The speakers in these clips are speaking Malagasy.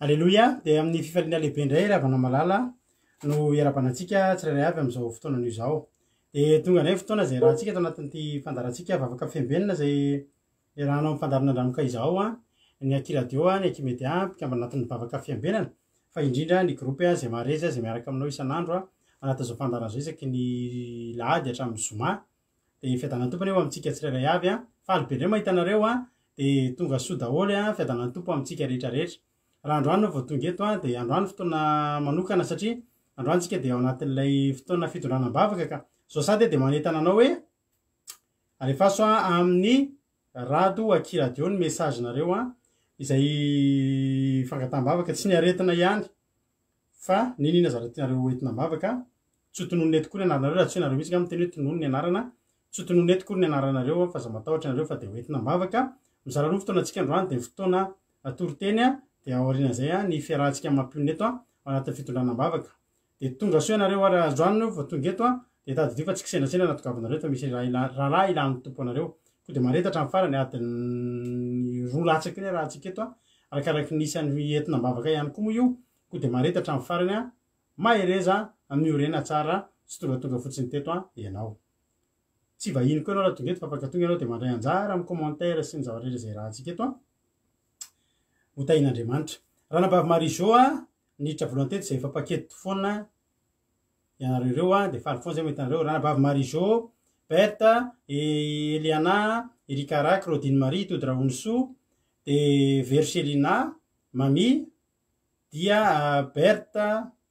Alléluia. Dia amin'ny fifaliana lehibe indray ravana malala no iarabanantsika tsirairay avy amin'izao fotoana anio izao. Dia tonga indray fotoana izay rahantsika tao anatin'ity fandarantsika vavaka fiambenana izay rahanao amin'ny fandarana andranoka izao ny akiradio ny akimedia mpikambana anatin'ny vavaka fiambenana fa indrindra ny groupe izay mahareza izay miaraka aminao isan'andro anatin'izao fandarana izao isaky ny lahady hatramin'ny zoma. Dia fiadanan'ny tompony eo amintsika tsirairay avy faly be indray mahita anareo dia tonga soa daholo fiadanan'ny tompo amintsika rehetrarehetra. Raha androany vao tonga eto dia androany fotoana manokana satria androantsika dia ao anatin'ilay fotoana fitondranam-bavaka ka zao sady dia manentana anao hoe alefaso amin'ny rado akiradio ny mesazinareo izay fangataham-bavaka tsy ny aretina ihany fa ninina zaretianareo entinam-bavaka tsy ho tonono eto koa ny anaranareo raha tsy nareo mihitsy miteny hoe tonono ny anarana tsy ho tonono eto koa ny anaranareo fa za matahotra nareo fa dia entinam-bavaka mizara roa fotoana antsika androany dia fotoana toroteny dia aoriana izay ny fiarahantsika mampiony eto anatin'ny fitondranam-bavaka. Dia tonga soa ianareo androany vao tonga eto dia tadidio fa tsy kisendrasendra natokavonareo fa misy raha ilan'ny tompo anareo ko dia maretatra amin'ny farany adiny roa latsaka ny rahantsika eto arakaraky nisan'ny entinam-bavaka ihany koa moa io ko dia maretatra amin'ny farany mahereza miorena tsara sy tongatonga fotsiny teto ianao. Tsy vahiny koa ianao raha tonga eto fa afaka tonga ianao dia mandray anjara amin'ny commentaire sy ny zavarehetra izay rahantsika eto hotahin'Andriamanitra. Ranabavy Marizô niditra voalohany teto izay efa paketo foana ianareo ireo dia faly foana izay mahita anareo. Ranabavy Marizô, Berta, Eliana, Erikara, Claudine Marie, Tody Raonso, dia Verselina, Mami, dia Berta,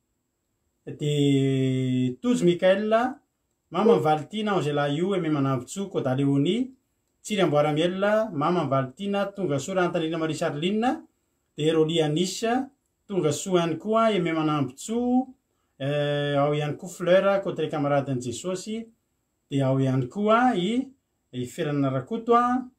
dia Tozy Mikael, Mama Valtina, Angela Io, Aimé Manambotso, Koda Léonie, Tsiry Amboaramiel, Mama Valtina, tonga soa Antalina Marie Charline, dia Roly Anisha, tonga soa ihany koa Aimé Manambotso, ao ihany koa Fleur, côté les camarades de Jesosy, dia ao ihany koa i Ferana Rakoto,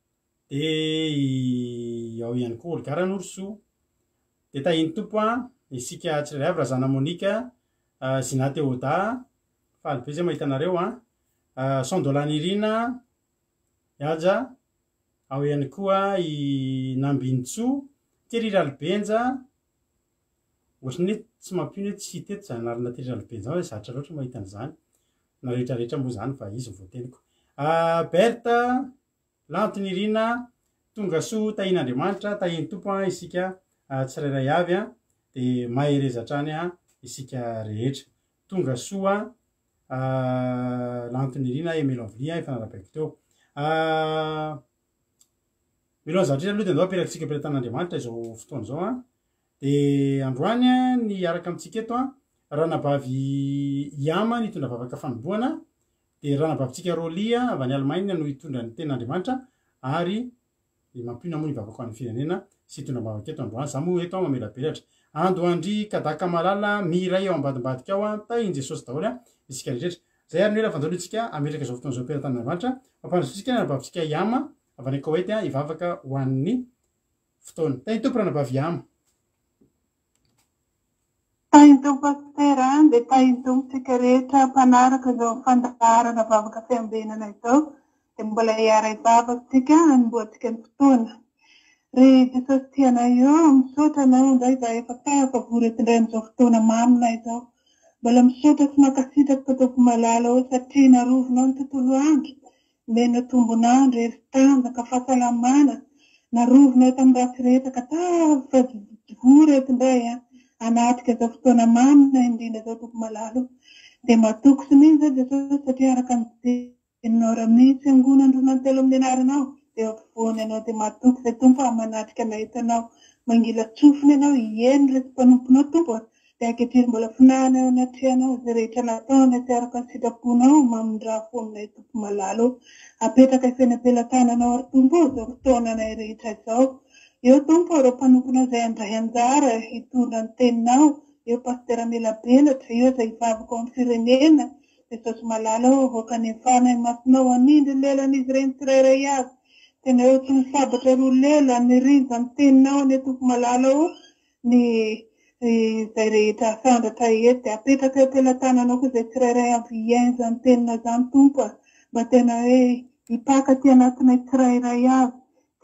dia ao ihany koa Olgara Norso, dia tahiny tompo isika tsirairay avy Razana Monika, Zinate Oda, faly be izay mahita anareo Sandolanirina, Yaja, ao ihany koa i Nambintso, Terira Albenja, ohatrany hoe tsy mampino hoe tsy teto izany anarana Terira Albenja hoe zatra loatra mahita an'izany na rehetrarehetra moa izany fa izy voateniko. Berta, Lantinirina, tonga soa tahin'Andriamanitra, tahiny tompo isika tsirairay avy dia mahereza hatrany isika rehetra. Tonga soa Lantinirina, Emelovlia efa narabaiko teo. Miloha zavatra aloha dia andao aperakitsika ampiretan'Andriamanitra izao fotoana izao dia androany ny araka amintsika eto ranabavy Iama nitondra vavaka fanombohana dia ranabavintsika Roly avy any Allemagne no hitondra ny ten'Andriamanitra ary mampino moa ny vavaka ho an'ny firenena sy hitondra vavaka eto androany za moa eto mamelabelatra Andoandry Kadaka Malala miray ao ambadimbadika ao tahiny Jesosy daholo isika rehetra zay ary ny hoe fanjalontsika ametraka izao fotoana izao ampiretan'Andriamanitra mampanazontsika ranabavintsika Iama avy any Koweït hivavaka ho an'ny fotoana. Tahiny tompo ranabavy Iama. Tahiny tompo Astera dia tahiny tompotsika rehetra mpanaraka izao fandaharana vavaka fiambenana izao dia mbola hiara hivavatsika hanombohantsika ny fotoana. Ry Jesosy tiana io misaotra anao indray za efa tafavory eto indray amin'izao fotoana mamina izao. Mbola misaotra sy mankasitraka tompo malala ao satria narovinao ny tontolo andro. Mena tombonandro, hery-tanjaka, fahasalamana, narovinao tamin'ny ratsy rehetra ka tafavory eto indray anatrika izao fotoana mamina indrindra izao tompo malala. Dia matoko sy mihitsy izao Jesosy satria araka ny teninao raha misy angonandronany telo amin'ny anaranao dia ampovoany ianao dia matoko izay tompo manatrika anahita anao mangila tsofiny ianao hieny rehefa mpanomponao tompo dia ankehitriny mbola finahana ao anatrehanao izay rehetra nataona sy araka ny sitraponao mamindraha fo aminay tompo malala apetraka ifenapelan-tananao ary tompo izao fotoananay rehetra izao. Eo tompo ireo mpanomponao izay andray anjara hitondra ny teninao, eo pastera melabelatra, eo izay hivavaka ao amin'ny firenena, Jesosy malala avoaka ny fanay masinao anindry lelan'izy ireny tsirairay avy. Tena eo tsy misabatra roa lela ny rinja ny teninao ny tompo malala ny izay rehetra sandratra eto dia apetraka eo ampelan-tananao koa izay tsirairay avy hienja ny tenina izany tompo mba tena hoe hipaka ty anatinay tsirairay avy.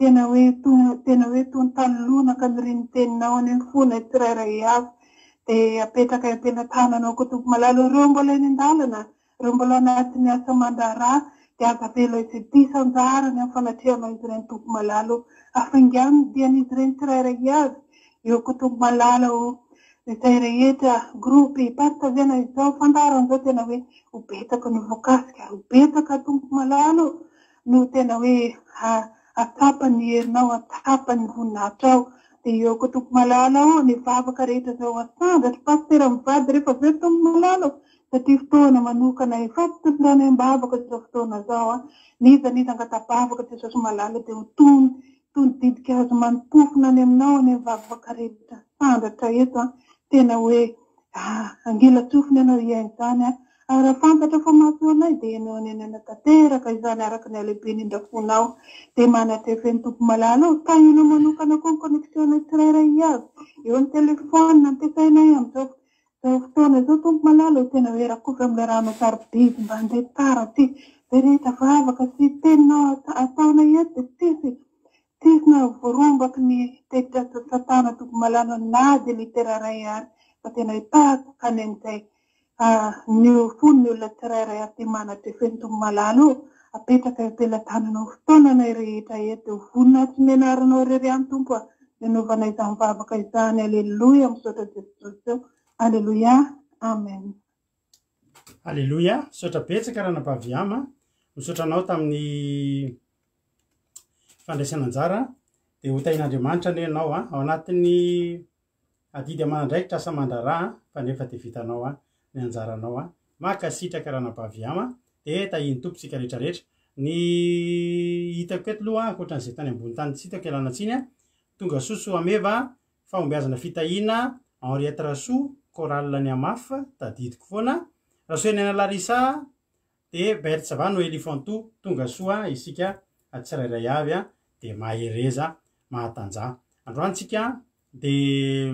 tena hoe tontalona ka ny teninao any fona tsirairay avy dia apetraka am-pelantananao kotompy malalo ireo mbola eny an-dalana ireo mbola anatin'ny asa mandarà dia aza velo izydisa anjarany amin'ny fanatrianao izy ireny tompo malalo afaingan'ny dian'izy ireny tsirairay avy eo kotompy malalo izay rehetra grupy partazena izao fandaran'izao tena hoe ho betaka ny voakasika ho betaka tompo malalo no tena hoe atsapany herinao atsapany voninahitra ao dia eo kotompo malalo ao ny vavaka rehetra zao asandatra pastera mivady rehefa ve tompo malalo satria fotoana manokana efa totondrano am-bavaka zao fotoana zao niza angatapavaka Jesosy malalo dia ho tony didika azo manopofona any aminao any vavaka rehetra sandatra eto tena hoe angila tsofiny ianao iain'izany raha fantatra fa mahasoanay dia ianao any tanteraka izany araka ny alehibe nindrafonao dia manatrefeny tompo malalo ka ino manokana koa ny connexion tsirairay avy eo ny telefona ampiasainay amin'izao fotoana zao tompo malalo tena hoe rakofa amin'ilay raha masarobidy mba handeha tara ty zay rehetra vavaka sy teninao ataona eto dia tsisy na voarombaky ny tetra satana tompo malalo na dia literaray ary fa tena hitahaka any amin'izay ny fonony olona tsirairay avy manatrefeny tompo malalo apetraka am-pelantananao fotoananay rehetra eto vonina tsy menarinao rery any tompo nanaovana izany vavaka izany aleloia misaotra Jesosy aleloia amen aleloia misaotra betsaka raha nampaviama misaotranao tamin'ny fandraisana anjara dia ho tain'Andriamanitra ny ianao ao anatin'ny adidy amanandraikitra asa mandarà fa nefa dia vitanao ny anjaranao makasitraka raha nampaviama dia tahiny tomposika rehetrarehetra ny hitako eto aloha ankoatran'izay tany ambony tany tsy hitako ialana tsiny tonga soso ameva fahombiazana fitahina Henriette Rasoa chorale ny amafa tadidiko foana Rasoa eny Larissa dia Berthe Savano Elifanto tonga soa isika tsirairay avy dia mahereza mahatanja androantsika dia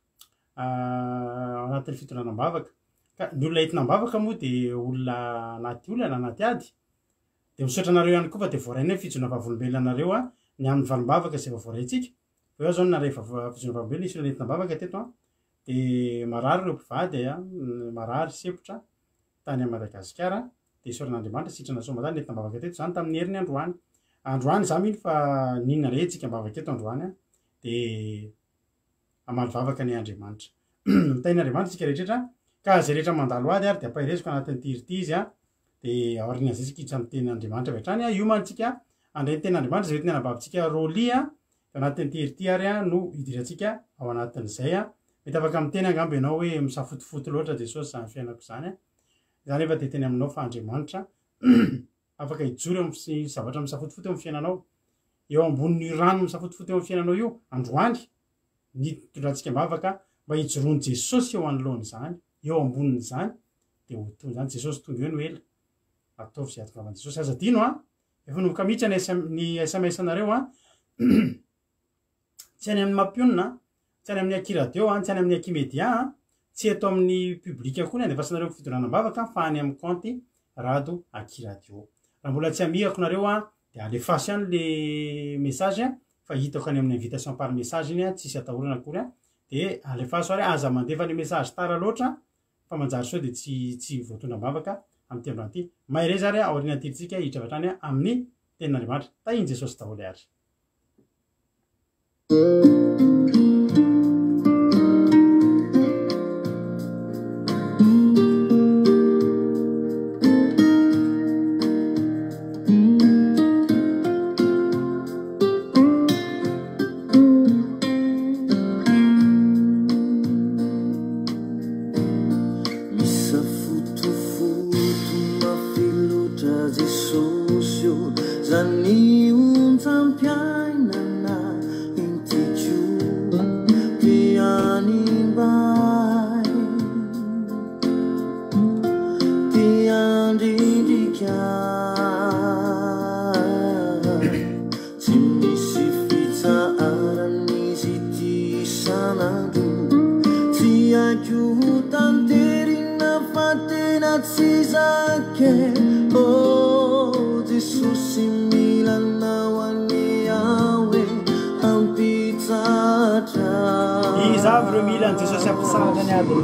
anatin'ny fitondranam-bavaka ka ny olona entinam-bavaka moa dia olona anaty olana anaty ady dia misaotra anareo ihany koa fa dia voaraina fijona vavolombelonareo ny amin'ny valim-bavaka izay efa voaraintsika fa eo zao narehefa fijona vavolombelona isy olona entinam-bavaka teto dia marary ireo mpivady marary sepotra tany Madagasikara dia isoran'Andriamanitra sitrana somatany entinam-bavaka teto zany tamin'ny herin'ny androany za miny fa ninona retsika mbavaka eto androany dia amaly vavaka ny Andriamanitra tain'Andriamanitra tsika rehetrarehetra ka zay rehetra mandalo ady ary dia ampahireziko anatin'ny tiritizy dia aoriana zay tsika amin'ny tenin'Andriamanitra avy hatrany iomantsika andray ny tenin'Andriamanitra zay tena bavintsika rolia anatin'ny tirity ary no idirantsika ao anatin'izay mety afaka amin'ny teny angambo ianao hoe misafotofoto loatra Jesosy zany fiainako zany zany efa dia teny aminao fa Andriamanitra afaka hijoro amin'ny zavatra misafotofoto eo amin'ny fiainanao eo ambonin'ny rano misafotofoto eo amin'ny fiainanao io androany ny tondrantsika mbavaka mba hijoroany Jesosy eo anoloany zany eo ambonin' zany dia ho toy zany Jesosy tonga eo no ela ataovy zay atokavany Jesosy aza dino efa novoka mihitsy ny SMS anareo tsy any amin'ny mampionina tsy any amin'ny akiradio tsy any amin'ny akimedia tsy eto amin'ny publika koa ny andefasanareo ny fitondranam-bavaka fa any amin'ny compte rado akiradio raha mbola tsy amihako nareo dia alefasy any le message fa hitako any amin'ny invitation par message iny tsisy atahorana akory dia alefaso ary aza mandefa ny message tara loatra fa manjary sao dia tsy voatondram-bavaka amin'ny tendro anty mahereza ary aoriana tiritsika hiditra avy hatrany amin'ny tenin'Andriamanitra tahiny Jesosy daholo ary Oh, Jesus, simila na wani avy mila Jesosy ampisandrany adiny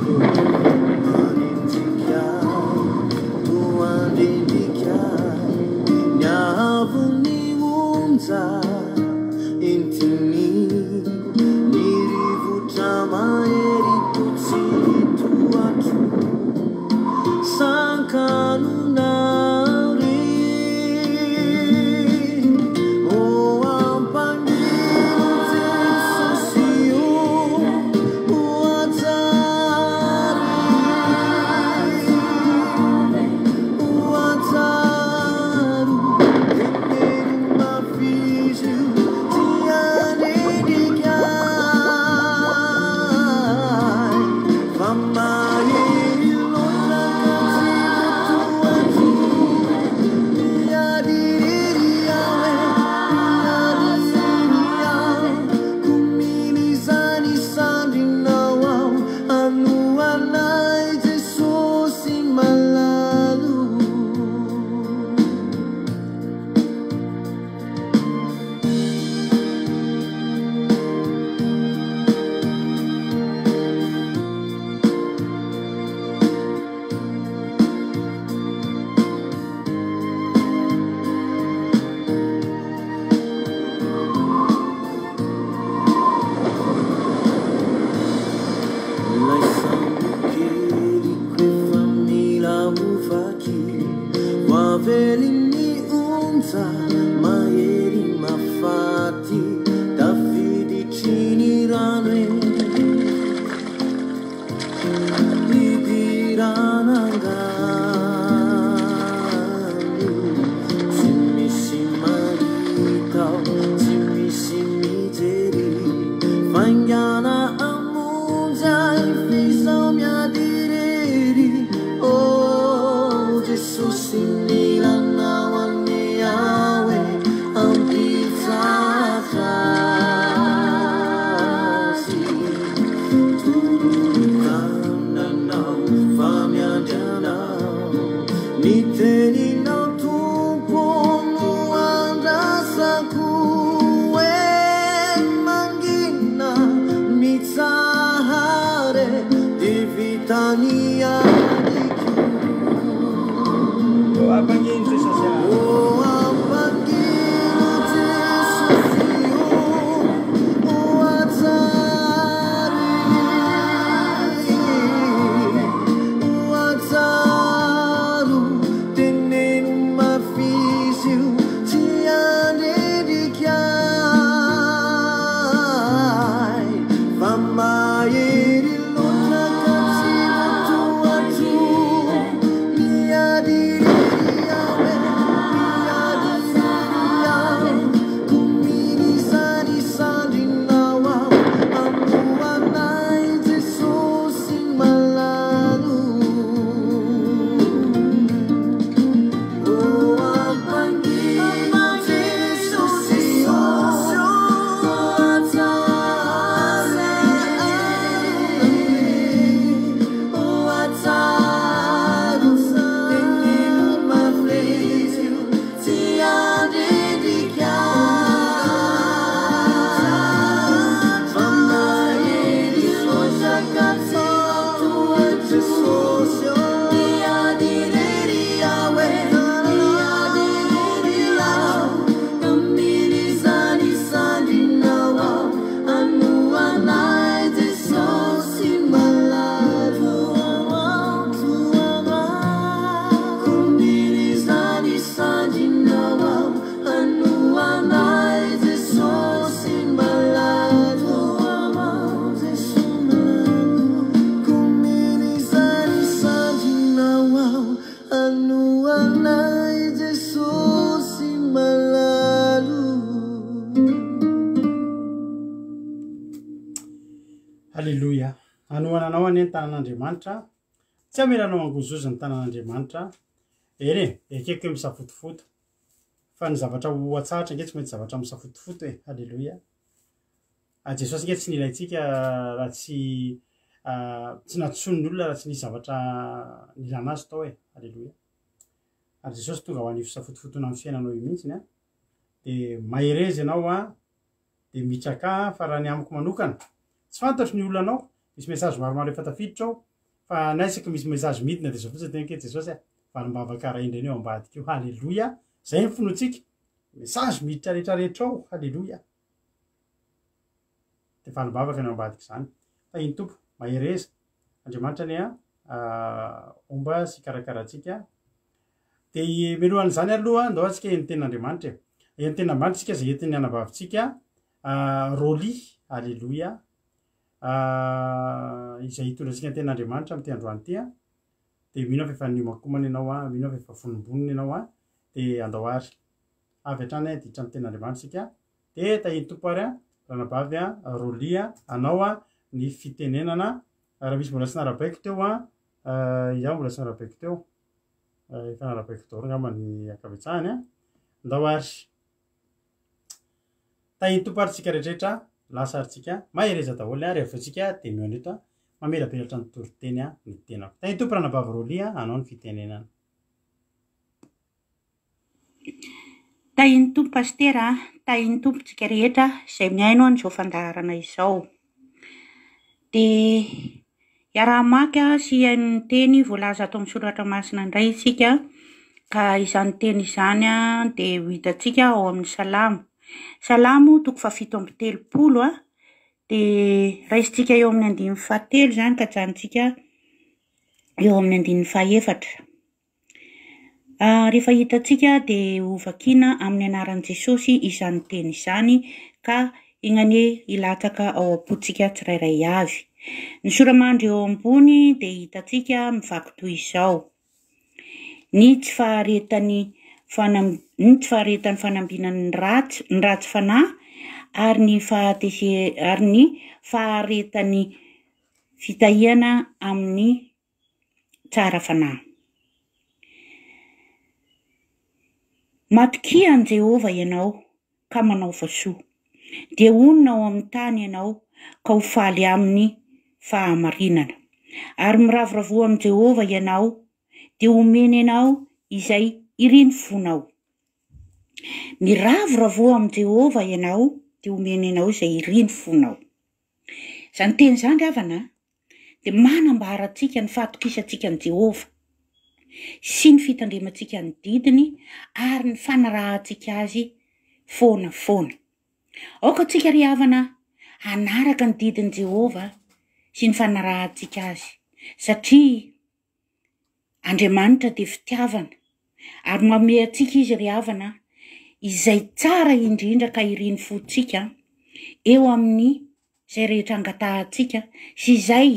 Halleluia. Anoananao any tanan'Andriamanitra, tsy amelanao angozozany tanan'Andriamanitra. Eny ekeko misafotofoto. Fa ny zavatra ho atsahatra nge tsy maintsy zavatra misafotofoto e. Halleluia. Jesosy nge tsy nilaitsika raha tsy natson'ny olona raha tsy nisy zavatra nilana azy tao e. Halleluia. Ary Jesosy tonga ho an'ny fisafotofotona amin'ny fiainanao io mihitsiny a. De maherezy ianao a, de mitraka fa raha ny amiko manokana tsy fantatry ny olonanao misy message maromaro efa tafiditra ao fa naisaky misy message midina de zao fotsy tenke jesosy vanim-bavakara indreny eo ambadika io halleloia zay ny finotsika message miditra rehetrarehetra ao halleloia de valim-bavaka ny ambadika zany fa iny tompo mahereza andriamanitra ny omba sy karakaratsika de melohan' zany aloha andao atsika eny ten'andriamanitra eny ten'andriamanitra tsika zay entin'ny anabavitsika rôly halleloia izay hitondratsika ny ten'andriamanitra am'ty androany tya de mino fa efa niomakomana ianao mino fa efa fonimbonina ianao de andao ary avy hatrany ditra amy ten'andriamanitra tsika de tahiny tompo ary ranabavy rôly anao ny fitenenana raha misy mbola tsy narabaiko teo iaho mbola tsy narabaiko teo efa narabaiko teo ngamba ny akavetsahany andao ary tahiny tompo ary tsika rehetrarehetra lasa ary tsika mahereza daholo ary afotsika de mioneta mamelapelatra ny toriteny ny tenako tahiny tompo ranabavy rôly anao ny fitenenana tahiny tompo pastera tahiny tompo tsika rehetra izay miaino an'izao fandaharana izao de iaraha-maky sy hain'ny teny voalaza ato amin'ny soratra masina indray isika ka izany teny izany de ho hitatsika ao amin'ny salamo toko fafito amby telopolo de raisitsika eo amin'ny 5:7 zany ka janontsika eo amin'ny 5:efatra rehefa hitatsika de hovakina amin'ny anaran'i Jesosy izany teny izany ka ingane ilatsaka ao am-potsika tsirairay avy ny soramandry eo ambony de hitatsika mivaky toy izao ny tsy faharetan'ny fanambinan'ny ratsy fanahy ary ny faharetan'ny fitahiana amin'ny tsara fanahy. Matokian Jehova ianao ka manao fasoa de onona ao amin'ny tany ianao ka ho faly amin'ny fahamarinana ary miravoravo amin'ny Jehova ianao de omeny ianao izay iriny fonao. Miravoravo amin'ny Jehova ianao de omeny ianao izay iriny fonao. Zany teny zany ravana de manambara antsika ny fahatokisantsika ny Jehova sy ny fitandremantsika ny didiny ary ny fanarahantsika azy foana. Aoka tsika ry havana anaraka ny didiny Jehova sy ny fanarahantsika azy satria Andriamanitra de fitiavana ary manome antsika izy ry havana izay tsara indrindra ka iriny fotsika eo amin'ny zay rehetra angatahantsika sy izay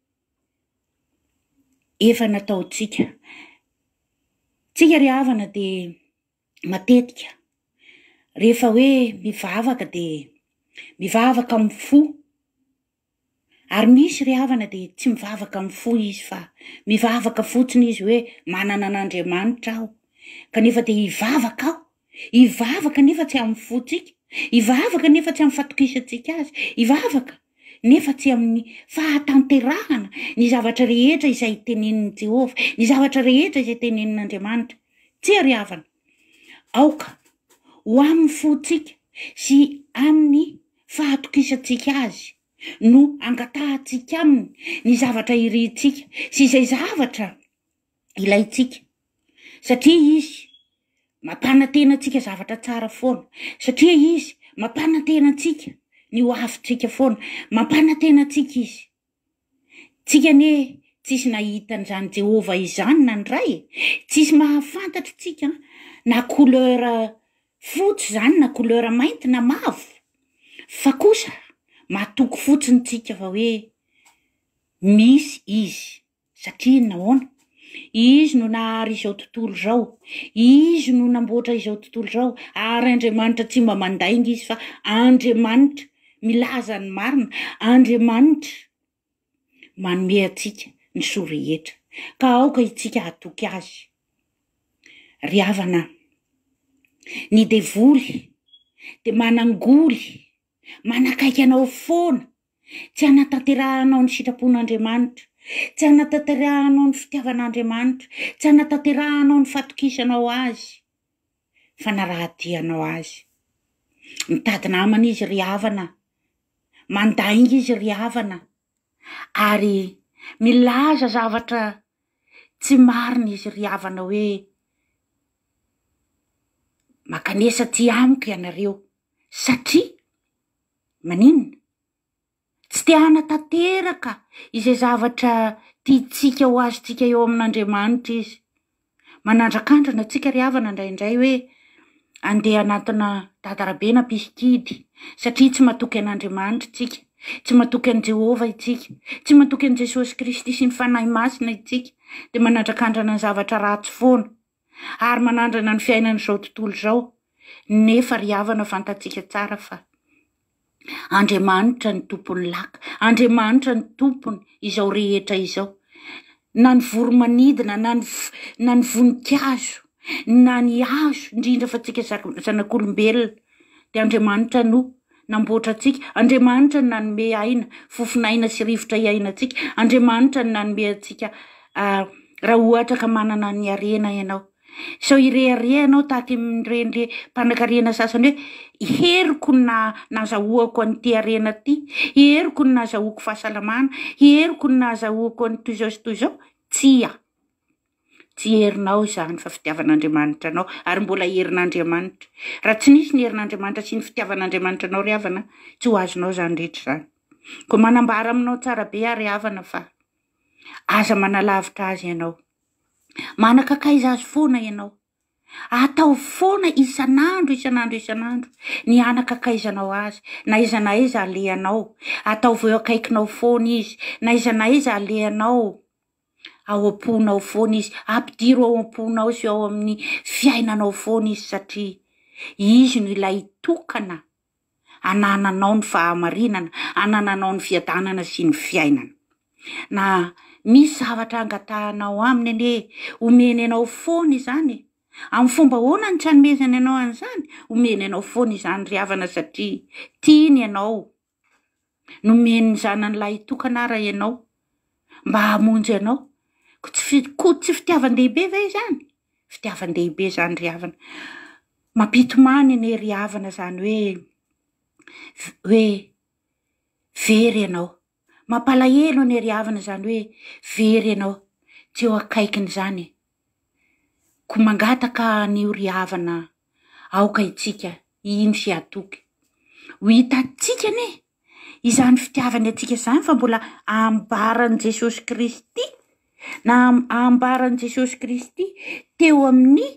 efa nataontsika. Tsika ry havana de matetika rehefa hoe mivavaka de mivavaka amin'ny fo ary misy ry havana de tsy mivavaka amin'ny fo izy fa mivavaka fotsiny izy hoe manana an'Andriamanitra aho kanefa de ivavaka nefa tsy amin'ny fotsika ivavaka nefa tsy amin'ny fatokisantsika azy ivavaka nefa tsy amin'ny fahatanterahana ny zavatra rehetra izay tenenin'ny Jehova ny zavatra rehetra izay tenenin'Andriamanitra. Tsy ry havana aoka ho amin'ny fotsika sy amin'ny fahatokisantsika azy no angatahantsika aminy ny zavatra irintsika sy izay zavatra ilaitsika satria izy mampanantenantsika zavatra tsara foana satria izy mampanantenantsika ny ho avintsika foana mampanantenantsika izy. Tsika ne tsisy nahitan'izany Jehova izany na ndray tsisy mahafantatra tsika na couleur fotsy zany na couleur mainty na mavo fa kosa matoko fotsiny tsika fa hoe misy izy satria nahoana izy no nahary izao tontolo zao izy no namboatra izao tontolo zao ary Andriamanitra tsy mba mandainga izy fa Andriamanitra milaza ny marina Andriamanitra manome atsika ny soa rehetra ka aoka itsika atoky azy. Ry havana ny devoly de manangoly manakaiky anao foana tsy anataterahanao ny sitrapon'Andriamanitra tsy anataterahanao ny fitiavan'Andriamanitra tsy anataterahanao ny fatokisanao azy fa narahadianao azy. Mitady namana izy ry havana mandainga izy ry havana ary milaza zavatra tsy marina izy ry havana hoe makanesa ty amiko ianareo satria maninona tsy te hanatanteraka izay zavatra tiatsika ho azotsika eo amin'Andriamanitra izy. Manandrakandrona tsika ry havana indraindray hoe andeha anatina dadarabe na mpihikidy satria tsy matoky an'Andriamanitra tsika, tsy matoky an' Jehova itsika, tsy matoky an' Jesosy Kristy sy ny fanahy masina itsika, de manandrakandrona ny zavatra ratsy foana ary manandrana ny fiainana izao tontolo izao. Nefa ry havana fantatsika tsara fa Andriamanitra ny tompony laka, Andriamanitra ny tompony izao rehetra izao, na ny voromanidina na ny voninkazo na ny hazo, indrindra fa tsika zanak'olombelona de Andriamanitra no namboatra tsika. Andriamanitra no nanome aina fofinaina sy rivotra iaina tsika. Andriamanitra no nanome atsika raha ohatra ka manana ny arena ianao. So ireharehanao tahaka renle mpanankarena sasany hoe heriko nazahoako an'ity arena ty, heriko ny nazahoako fahasalamana, heriko ny nazahoako any toy zao sy toy zao. Tsy herinao zany fa fitiavan'Andriamanitra anao ary mbola herin'Andriamanitra. Raha tsy nisy ny herin'Andriamanitra sy ny fitiavan'Andriamanitra anao ry havana, tsy ho azonao zany rehetra zany. Ko manambara aminao tsara be ary havana fa aza manalavitra azy ianao, manakakaiza azy foana ianao, atao foana isanandro ny anakakaizanao azy, na iza aleanao, atao veo akaikinao foana izy, na iza aleanao, ao am-ponao foana izy, ampidiro ao am-ponao sy ao amin'ny fiainanao foana izy satria izy no ilay tokana anananao ny fahamarinana, anananao ny fiadanana sy ny fiainana. Na misy zavatra angatahanao aminy ane omeny anao foana izany, amin'ny fomba hoana ny tranomezana anao an'izany, omeny anao foana izany ry havana satria tiany ianao, nomeny ny zanan'ilay tokanara ianao mba hamonjy ianao. Ko tsy fitiavan-dehibe ve zany? Fitiavan-dehibe zany ry havana. Mampitomany ane ry havana zany hoe very ianao. Mampalahelo ane ry havana zany hoe very ianao, tsy eo akaikiny zany. Ko mangataka an'io ry havana aoka itsika ino sy atoky. Ho hitatsika ne izany fitiavany atsika zany fa mbola ambaran' Jesosy Kristy, na ambaran' Jesosy Kristy teo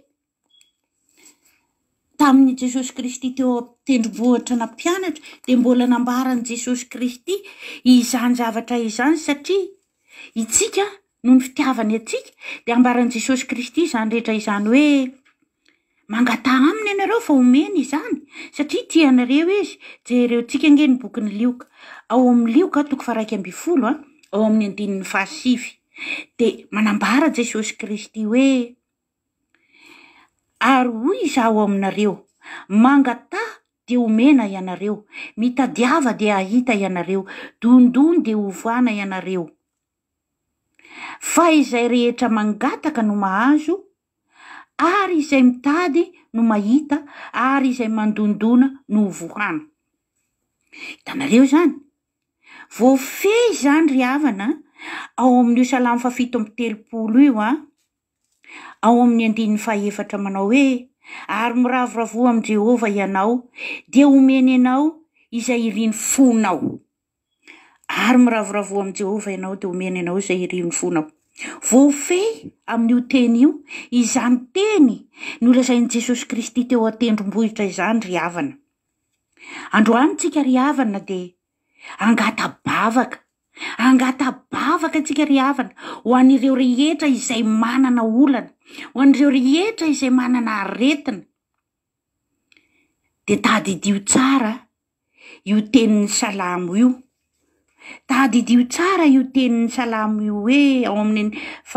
tamin'ny Jesosy Kristy teo tendrombohitra na mpianatra, de mbola nambaran' Jesosy Kristy izany zavatra izany satria itsika no ny fitiavany atsika de ambaran' Jesosy Kristy izany rehetra izany hoe mangata aminy ianareo fa omeny izany satria tianareo izy. Jereo tsika nge ny bokin'ny Lioka, ao amin'ny Lioka 1:12 ao amin'ny 5 de manambara Jesosy Kristy hoe ary hoy izaho aminareo, mangata de omena ianareo, mitadiava de ahita ianareo, dondony de ovana ianareo. Fa izay rehetra mangataka no mahazo, ary izay mitady no mahita, ary izay mandondona no vohana. Hitanareo zany, voafehy zany ry havana ao amin'ny Salamo 7:30 io ao amin'ny 5 manao hoe ary miravoravo amin'ny Jehova ianao, de omeny ianao izay iriny fonao. Ary miravoravo amin'ny Jehova ianao de omeny ianao izay iriny fonao. Voafehy amin'io teny io, izany teny nolazain'i Jesosy Kristy teo atendrombohitra izany ry havana. Androany tsika ry havana de angata bavaka tsika ry havana ho an'ireo rehetra izay manana olana, ho an'ireo rehetra izay manana aretina. De tadidio tsara io tenin'ny Salamo io. Tadidio tsara io tenin'ny Salamo io hoe ao amin'ny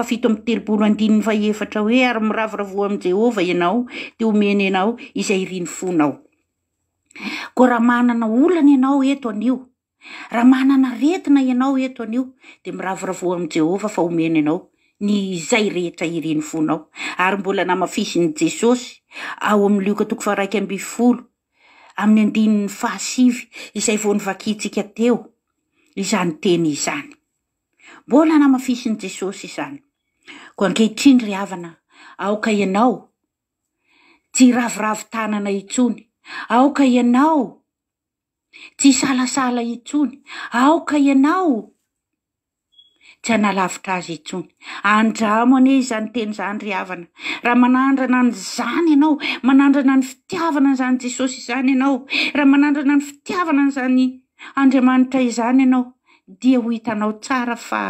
7:30 hoe ary miravoravo amin'ny Jehova ianao de omeny ianao izay iriny fonao. Ko raha manana olana ianao eto anio, raha manana aretina ianao eto anio, de miravoravo amin'ny Jehova fa omeny ianao ny izay rehetra iriny fonao. Ary mbola namafisin'i Jesosy ao amin'ny Lioka 1:12 amin'ny andininy fahasivy izay vao nivakitsika teo izany teny izany. Mbola namafisiny Jesosy izany. Ko ankehitriny ry havana, aoka ianao tsy ravoravo tanana itsony, aoka ianao tsy salasala itsony, aoka ianao tsy analavitra azy itsony. Andramo ane izany teny zany ry havana. Raha manandrana ny zany ianao, manandrana ny fitiavana zany Jesosy izany ianao, raha manandrana ny fitiavana zany Andriamanitra izany ianao, dia ho hitanao tsara fa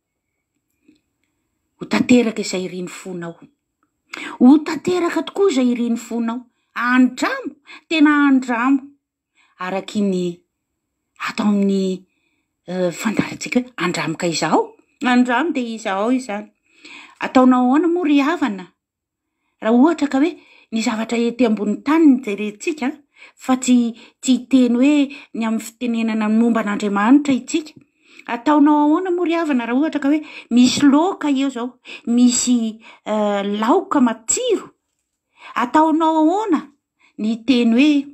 ho tanteraka izay iriny fonao. Ho tanteraka tokoa izay iriny fonao. Andramo, tena andramo. Araky ny atao amin'ny fandarantsika hoe andramoka izao. Andramo dia izao izany. Ataonao ahoana moa ry havana? Raha ohatra ka hoe ny zavatra ety ambony tany ny jerentsika, fa tsy teny hoe ny amin'ny fitenenana momba an'Andriamanitra itsika. Ataonao ahoana moa ry havana raha ohatra ka hoe misy loka eo zao, misy laoka matsiro. Ataonao ahoana ny teny hoe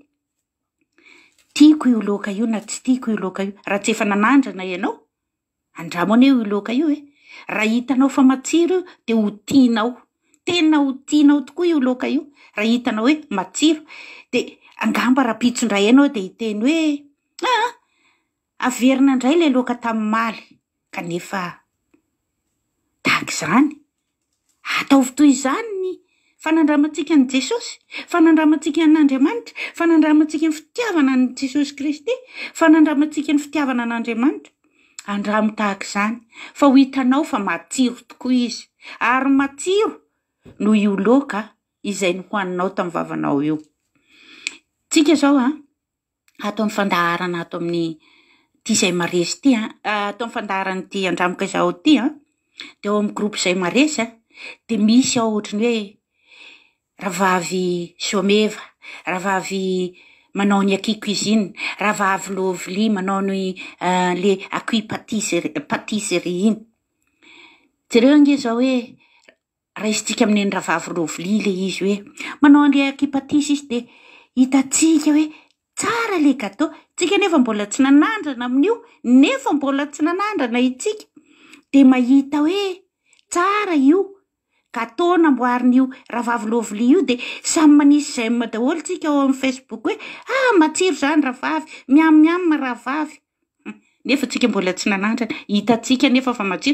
tiako io loka io na tsy tiako io loka io, raha tsy efa nanandrana ianao? Andramo aneo io loka io raha hitanao fa matsiro dia ho tianao. Tena ho tianao tokoa io loka io. Raha hitanao hoe matsiro dia angamba raha pitsondray ianao dia hiteny hoe averina indray le loka tamin'ny maly. Kanefa tahaka izany, ataovy toy izany ny fanandramantsika ny Jesosy, fanandramantsika n'Andriamanitra, fanandramantsika ny fitiavana ny Jesosy Kristy, fanandramantsika ny fitiavana n'Andriamanitra. Andramo tahaka izany, fa ho hitanao fa matsiro tokoa izy, ary matsiro no io loka izay nohoaninao tamin'ny vavanao io. Tsika zao atao amin'ny fandaharana ato amin'ny ty izay maresy ty, atao amin'ny fandaharana ty andramoka izao ty, dia ao amin'ny groupe izay maresy dia misy ao ohatrany hoe ravavy someva, ravavy manao ny aky cuisine, ravavy lovely manao ny le aky patisserie iny. Jereo nge zao hoe raisitsika amin'ny ravavy lovely le izy hoe manao le aky patisy izy dia hitatsika hoe tsara le gâteau. Tsika nefa mbola tsy nanandrana amin'io, nefa mbola tsy nanandrana itsika dia mahita hoe tsara io gâteau namboarin'io ravavy lovely io dia samy manisy j'aime daholo tsika ao amin'ny Facebook hoe matsiro zany ravavy, miam ravavy. Nefa tsika mbola tsy nanandrana, hitatsika nefa fa matsiro.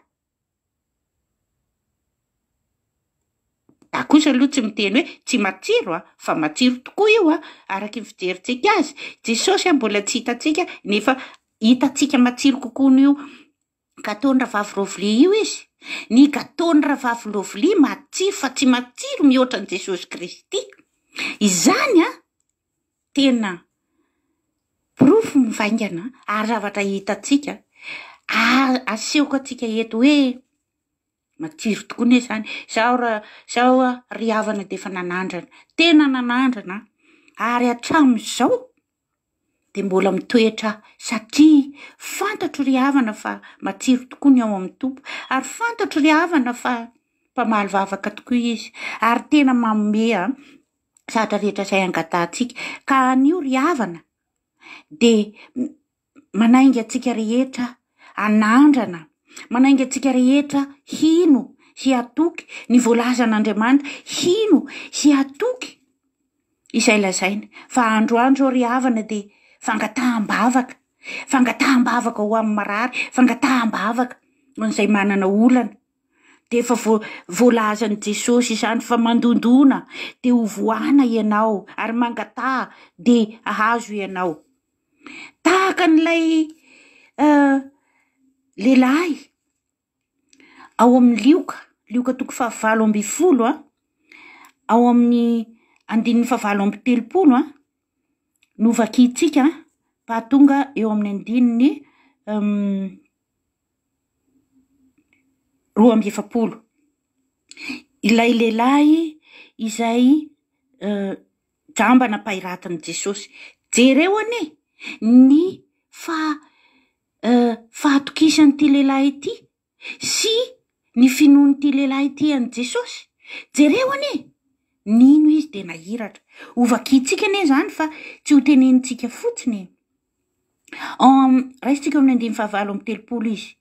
Da kosa aloha tsy miteny hoe tsy matsiro fa matsiro tokoa io araky ny fijerintsika azy. Jesosy mbola tsy hitatsika nefa hitatsika matsiro kokoa n'io gâteau ny ravavy lovely io izy. Ny gâteau ny ravavy lovely matsiro fa tsy matsiro mihoatra ny Jesosy Kristy. Izany tena profo mivaingana ary zavatra hitatsika asehoka atsika eto hoe matsiro tokoa ne zany. Zao ry havana dia efa nanandrana, tena nanandrana ary hatramin'izao dia mbola mitoetra satria fantatro ry havana fa matsiro tokoa ny ao amin'ny tompo, ary fantatro ry havana fa mpamaly vavaka tokoa izy, ary tena manome zavatra rehetra izay angatantsika. Ka anio ry havana dia manainga atsika rehetra anandrana, manainga atsika rehetra hino sy atoky ny voalaza an'Andriamanitra, hino sy atoky izay lazaina fa androandro ry havana dia fangataham-bavaka ho amin'ny marary, fangataham-bavaka ho an'izay manana olana. Dia efa voalazan'i Jesosy izany fa mandondona dia ho voana ianao ary mangataha dia ahazo ianao. Tahaka n'ilay lehilahy ao amin'ny lioka toko 7:20 ao amin'ny andininy 7:30 no vakitsika pahatonga eo amin'ny andininy 2:70. Ilay lehilahy izay jambana pahiratan'i Jesosy. Jereo ane ny fahatokisan'ity lehilahy ity sy ny finoan'ity lehilahy ity an'i Jesosy. Jereo ane nino izy de nahiratra. Ovakitsika ane zany fa tsy ho tenenitsika fotsiny. Raisitsika amin'ny 5:7 izy.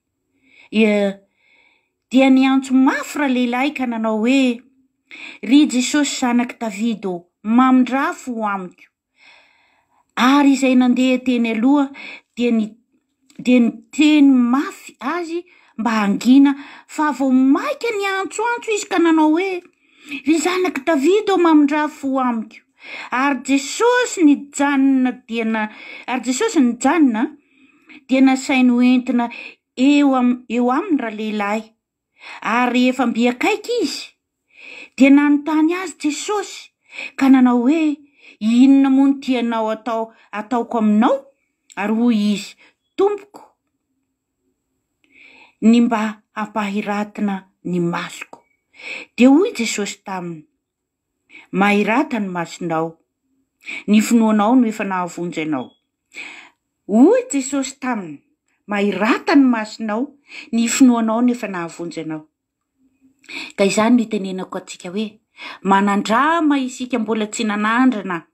Dia niantso mafy raha lehilahy ka nanao hoe, ry Jesosy zanaky Davido, mamindrafo ho amiko. Ary izay nandeha teny aloha dia niteny mafy azy mba hangina fa vao maika niantsoantso izy ka nanao hoe, ry zanaky Davido, mamindrafo ho amiko. Ary Jesosy nijanona dia nasainy hoentina eo aminy raha lehilahy. Ary efa mbiakaiky izy dia nanontany azy Jesosy ka nanao hoe, inona moa no tianao ataoko aminao? Ary hoy izy, Tompoko, ny mba hampahiratina ny masoko. Dia hoy Jesosy taminy, mahirata ny masonao, ny finoanao no efa nahavonjy anao. Hoy Jesosy taminy, mahirata ny masonao, ny finoanao no efa nahavonjy anao. Ka izany no itenenako atsika hoe, manandrama isika mbola tsy nanandrana,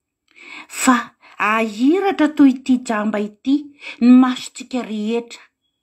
fa ahiratra toy ity jamba ity ny masontsika rehetra,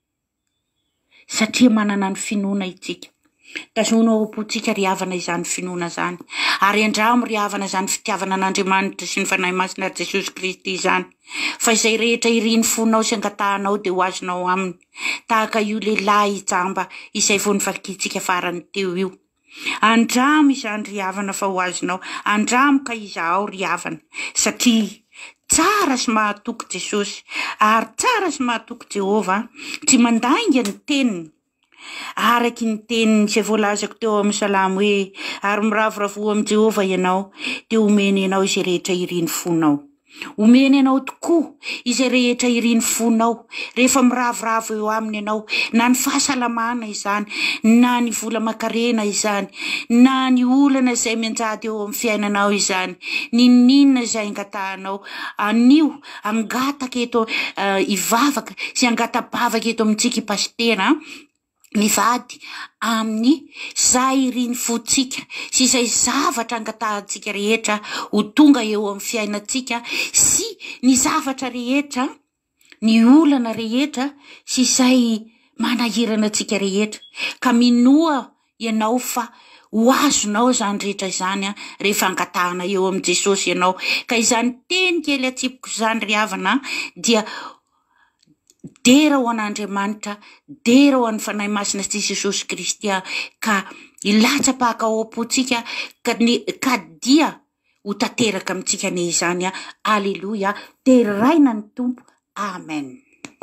satria manana ny finoana itsika. Tazona opontsika ry havana izany finoana zany, ary andramo ry havana zany fitiavana an'Andriamanitra sy ny fanahy masina Jesosy Kristy izany, fa izay rehetra iriny fonao sy angatahanao dia ho azonao aminy, tahaka io lehilahy jamba izay vao nivakitsika farany teo io. Andramo izany ry havana fa ho azonao, andramo ka izaho ry havana, satria tsara sy mahatoky Jesosy, ary tsara sy mahatoky Jehova, tsy mandainga ny teniny. Araky ny teniny izay voalazako teo amin'ny salamo hoe, ary miravoravo amin'ny Jehova ianao, dia omeny ianao izay rehetra iriny fonao. Omeny ianao tokoa izay rehetra iriny fonao, rehefa miravoravo eo aminy ianao, na ny fahasalamana izany, na ny vola makarena izany, na ny olana izay mianjady eo amin'ny fiainanao izany, ninona izay angatahanao, anio angataka eto ivavaka sy angatabavaka eto amintsika ipastera, mivady amin'ny zay iriny fotsika sy izay zavatra angatahantsika rehetra ho tonga eo amin'ny fiainatsika, sy ny zavatra rehetra, ny olana rehetra sy izay manahirana atsika rehetra. Ka minoa ianao fa ho azonao zany rehetra izany rehefa angatahana eo amin'ny Jesosy ianao. Ka izany teny kely atsipiko zany ry havana dia dera ho an'Andriamanitra, dera ho an'ny fanahy masina sy Jesosy Kristy, ka ilatsapaka ao apontsika ka dia ho tateraka amintsika ne izany. Alleluia, teraina ny Tompo. Amen.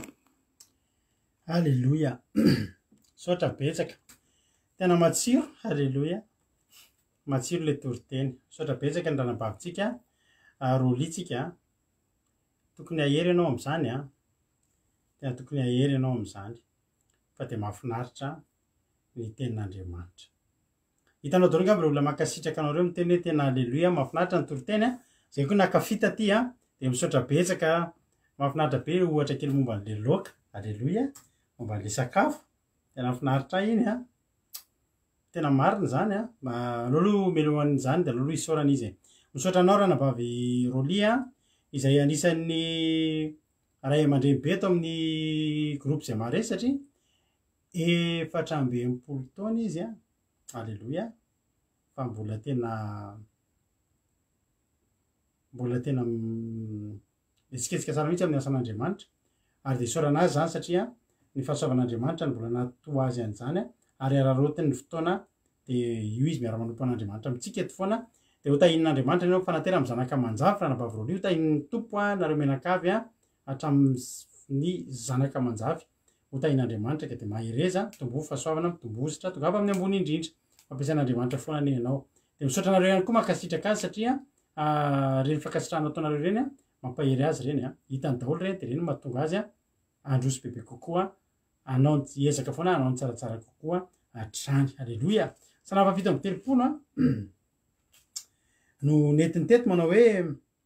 Alleluia. Sotra betsaka. Tena matsiro. Alleluia. Matsiro le toriteny. Sotra betsaka ny ranabavitsika. Rolitsika. Tokony ahery ianao amin'izany tena tokony ahery ianao amin'izany. Fa dia mahafinaritra ny tenin'Andriamanitra. Hitanao daholo angamba olona mankasitraka anareo miteny hoe tena alleluia, mahafinaritra ny toriteny zay koa nakafita aty dia misaotra betsaka, mahafinaritra be ohatra kely momba an'le laoka. Alleluia. Momba an'le sakafo. Tena mahafinaritra iny tena marina zany alolo meloman'izany dia alolo isaorana izy. Misaotra anao ranabavy Rolia izay anisan'ny ray aman-dreny be eto amin'ny groupe zay mare, satria 420 taona izy Alleluia. Fa mbola tena etsiketsika tsara mihitsy amin'ny asan'Andriamanitra, ary dia isaorana azy zany satria ny fahasoavan'Andriamanitra ny mbola nahatoa azy an'izany, ary ararotiny ny fotoana dia io izy miara-manompo an'Andriamanitra amintsika eto foana. Dia ho tahinin'Andriamanitra ianao fanatera amin'ny zanaka aman-javy ranabavy Rolia, ho tahinin'ny Tompo nareo menakavy hatramin'ny zanaka aman-javy, ho tahinin'Andriamanitra ka dia mahereza tombo fahasoavana, mitombozitra tonga amin'ny ambony indrindra. Fampiasan'Andriamanitra foana ny ianao. Dia misaotra anareo ihany koa mankasitraka azy satria reny fankasitrahana ataonareo reny mampahery azy reny hitany daholo reny dia reny mahatonga azy androso bebe kokoa, anao ezaka foana anao tsaratsara kokoa hatrany. Alleluia. Sanavavita amin'ny telopolo no netiny teto manao hoe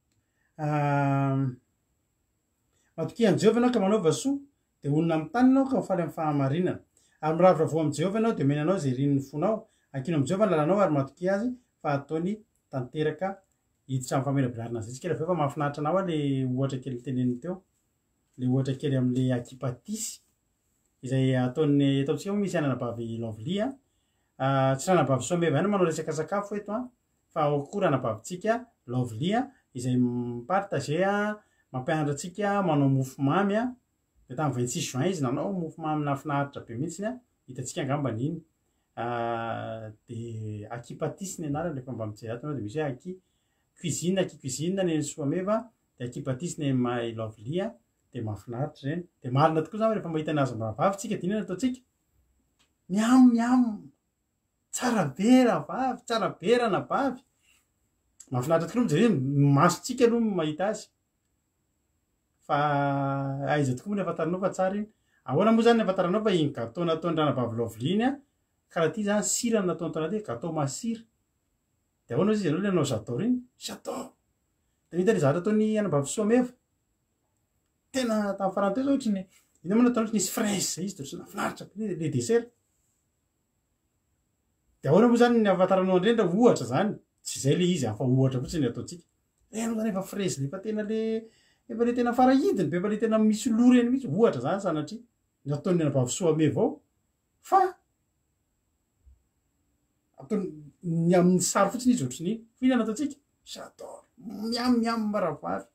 matokian'i Jehova ianao ka manaova soa dia onona amin'ny tany ianao ka mifaly amin'ny fahamarinana, ary miravoravo amin'i Jehova ianao dia omena anao izay rin'ny fonao. Ankino amin'i Jehova ny lalanao ary matoki azy, fa ataony tanteraka hiditra amin'ny famelabelarina zay tsika rehefa mahafinaritra anao le ohatra kely teneniny teo le ohatra kely am'le akipatisy izay ataony ataontsika moa misy ananabavy lovely tsy ranabavy someva ihany manao resaka sakafo eto fa ao koa ranabavitsika lovely izay mipartage mampianatra atsika manao mofo mamy de tamin'ny 26 juin izy nanao mofo mamy nafinaritra be mihitsiny hitatsika angambany iny de akipatisy ny anarany rehefa mba mijery ato anao de misy hoe cuisine ny soameva de akipatisy ny my lovely de mahafinaritra reny de marina tokoa zany rehefa mahita anazy mravavy tsika dinana ataotsika miam tsara be ravavy tsara be ranabavy mahafinaritra tokoa mijery masotsika aloha mahita azy fa aiza tokoa moa ny afantaranao fa tsara iny ahoana moa zany ny afantaranao fa iny gâteau nataony ranabavy lovely iny karaha ty zany sira nataony tao anaty gâteau masira de ahoana izy aloha le anao j'adore iny j'adore de mita le zavatra ataony anabavy soameva tena tamin'ny farany teo zao ohatrany ina moa nataony nisy fraise zay izy de nafinaritra le dessert de ahoana moa zany ny afantaranao indrindra ohatra zany tsy zay le izy afa ohatra fotsiny ataontsika anao zany efa fraise le efa tena le efa le tena farahidiny be efa le tena misy loha reny mihitsy ohatra zany sanatria nataony anabavy soameva ao fa ataony ny amin'ny sary fotsiny izy ohatrany iny fihinana ataontsika j'adore miam maravavy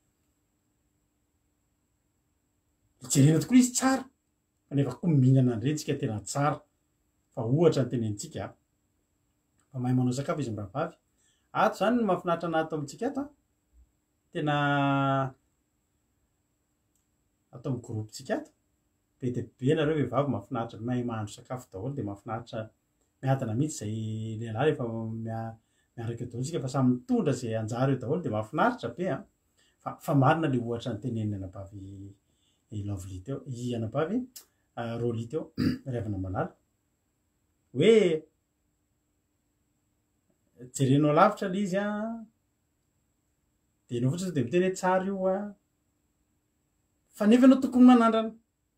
jerena tokoa izy tsara kanefa koa mihinana andreny tsika tena tsara fa ohatra ny tenenitsika fa mahay manao sakafo izy miravavy ato zany ny mahafinaritra anato amintsika ato tena atao amin'ny groupetsika ato be de be nareo vehivavy mahafinaritra mahay mahandro sakafo daholo de mahafinaritra miadana mihitsy zay lehilahy rehefa miaraka eo daholo tsika fa samy mitondra zay anjara eo daholo de mahafinaritra be fa marina le ohatra ny teneniny anabavy lovely teo anabavy roly teo revana malala hoe jerenao lavitra le izy de enao fotsiny de miteny hoe tsara io fa nefa anao tokony manandrana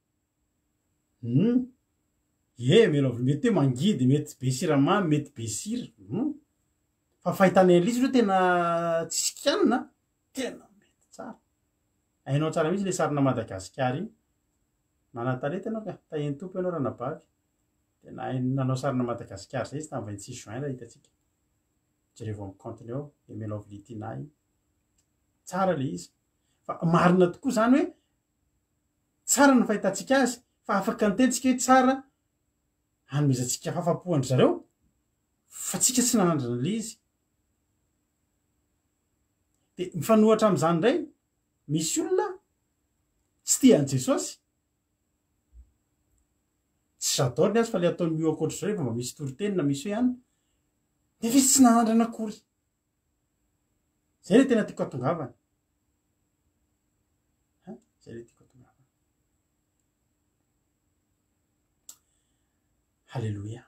me lovely mety hoe mangidy mety be siramamy mety be sira fa fahitana an'le izy aloha tena tsisy kianina tena mety tsara ainao tsara mihitsy le sarina Madagasikara iny manatalenta anao ka taheny tompo ianao ranabavy tena nanao sarina Madagasikara zay izy tamin'ny 26 juin raha hitatsika jereo amin'ny compteny ao me lovely tina iny tsara le izy fa marina tokoa zany hoe tsara ny fahitatsika azy fa afaka nitentsika hoe tsara hanomezantsika fahafapoandry zareo fa tsika tsy nanandrana le izy de mifanohatra amin'izany indray misy olona tsy tia an' Jesosy tsy j'adore ny azy fa le ataony mio akoatra zao rehefa mba misy toritenina misy hoe hany nefa izy tsy nanandrana akory zay le tena tiako atongavana zay le tiako atongavana halleloia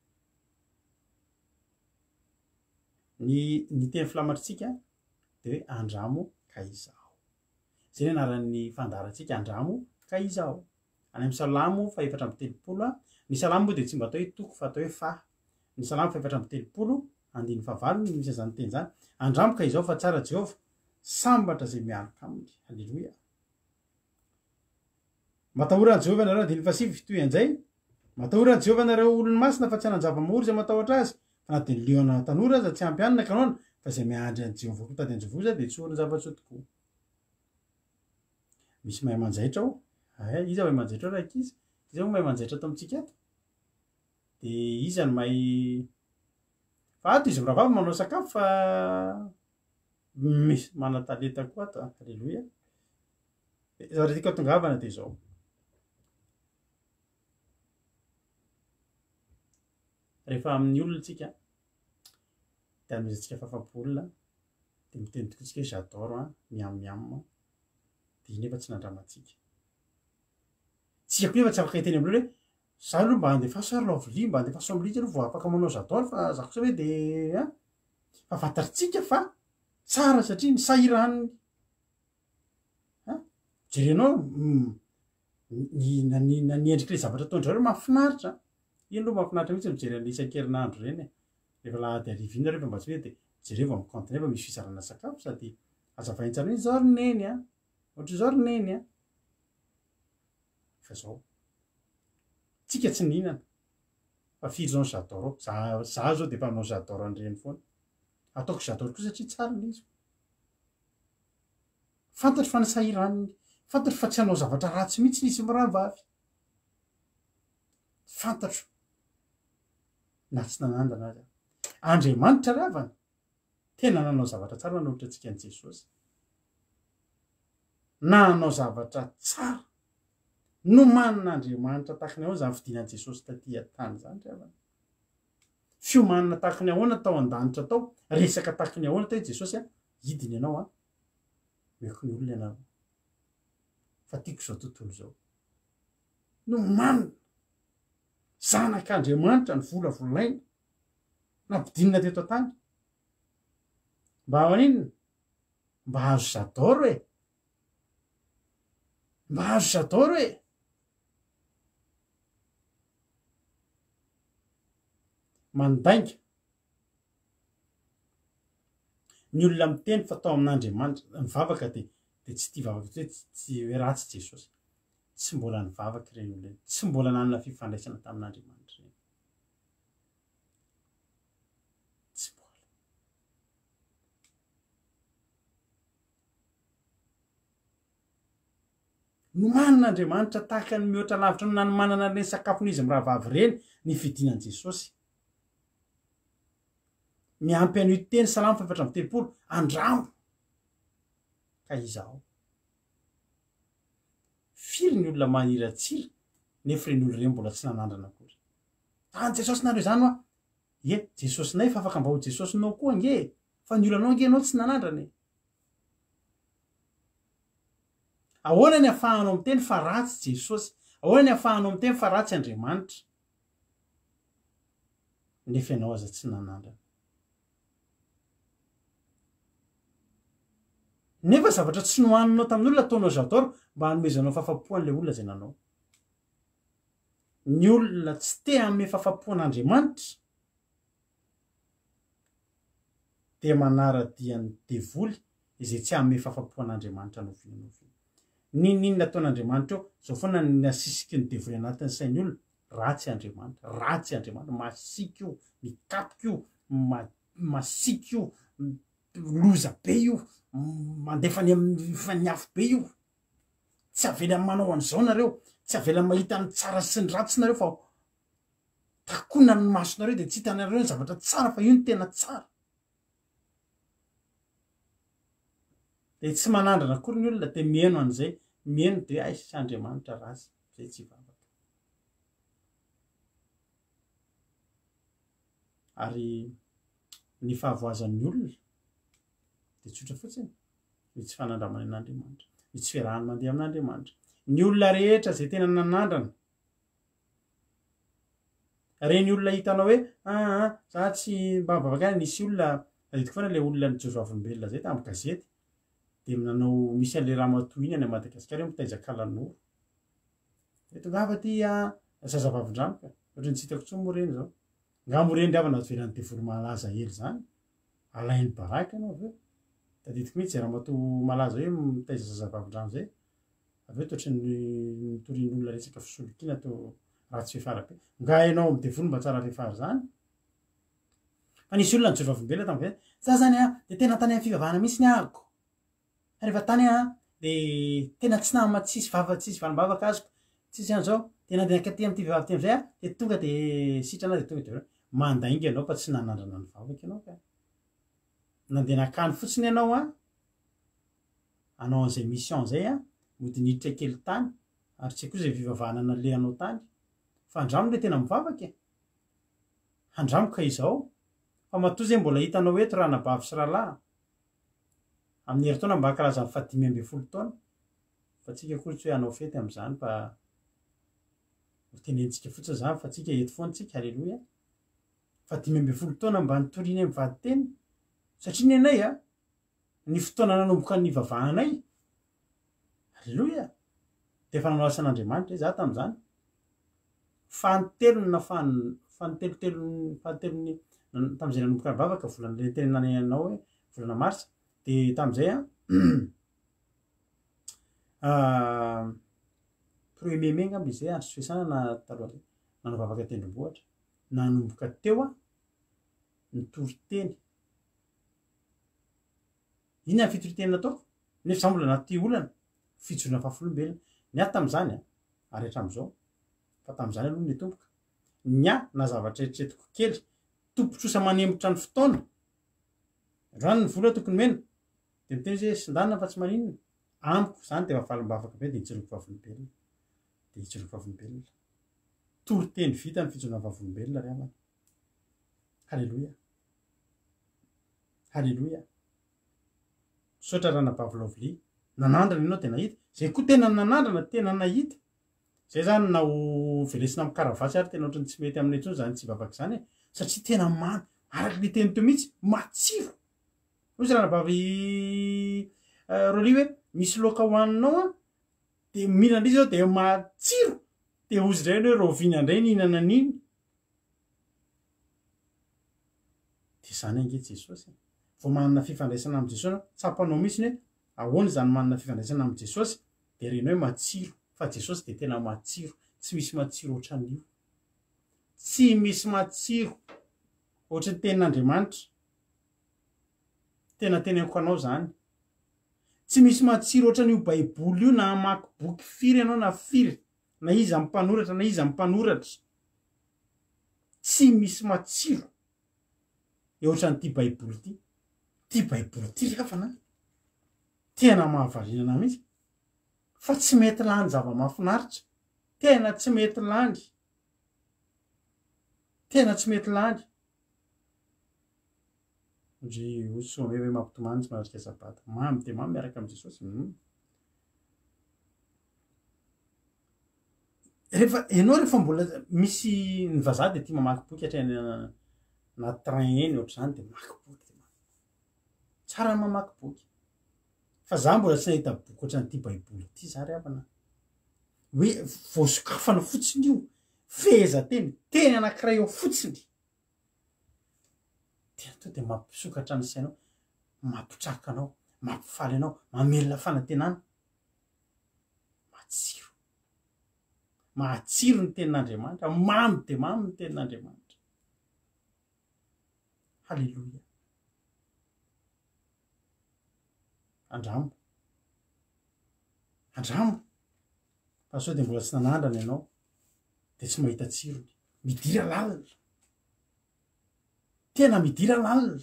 ny teny filamatritsika de hoe andramo ka izao zay ny anaran'ny fandarantsika andramo ka izao any amin'ny salamo fa 4:30 ny salamo moa de tsy mba atao hoe toko fa atao hoe fa ny salamo fa 4:30 andiny fahavalony misy zany teny zany andramo ka izao fa tsara Jehova sambatra zay miaraka aminy halleloia matahorany Jehova nareo andiny fasivy fitoy an'izay matahorany Jehova nareo olony masina fa tsy hanan-java-mory zay matahotra azy fa na de ny leona tanora aza tsy ampy anina kanaona fa zay miandry an' Jehova koa tady anjovoza de tsoriny zava-tso tokoa misy mahay manjaitra ao iza mahay manjaitra ao raiky izy iza moa mahay manjaitra ato amintsika ato de iza ny mahay fa ato izy miravavy manao sakafo fa misy mana-talenta koa ato halleloia zavatra tiako atongavana de zao rehefa amin'ny olona tsika de anomezantsika fahafapoolona de miteny tokoa tsika hoe j'adore miam de iny efa tsy nandramatsika tsika koa efa tsy afaka hiteny amin'olo hoe za aloha mba andefaso ary lovely mba andefaso am'litsy aloha vao afaka manao j'adore fa za kosa hoe de fa fantaritsika fa tsara satria ny sahiraniny jerenao ny endrik'le zavatra ataondrareo mahafinaritra iny aloha mahafinaritra mihitsy mijery an'le isan-kerinandro reny rehefa lahady arivina rehefa mba tsy hoe de jereva amin'ny compte nefa misy fisarana sakafo sady azavaintsara hoe zao roneny a ohatry zao roneny a fa zao tsika tsy nihinana fa firy zao ny j'adore za zao de mpanao j'adore an'ireny foana ataoko j'adore koa satria tsara le izy fantatry fa ny sahirany fantatry fa tsy hanao zavatra ratsy mihitsy nisy mirahavavy fantatro na tsy nanandana azy Andriamanitra ravana tena nanao zavatra tsara nanohitra antsika an' Jesosy nanao zavatra tsara no manan'Andriamanitra tahakany ahoana zany fidinan'i Jesosy taty an-tany zany ravana fiomanana tahakany ahoana tao an-danitra tao resaka tahakany ahoana tao Jesosy a hidiny ianao a meko ny olona ianao fa tiako zao tontolo zao no manina zanak'Andriamanitra ny volavolaina nampidinina teto an-tany mba ao aninona mba azo j'adore e mba azo j'adore e mandainga ny olona miteny fa tao amin'Andriamanitra mivavaka de tsy tia vavaka hoe tsy hoe ratsy Jesosy tsy mbola nivavaka ireny olona tsy mbola nanana fifandraisana tamin'Andriamanitra ireny tsy mbola no manan'Andriamanitra tahaka ny mihoatra lavitra no nanomanana reny sakafon'izy mirahavavy reny ny fidinan'i Jesosy miampy an'io teny salamo 4:30 andramo ka izaho firy ny olona maniratsira nefa reny olo reny mbola tsy nanandrana akory tany Jesosy nareo zany oa e Jesosy nay fa afaka mba ho Jesosy nao koa nge fa ny olanao nge anao tsy nanandrana e ahoana ny ahafahanao miteny fa ratsy Jesosy ahoana ny ahafahanao miteny fa ratsy Andriamanitra nefa ianao aza tsy nanandrana nefa zavatra tsy nohaninao tamin'olona ataonao j'adore mba hanomezanao fahafapoan'le olona zay nanao ny olona tsy te hanome fahafapoan'Andriamanitra de manaradian'ny devoly izay tsy hanome fahafapoan'Andriamanitra novinanoviana ninona ataon'Andriamanitra eo zao foana ny asisiky ny devoly anatin'ny sain'ny olona ratsy Andriamanitra masiky io mikapoka io masiky io loza be io mandefa ny amin'ny faniafo be io tsy avela manao an'izao nareo tsy avela mahita ny tsara sy ny ratsy nareo fa takona ny masonareo de tsy hitanareo ny zavatra tsara fa io ny tena tsara de tsy manandrana akory ny olona de mihaino an'izay mihaino de ay sy Andriamanitra ratsy zay tsy vavaka ary ny fahavoazan'ny olona de tsotra fotsiny ny tsy fanandramany an'Andriamanitra ny tsy fiarahany mandeha amin'Andriamanitra ny olona rehetra zay tena nanandrana reny olona hitanao hoe za tsy mba bavaka nisy olona hitako foana le olona ny Josavolombelona zay tamin'ny gazety de nanao misy an'le raha matohiny any Madagasikara hoe mitaiza kalanoro eto ngava ty zazavavin-dranoka ohatrany tsy hitako tsony moa reny zao ngamo reny ravana toeran'ny devoly malaza hely zany alainy baraka ianao aveo tadidiko mihitsy raha mato malaza hoe mitaiza zazavavin-drano zay aveo toatry ny torian'olona resaka fisolokiana to ratsy fefarabe nga ianao amin'ny devoly mba tsara fefary zany fa nisy olona ny Josavolombelona tamin'izay za zany de tena tany amin'ny fivavahana mihitsy ny ahako rehefa tany de tena tsy nama tsisy vava tsisy valim-bavaka azoko tsisy an'izao tena de nakaty amin'ity vehivavy ty am'izay de tonga de sitrana de tonga de mandainga ianao fa tsy nanandrana ny vavaka ianao ka nandeha nakany fotsiny ianao anao an'izay mission zay mody niditra kely tany ary tsy koa zay fivavahana nalehanao tany fa andramo le tena mivavaka andramoka izao fa matoa zay mbola hitanao eto raha nabavy sy rahalahy amin'ny herintaona mba karazany 5 taona fa tsika koa tsy hoe hanao fety am'izany fa tenentsika fotsiny zany fa tsika eto foana tsika halleloia 5 taona mba nitoriany mivady teny satria ny anay ny fotoana nanomboka ny vavahanay halleloia de efa nanao asan'Andriamanitra za tamin'izany fahatelony tam'izay nanomboka nivavaka volana teny nananao hoe volana marsa de tam'izay premier mai ngamba izay azo fiasana na taloha nanovavaka tendrombohatra nanomboka teo nitory teny iny ny fitory teny nataoko nefa za mbola anaty olana fijorona fahafolombelona ny ahy tam'izany ary hatram'izao fa tam'izany aloha ny tomboka nya na zavatra eritreretiko kely tompotrosa manembotra ny fotoana rano ny vola tokony mena de miteny izy hoe sindanina fa tsy maninona amiko zany de mafalimbavaka be de hijoroko vavolombelona de hijoroko vavolombelona tory teny vita ny fijorona vavolombelona ry havana halleloia halleloia sotra rana Pavlovli nanandrana ianao de nahita zay koa tena nanandrana tena nahita zay zany nao velesina amin'ny karavatsy ary tena ohatrany tsy mety amin'ny intsony zany tsy vavaka zany satria tena mamy araky le teny teo mihitsy matsiro ozy rana Pavy roali hoe misy loka hoaninao de mihinana izy ao de matsiro de ozy dray hoe rovina indray nihinana an'iny de zany ange Jesosy vao manana fifandraisana amin'ny Jesosy tsapanao mihitsy hoe ahoana zany manana fifandraisana amin'ny Jesosy de renao hoe matsiro fa Jesosy de tena matsiro tsy misy matsiro ohatran'io tsy misy matsiro ohatry ny tenin'Andriamanitra tena teneniko anao zany tsy misy matsiro ohatran'io baiboly io na amaky boky firy ianao na firy na iza amin'ny mpanoratra na iza amin'ny mpanoratra tsy misy matsiro ohatran'ity baiboly ty baiboly ty rehefa tena mahavariana mihitsy fa tsy mety lany zava-mahafinaritra tena tsy mety lany tena tsy mety lany ndry oso ame hoe mampitomany tsy manarika sabata mamy de mamy miaraka amin'ny Jesosy rehefa ianao rehefa mbola misy ny vazaha de tia mamaky boky hatrany na train eny ohatr' zany de mamaky boky tsara ny mamaky boky fa za mbola tsy nahita boky ohatran'ity baiboly ty za ry havana hoe voasokafana fotsiny io feza teny anankiray eo fotsiny tena to de mampisokatra ny sainao mampitraka anao mampifaly anao mamelona fanantenana matsiro ny tenin'Andriamanitra mamy de mamy ny tenin'Andriamanitra halleloia andramo fa sao de mbola tsy nanandrana ianao de tsy mahita tsirony midira lalina tena midira lalina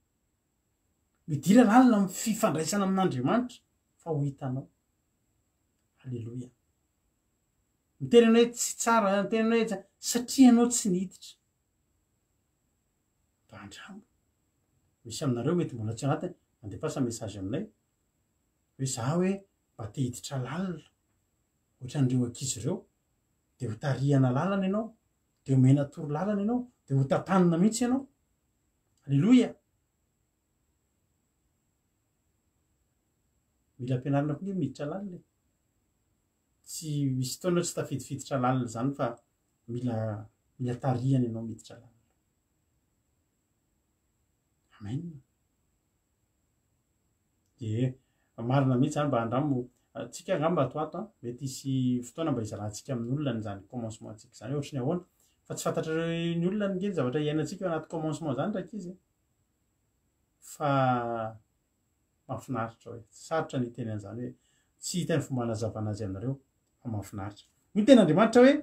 amin'ny fifandraisana amin'Andriamanitra fa ho hitanao halleloia miteny anao hoe tsy tsara miteny anao hoe satria ianao tsy niditra mba andramo misy aminareo mety mbola tsy anatiny mandepasa mesazy aminay hoe za hoe mba te hiditra lalina ohatran'ireo ankizy ireo de ho tarihana lalana ianao de omena toro lalana ianao de ho tatanina mihitsy ianao halleloia mila ampianarina koa miditra lalina tsy misy taona tsy tafidifiditra lalina zany fa mila tarihana ianao miditra lalina amen de marina mihitsy zany mba andramo tsika angamba atoato mety isy fotoana mba izarantsika amin'ny olona n'izany commencement tsika zany ohatry ny ahoana fa tsy fantatra ny olona ngeny zavatra iainantsika anaty commencement zany ndraiky izy fa mahafinaritra hoe sarotra ny teny an'izany hoe tsy hita ny fomba nazavana azy aminareo fa mahafinaritra ny ten'Andriamanitra hoe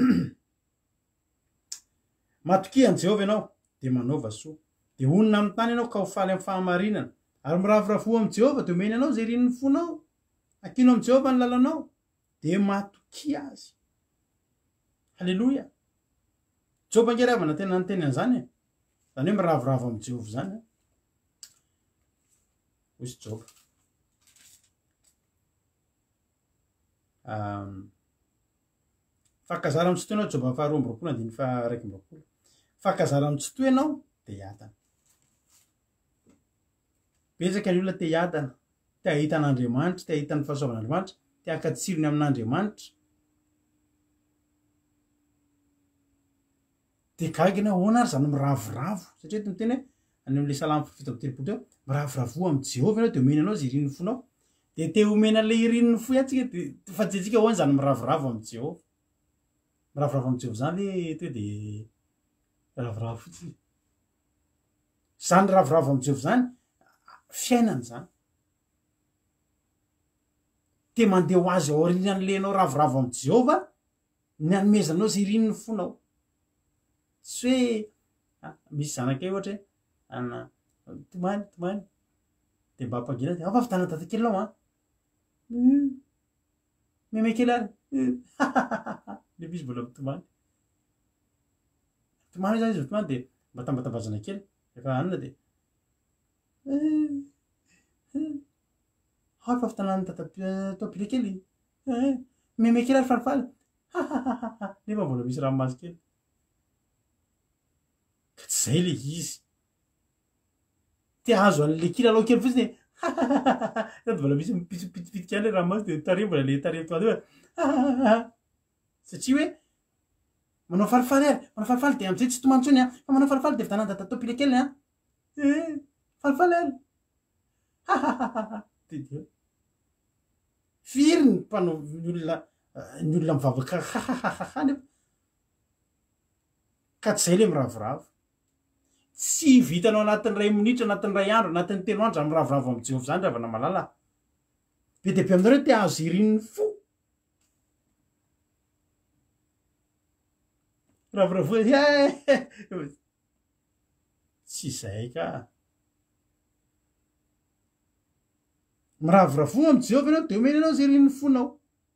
matoki an' Jehovah ianao de manaova soa de onina amin'ny tany ianao ka ho faly amin'ny fahamarinana ary miravoravo amin'ny Jehovah de omeny anao zay rin'ny fonao akino amin'ny Jehovah ny lalanao de matoki azy halleloia Joba nge ravana tena noteny an'izany zany hoe miravoravo amin'ny Jehovah zany hozy Joba fakazara amin'ny tsy toy ianao Joba faharoa amby roapolo andiny fa raiky amby roapolo fakazara amin'ny tsy toy ianao de hiadana betsaka ny olona te hiadana te ahita an'Andriamanitra te ahita ny fahasoavan'Andriamanitra te hakatsirony amin'Andriamanitra de gagina hoana ary zany miravoravo satria ty miteny hoe any am'le salamy fito amby telopolo teo miravoravo am' Jehovah anao de omena anao zay irin'ny fonao de te omena le irin'ny fo atsika de fa tsika hoany zany miravoravo am' Jehovah miravoravo am' Jehovah zany le to de ravoravo fotsiny zany ravoravo am' Jehovah zany fiainany zany te mandeha ho azy ao aorian'le anao ravoravo am' Jehovah ny anomezanao zay irin'ny fonao sy hoe misy zanakay ohatra ana tomany de mba ampangina de ampavitana datakely anao memekely ary le misy mbola tomany zany izy tomany de mba tambatabazana kely efa anina de ampavitana topile kely memekely ary falifaly nefa mbola misy ranomasy kely ka tsy zay le izy te azo an'le kilalao kely fotsiny sady mbola misy mipitipitika any le ranomasy de tare mbola le tare toady hoe satria hoe manao falifaly ary de am'izay tsy tomantsony fa manao falifaly de vitanany data topile kely falifaly ary de firy ny mpanao ny olona mivavaka nefa ka tsy zay le miravoravo tsy vitanao anatin'ny ray minitra anatin'ny ray andro anatin'ny telo andro miravoravo am' Jehovah zany ravana malala be de be aminareo te azo irin'ny fo ravoravo tsy zay ka miravoravo am' Jehovah anao de omena anao zay irin'ny fonao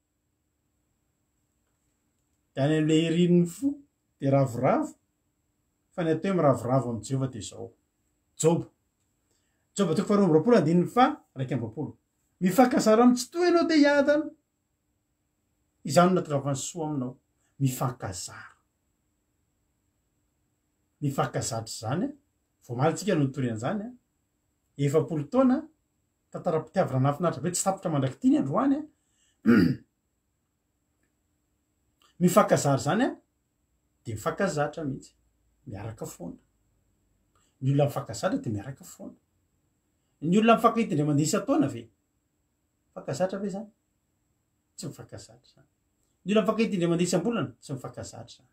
de any am'le irin'ny fo de ravoravo fa ny atao hoe miravoravo am' Jehovah de zao Job toko faharoa amby roapolo andininy fa raiky amby roapolo mifankazara am' tsy toy anao te hiadana izany natokafany soa aminao mifankazatra zany vao malitsika no nitorian'izany efapolo taona tantara-pitiavana nafinaritra be tsy tapitra mandraky tiny androany mifankazary zany de mifankazatra mihitsy miaraka foana ny olona mifankazatra de miaraka foana ny olona mifankahita indray mandeha isa-taona ve mifankazatra ve zany tsy mifankazatra zany ny olona mifankahita indray mandeha isam-bolana tsy mifankazatra zany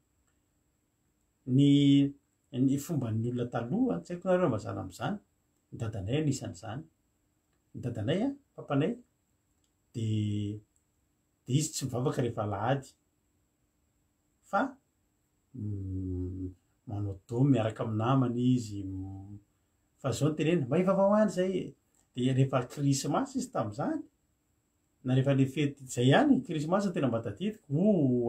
ny fomba ny olona taloha tsy haiko nareo mbazana am'izany ny dadanay anisan'izany ny dadanay papanay de izy tsy mivavaka rehefa lahady fa manao dômy miaraka amy namany izy fa zao ny tenena mba hivava ho any zay de rehefa krismasy izy tam'izany na rehefa le fety zay ihany krismasy ny tena mba tadidiko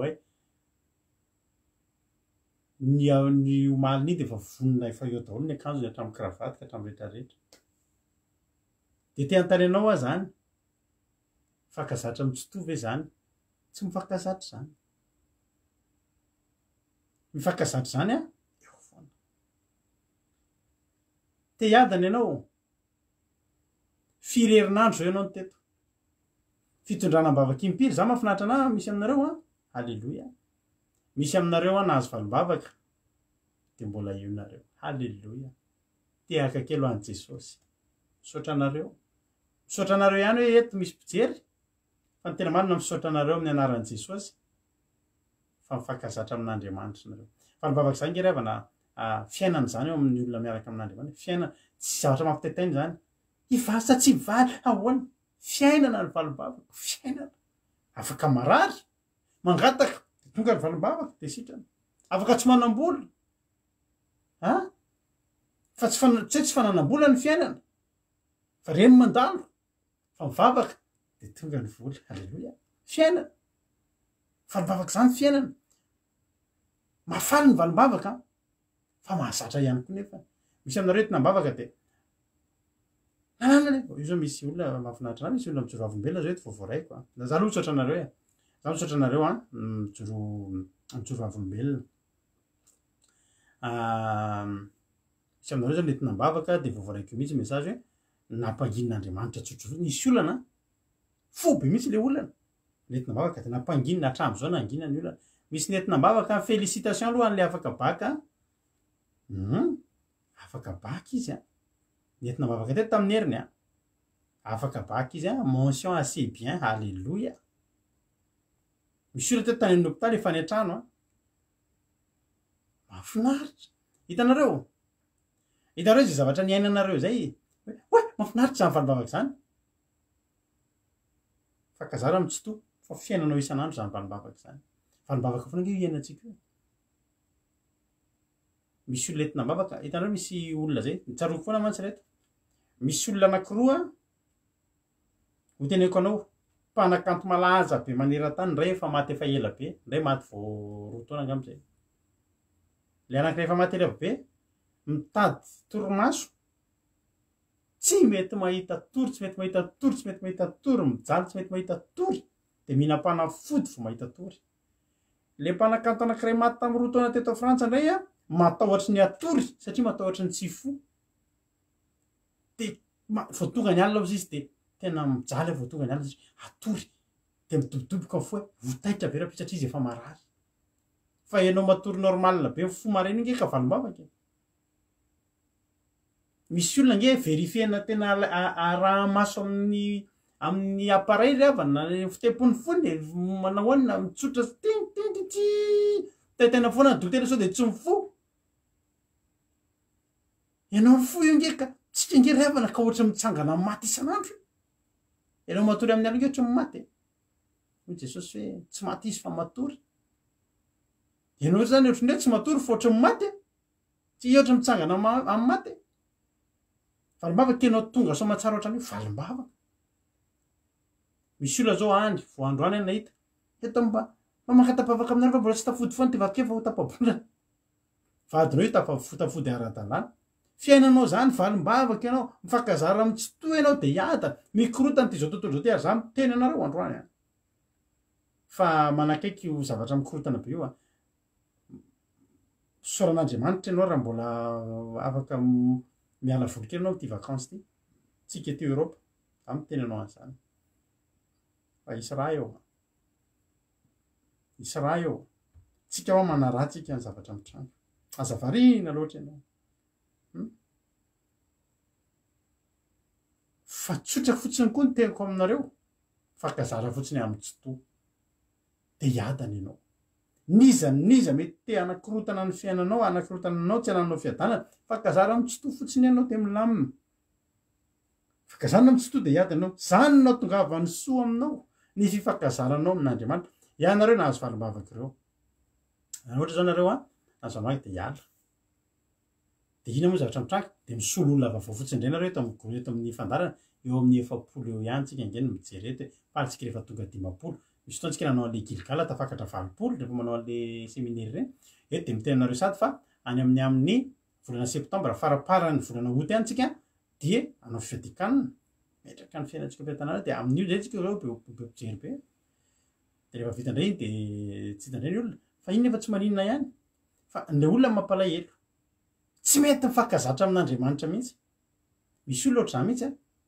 ny omaliny iny de efa vonona efa eo daholo ny akanjony hatramin'ny kravaty ka hatramin'ny rehetrarehetra de te antanyanao a zany mifankazatra amy tsy tove zany tsy mifankazatra zany mifankazatra zany eo foana te hiadana ianao firy herinandro zao ianao no teto fitondrana mbavaky impiry za mahafinaritra ana misy aminareo halleloia misy aminareo nahazo valimbavaka de mbola io nareo halleloia te akakelo any Jesosy misaotra anareo ihany hoe eto misy mpijery fa ny tena marina misaotra anareo amin'ny anaran'i Jesosy fa mifankazatra amin'Andriamanitra nareo valimbavaka zany ngery avana fiainana zany eo amin'ny olona miaraka amin'Andriamanitra fiainana tsy zavatra mampitaitainy zany ivasa tsy valy ahoana fiainana ny valimbavaka fiainana afaka marary mangataka tonga ny valimbavaka de sitrana afaka tsy manam-bola fa tsy fananam-bola ny fiainana fa reny mandalo fa mivavaka de tonga ny vola halleloia fiainana valimbavaka zany fiainana mafaly ny valimbavaka fa mahazatra ihany koa nefa misy aminareo tinambavaka de nanana io zao misy olona mahafinaritra ana misy olona mijoro avombelona zao eto voavoaraiko za aloha misaotra anareo za misaotra anareo mijoro avombelona misy aminareo zany le tinambavaka de voavoaraiko io mihitsy message hoe nampanginin'Andriamanitra tsotrotro nisy olana fobe mihitsy le olana netinambavaka tena mpanginina hatramo zao nangina ny olona misy netinambavaka félicitation aloha an'le afaka baka afaka baka izy a netinambavaka teto tamin'ny heriny a afaka baka izy a mention assez bien alléluia misy olona teto tany amin'ny hôpitaly efa ny an-trano a mahafinaritra hitanareo zay zavatra niainanareo zay hoe mahafinaritra zany valibavaka zany fakazara mitsito fa fiainanao isan'andro zany valibavaka zany valibavaka foana nge iainantsika io misy olona etinambavaka hitanareo misy olona zay nitsaroko foana mantsy reto misy olona anakiroa ho teneko anao mpanakanto malaza be maneran-tany ndray efa maty efa ela be ndray maty vo roa taona angamizay le anankiray efa maty ela be mitady torimaso tsy mety mahita tory tsy mety mahita tory tsy mety mahita tory mijaly tsy mety mahita tory de mihinam-panafody vo mahita tory le mpanakanto anankiray maty tamin'ny roa taona teto frantsa ndray a matahoatry ny atory satria matahoatry ny tsy fo de vo tonga ny alina izy de tena mijaly vo tonga ny alina satria atory de midobidoboka fo votaitra be raha satria izy efa marary fa ianao matory normal be fo mareny nge ka valimbavaka misy olona nge verifiena tena araha maso amin'ny appareil ry avana fitepony fony manahoanina mitsotra tintinti tena foana ny dokotera sao de tsy mifo ianao ny fo io nge ka tsika nge ry avana ka ohatra mitsangana maty isan'andro ianao matory amin'ny alina nge ohatra maty hoy jesosy hoe tsy maty izy fa matory ianao ohatra zany ohatra ndray tsy matory fa ohatra maty tsy ohatra mitsangana amin'ny maty valimbavaka kenao tonga so matsara ohatra hoe valimbavaka misy olona zao any vo andro any nahita eto mba makatapavaka aminareo fa mbola tsy tafody foana ty vakefa ho tapabolana vadinao io tafody ara-dalàna fiainanao zany valimbavaka ianao mifakazara mitsito ianao de hiada mikorotany ty zao tontolo zao ty ary zany teny anareo androany a fa manakaiky io zavatra mikorotana be io a soran'Andriamanitra ianao raha mbola afaka miala voly kely anao ty vakansy ty tsika ty Europe amin'ny teny anao an'izany fa isy raha eo tsika ao manara tsika ny zavatra mitranga azavarina loatra ianao fa tsotra fotsiny koa ny teniko aminareo fakazara fotsiny amin'ny tsito de hiadany ianao niza mety te anakorotana ny fiainanao anakirotananao tsy ananao fiadanana fakazara mitsito fotsiny ianao de milamina fakazarana mitsito de hiadanao zany nao tongava ny soa aminao ny fifakazaranao amin'Andriamanitra ianareo nahazo valimbavaka ireo ohatra zao nareo a nazo amaky de hiala de ina moa zavatra mitranga de misolo olona vaovao fotsiny ndray nareo eto amin'ny fandarana eo amin'ny 7 eo ihany tsika ngeny mijery eto palitsika rehefa tonga 10 misy fotoana tsika nanao an'le gilgala tafakatra 20 rehefa manao an'le séminaire reny eto de mitenanareo sady fa any amin'ny volana septambra faraparany volana août any tsika de anao fiadikanina metraka ny fiainantsika fiatanana de amin'io zay tsika reo be pijery be de rehefa vita ndray de tsy hita ndray ny olona fa iny nefa tsy maninona ihany fa le olona mampalahelo tsy mety mifakazatra amin'Andriamanitra mihitsy misy olona ohatr'izany mihitsy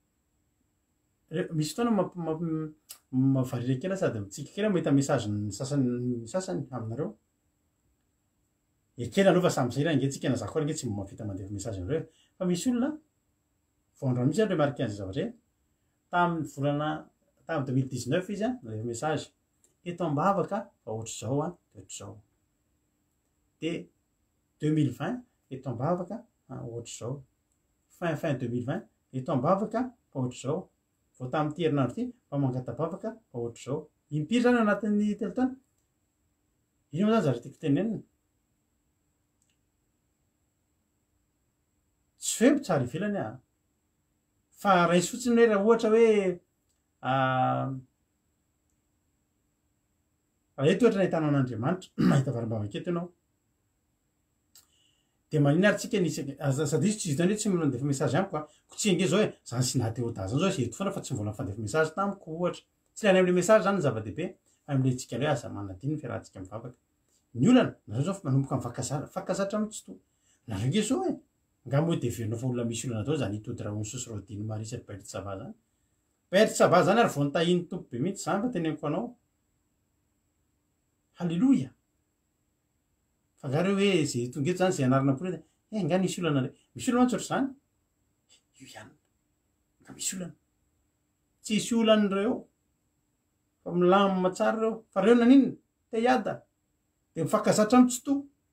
misy fotoana mavarira kely sady mitsika kely mahita message ny sasany aminareo ekely aloha fa samy zay raha nge tsika na zako nge tsy mavita mandefa message nareo fa misy olona voandroany mihitsy andreo marika an'izay zavatra tamin'ny volana tamin'ny 2019 izy a nadefa message eto ambavaka fa ohatra zao a de ohatra zao de 2020 eto ambavaka ohatra zao fin 2020 eto ambavaka fa ohatra zao vao tamin'ity herinandro ty fa mangatabavaka fa ohatra zao impiry zany anatin'ny telotany ino moa zany zavatra tiako tenenina tsy febo tsara ivelany a fa raisy fotsiny hoe raha ohatra hoe raha eto ohatra nahitanao an'Andriamanitra mahita valimbavaka eto ianao de manina ary tsika nisy sady izy tsy izy tany hoe tsy mandefa message amiko ko tsy nge zao hoe zany sy nateoda zany zao eto foana fa tsy mbola fandefa message tamiko ohatra tsy lany am'le message zany zava-dehibe am'le tsika le aza manadiny fiarahantsika mivavaka ny olana nareo zao manomboka fakazatra amitsito nareo nge zao hoe ngamo de verina fa olona misy olana atao zany hitody raha onsosy rodiny marisy perdre sava zany perdre sava zany ary vao nitahiny tompo be mihitsy zany fa teneniko anao halleloia fa gareo hoe zay tonga eto zany zay anarana porety nga nisy olana re misy olana tsotra zany io ihany nga misy olana tsy isy olany reo fa milamina tsara reo fa reo naninona te hiada de mifakazatra mitsoto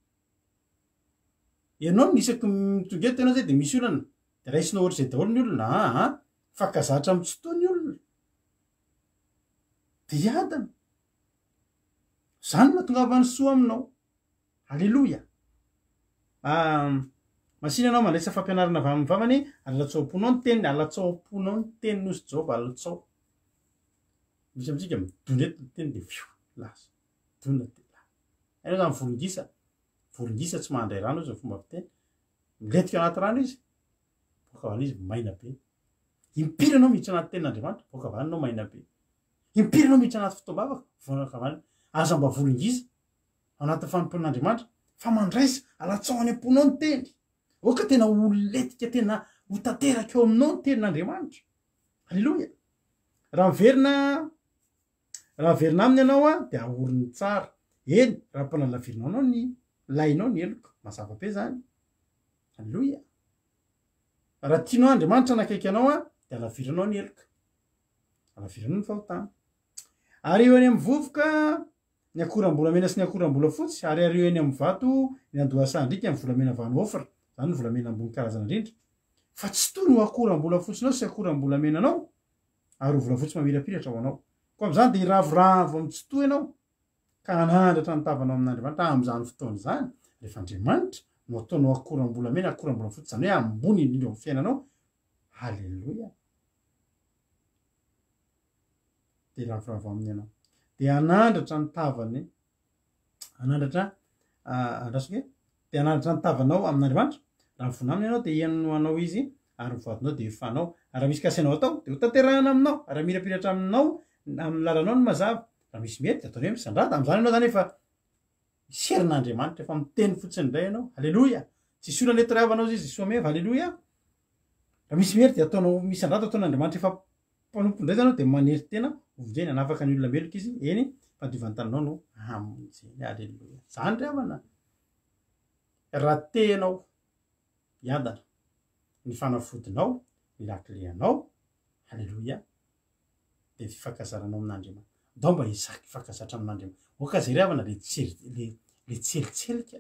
ianao nisaky mitonga eto ianao zay de misy olana de raisinao ohatra zay daholo ny olona fakazatra mitsotoa ny olona de hiadana zany mahatongavany soa aminao halleloia masina anao mandraisa fampianarana avy amin'ny vavany alatsaom-ponao ny teniny alatsaom-ponao ny teny nosy jehova alatsao misy amitsika midona eto ny teny de fio lasa dona de la ainao zany volongisa tsy mahandray rano izy ny fomba fiteny miletika anaty rano izy boka vany izy maina be impiry anao miditra anaty tenin'andriamanitra boka vany anao maina be impiry anao miditra anaty fotoam-bavaka voka vany aza mba volongisa anaty fanompon'andriamanitra fa mandraisa alatsao any am-ponao ny teny oka tena oletika tena ho tanteraka eo aminao ny tenin'andriamanitra halleloia raha verina aminy ianao de ahoriny tsara eny raha mpanalavirinao anao ny lainao ny eloka mazava be zany halleloia raha tianao andriamanitra nakaiky anao de alaviranao ny eloka alaviranao ny fahotana ary eo any amin'ny vovoka ny akoram-bolamena sy ny akoram-bola fotsy ary eo eny amin'ny vato ny andohasandrika ny volamena vany ofra zany ny volamena ambony karazana rindra fa tsy toy no akoram-bola fotsinao sy akoram-bolamenanao ary vola fotsy mamirapiratra ho anao ko am'izany de iravoravo amitsito ianao ka anandratra nytavanao amin'andriamanitra am'izany fotoana zany rehefa andriamanitra no ataonao akoram-bolamena akoram-bola fotsy zany hoe ambony indrindra amin'ny fiainanao halleloia de iravoravo aminy ianao de anandratra ny tavany anandratra andrasoke de anandratra ny tavanao amin'andriamanitra raha vonaminy ianao de iano anao izy ary mivoadinao de efanao raha misy kasenao atao de ho tanterahana aminao raha mirapiratra aminao amin'ny lalanao ny mazava raha misy mety de ataony hoe misandrata am'izany ianao zany efa serin'andriamanitra efa miteny fotsiny indray ianao halleloia tsisy olana le tiravanao izy soameva halleloia raha misy mety de ataonao misandrata ataon'andriamanitra efa mpanompo indray zanao de manery tena ovindreny anafaka ny olona meloka izy eny fadiovantananao no aminjeny halleloia zany ry havana raha tenao hiadana ny fanafodinao ny lakleanao halleloia de fifakazaranao amin'andriamanitra dao mba isaky ifakazatra amin'andriamanitra oka zay ry havana le tselitselika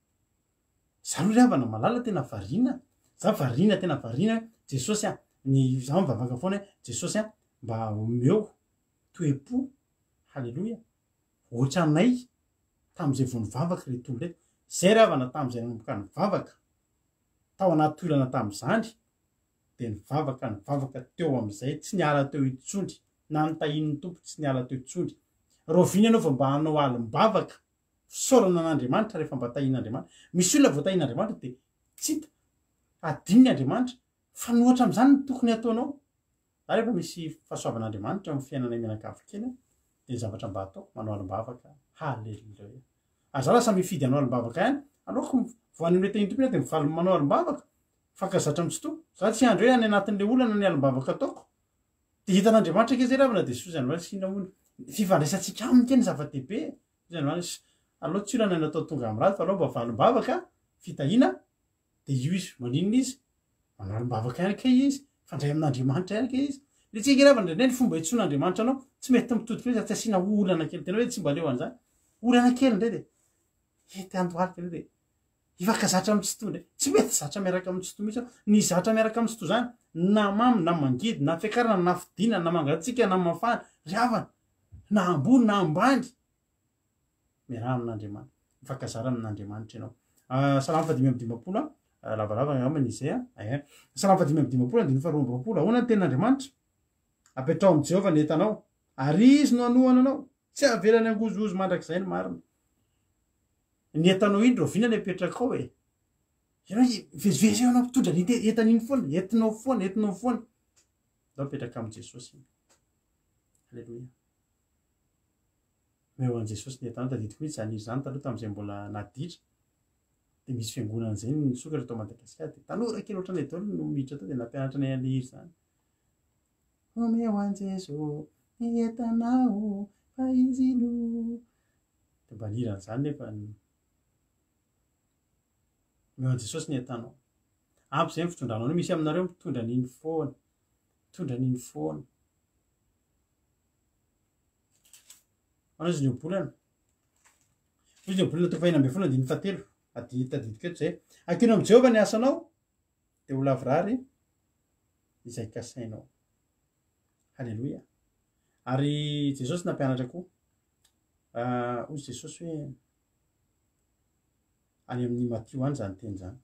zany ry havana malala tena varina za varina tena varina jesosy ny za mivavaka foana jesosy mba omeo toepo halleloia ohatra anay tam'izay vo nivavaka re tolo reto zay ry havana tam'izay nanomboka nivavaka tao anaty olana tam'izany de nivavaka teo am'izay tsy niala teo itsondry na nytahin'ny tompo tsy niala teo itsondry roviny anao fa mba hanao alim-bavaka fisaorana an'andriamanitra rehefa mba tahin'andriamanitra misy olona voatahin'andriamanitra de tsy hita adininy andriamanitra fa nohatra am'izany ny tokony ataonao za rehefa misy fahasoavan'andriamanitra amin'ny fiainana mianakavy kely de zavatra mba atao manao alim-bavaka halleloia aza lasa mifidy anao alim-bavaka ihany anaoko voan'ny le tehny tompony de mivaly manao alim-bavaka fakazatra mitsito za tsy andro hoe any anatin'le olana ny alim-bavaka ataoko de hitan'andriamanitra ke zay ravana de sozany va sina ono fifandraisantsika aminy ke ny zava-dehibe zany va aloha tsy olana ny atao tonga amin'ny raty fa aloha mba valim-bavaka fitahina de io izy maninona izy manao alim-bavaka ihany ke izy fandray amin'andriamanitra ihany ke izy le tsika ravana ndray ny fomba itson'andriamanitra anao tsy mety mitodika hoe za tsy asiana olana kely tena hoe tsy mba leo an'izany olana kely ndray de hety andohalika le de ifakazatra amitsito ndray tsy mety zatra miaraka amitsito mihitsy ny zatra miaraka amitsito zany na mamy na mangidy na fiakarana na fidina na mangatsika na mafana ry havana na ambony na ambany miaraha amin'andriamanitra mifakazara amin'andriamanitra ianao salamy fadimy amby dimapolo lavalava ngambany izay salamy fadimy amby dimapolo de faharoa amby roapolo ahoana ny tenin'andriamanitra apetrao am' Jehova ny entanao ary izy no anohana anao tsy avelany angozogozo mandrak'izay ny marina ny entanao iny rovina ny apetrakao ianao vezivezy eo anao mpitondra ny entan'iny foana entinao foana zao petraka am' Jesosy halleloia meo an' Jesosy ny entanao tadidiko mihitsy zany izy zany taloha tam'izay mbola naditra de misy fiangonana zay nisokatra tao Madagasikara de tanora kely ohatranay daholo no miditra tao de nampianatra nay an'le izy zany omeo an' Jesosy ny entanao fa izy no de mbanirana zany nefa meo jesosy ny atanao ampy zay fitondranao no misy aminareo mitondra niny foana anao izy neobolana tofahina ambe foana diny fatelo tadidiko eto zay akino am Jehova ny asanao de ho lavrary izay kasainao. Halleloja. Ary Jesosy nampianatra koa ozy Jesosy hoe any amin'ny Matio any zany teny zany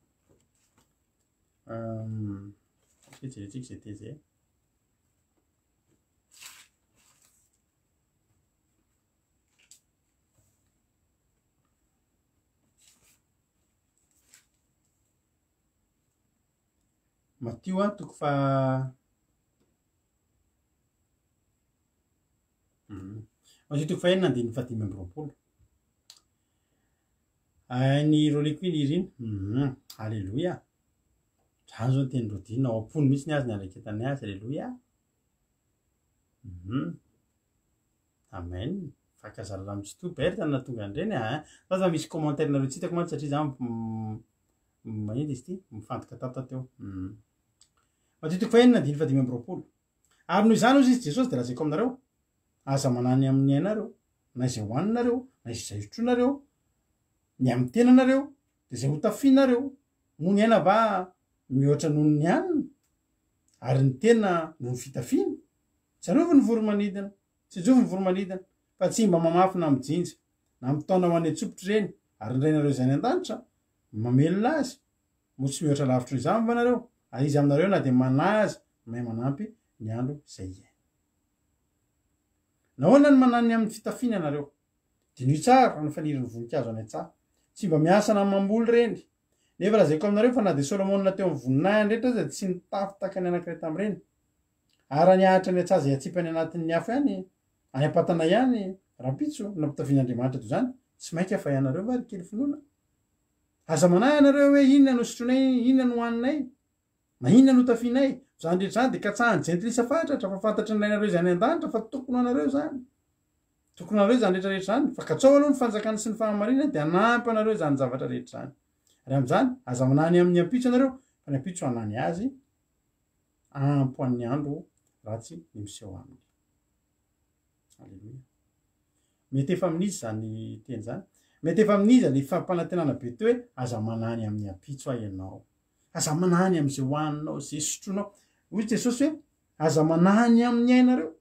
jerentsika zay teny zay Matio a toko fa Matio toko fa enina andininy fadimy amby roapolo ny rolekoiny iriny halleloja zany zao teny rodina ao ampony mihitsy ny azy ny andraiketany azy halleloja amen fakazarala mitsy berta na tonga andreny fa misy commentaire nareo tsy hitako mantsy satria za magnendy izy ty mifantoka tateo Matio toko fa enina andiny fadimy amby roapolo ary noho izany ozy izy Jesosy de lazaiko aminareo aza manany amin'ny ainareo na izay hoaninareo na izay hotronareo ny amin'ny tenanareo de zay hotafinareo no ny aina va mihoatra noho ny anina ary ny tena noho ny fitafina tsy arovy ny voromanidina tsy jovy ny voromanidina fa tsy mba mamafina mijinja na mitona ho any antsopotry reny ary ndrainareo zay ny an-danitra mamelona azy mo tsy mihoatra lavitro izany vanareo ary izy aminareo na de manazy mahay manampy ny andro zay nahoana ny manany amin'ny fitafina anareo de ny tsara ny faniriny voninkazo any an-tsaha tsy mba miasana mamboly reny nefa lazaiko aminareo fa na de Solomona teo amin'ny voninahiny rehetra zay tsy nitafy takany anankiray tam'ireny ary niahatra ny atsaha zay atsipany anatin'ny afo ihany any apatana ihany rapitso nampitafian'Andriamanitra toy zany tsy mainka fa ianareo vary kely finoana aza manahy anareo hoe inona no sotronay inona no hoaninay na inona no tafinay zany rehetra zany de katsahany jentilisa fatratra fa fantatry ny lainareo zany an-danitra fa tokony anareo zany zany rehetrarehetra zany fa katsao aloha ny fanjakany sy ny fahamarinana de anampy anareo zany zavatra rehetra zany ary am'zany aza manany amin'ny ampitso anareo fa ny ampitso anany azy ampo an'ny andro ratsy ny miseho aminy. Halleloja. Mety efa amin'izy zany teny zany mety efa amin'izy ny fampanantenana be teo hoe aza manany amin'ny ampitso ahy ianao aza manany am'izay hoaninao zay sotronao hoy Jesosy hoe aza manany amin'ny ainareo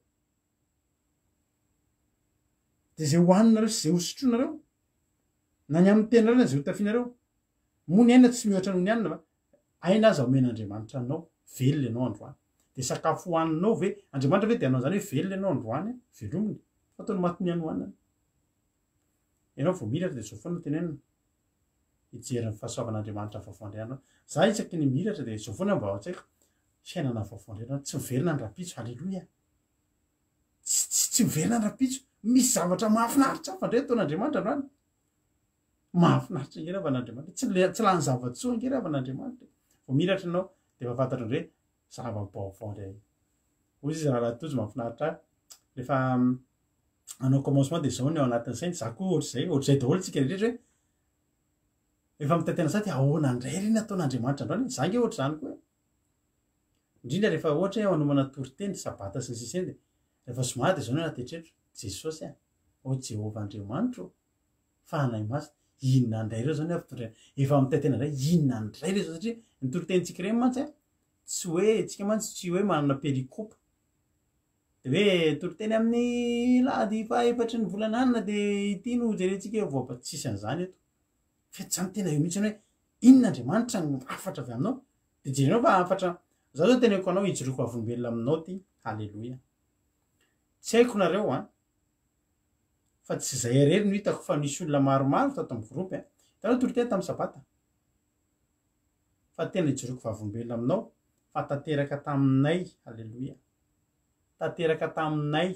de zay hoaninareo sy zay hosotronareo na ny amin'ny tenareo na zay hotafinareo mo ny aina tsy mihoatra noho ny anina fa aina aza omen'Andriamanitra anao velona ianao androany de sakafo hoaninao ve Andriamanitra ve de anao zany hoe velona ianao androany velominy fataony matiny any hoanina ianao vao miratra de zao foana tenenina hijery ny fahasoavan'Andriamanitra vaovao andrianao za isaky ny miratra de zao foana mba ao an-tsaiko fiainana vaovao andrianao tsy miverina ny rapitso halleloja tsy miverina ny rapitso misy zavatra mahafinaritra fa ndray ataon'Andriamanitra androany mahafinaritra ingeravan'Andriamanitra tsy lany zavatsoa ingeravan'Andriamanitra vao miratra anao de efa fantatra ndre zava-baovao ndray ozy izy raha latozy mahafinaritra rehefa anao commencement de zao ny ao anatin'ny sainy za koa ohatr'izay daholo tsika rehetra hoe efa mitatena sady ahoana indray reny ataon'Andriamanitra androany za nge ohatra zany koa indrindra rehefa ohatra hoe ao anomana toriteny sabata sy ny siseny de rehefa zoma de zao ny anaty eritreritro Jesosy o Jehova Andriamanitra fanay masy inona indray reo zany avy efa mitatena indray inona indray reo satria ny toritentsika reny mantsy tsy hoe tsika mantsy tsy hoe manana perikopa de hoe toriteny amin'ny lady fahaefatry ny volananina de ity no jerentsika voapa tsisy an'izany eto fety zany tena eo mihitsy hoe inona Andriamanitra ny afatra avy aminao de jerenao fa afatra za zao teneko anao hijoroako avolombelona aminao ty halleloja tsy haiko nareo fa tsy zay arery no hitako fa nisy olona maromaro tato amin'ny gropy tanao toriteny tamin'ny sabata fa tena hijoroako avolombelona aminao fa tanteraka taminay halleloja tanteraka taminay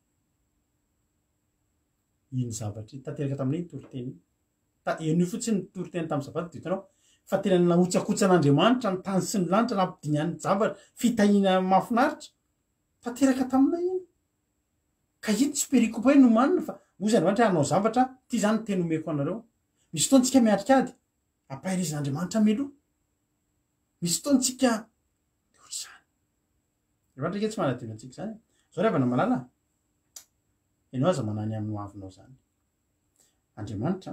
iny zavatra tanteraka taminay toriteny io fotsiny ny toriteny tamin'ny sabata de hitanao fa tena nahotsakotsan'Andriamanitra ny tany sy ny lanitra nampidiniany zavatra fitahina mahafinaritra tanteraka taminay iny ka ito tsy perikopa hoe no manina fa ozy andriamanitra anao zavatra ty zany teny omeko anareo misy fotoantsika miatrika ady ampahirizan'andriamanitra meloha misy fotoantsika zany andriamanitra ke tsy manadino antsika zany zao rehavana malala ianao aza manany amin'ny hoavinao zany andriamanitra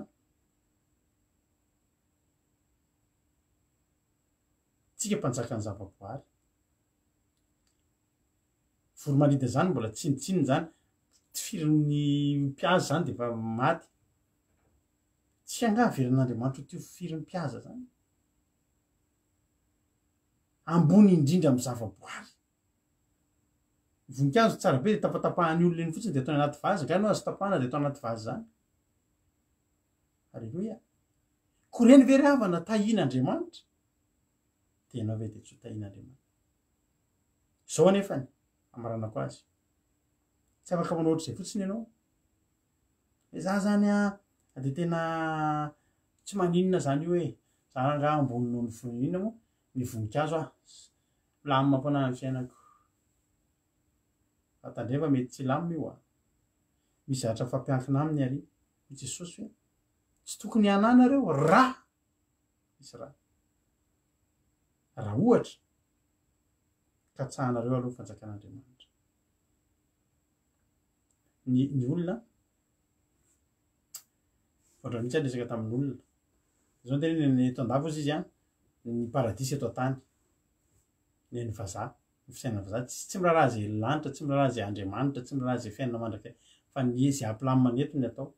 tsika mpanjaka ny zavaboary voromanida zany mbola tsinitsiny zany tsy firin'ny mpiaza zany de efa maty tsy angaveran'andriamanitra tio firin'ny mpiaza zany ambony indrindra amy zavaboary voninkazo tsara be de tapatapahany olona iny fotsiny de atao anaty vazy nga no azo tapahana de atao anaty vazy zany alleloia koreny very havana tahin'andriamanitra de ianao ve de tsy ho tahin'andriamanitra zao anefany amaranako azy tsy afaka manao ohatry zay fotsiny ianao za zany a de tena tsy maninona zany io hoe za nga ambony noho ny voninina moa ny voninkazo lamy mampanany fiainako fatandrefa mety tsy lamy io misy zavatra fampiankina aminy ary i Jesosy hoe tsy tokony hananareo raha misy raha ohatra ka tsahanareo aloha fanjakan'andriamanitra ny olona fandra mihitsy aresaka tamin'ny olona zao tena eto andafo izy ny paradisy eto an-tany ny vazaha ny fisainana vazaha tsy miraharaha zay lanitra tsy miraharaha zay andriamanitra tsy miraharaha zay fiainana mandrakay fa ny zay ampilamy maneto ny atao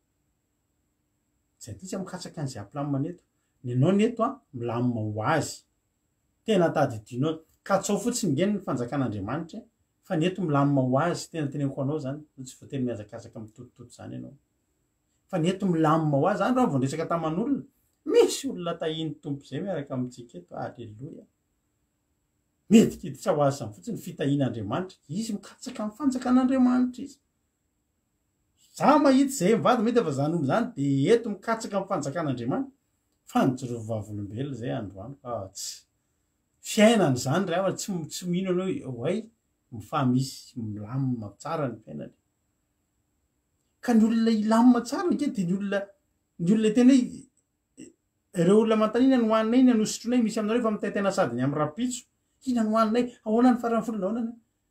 zay ty tsy mikatsaka an'izay ampilamy maneto ny anao neto milamina ho azy tena tadidinao katsao fotsiny ngeny ny fanjakan'andriamanitra fa neto milamina ho azy tena teneniko anao zany tsy voatery miazakazaka mitotototo zany ianao fa neto milamina ho azy zany raha voandresaka taman'olona misy olona tahiny tompo zay miaraka amitsika eto alleloia medikiditra ho azy zany fotsiny fitahin'andriamanitra izy mikatsaka amin'ny fanjakan'andriamanitra izy za mahity zay mivady mety efa zany olo zany de eto mikatsaka amin'ny fanjakan'andriamanitra fa nyjorovavolom-belona zay androany tsy fiainany zany raha tsy mino anao oay mifamisy milamina tsara ny fiainany ka ny olona ilamina tsara nke de ny olona tena ireo olona mantanina ny hoaninay ny anosotronay misy aminareo fa mitaitena sady ny amin'ny rapitso hina ny hoaninay ahoana ny farany folona ahoana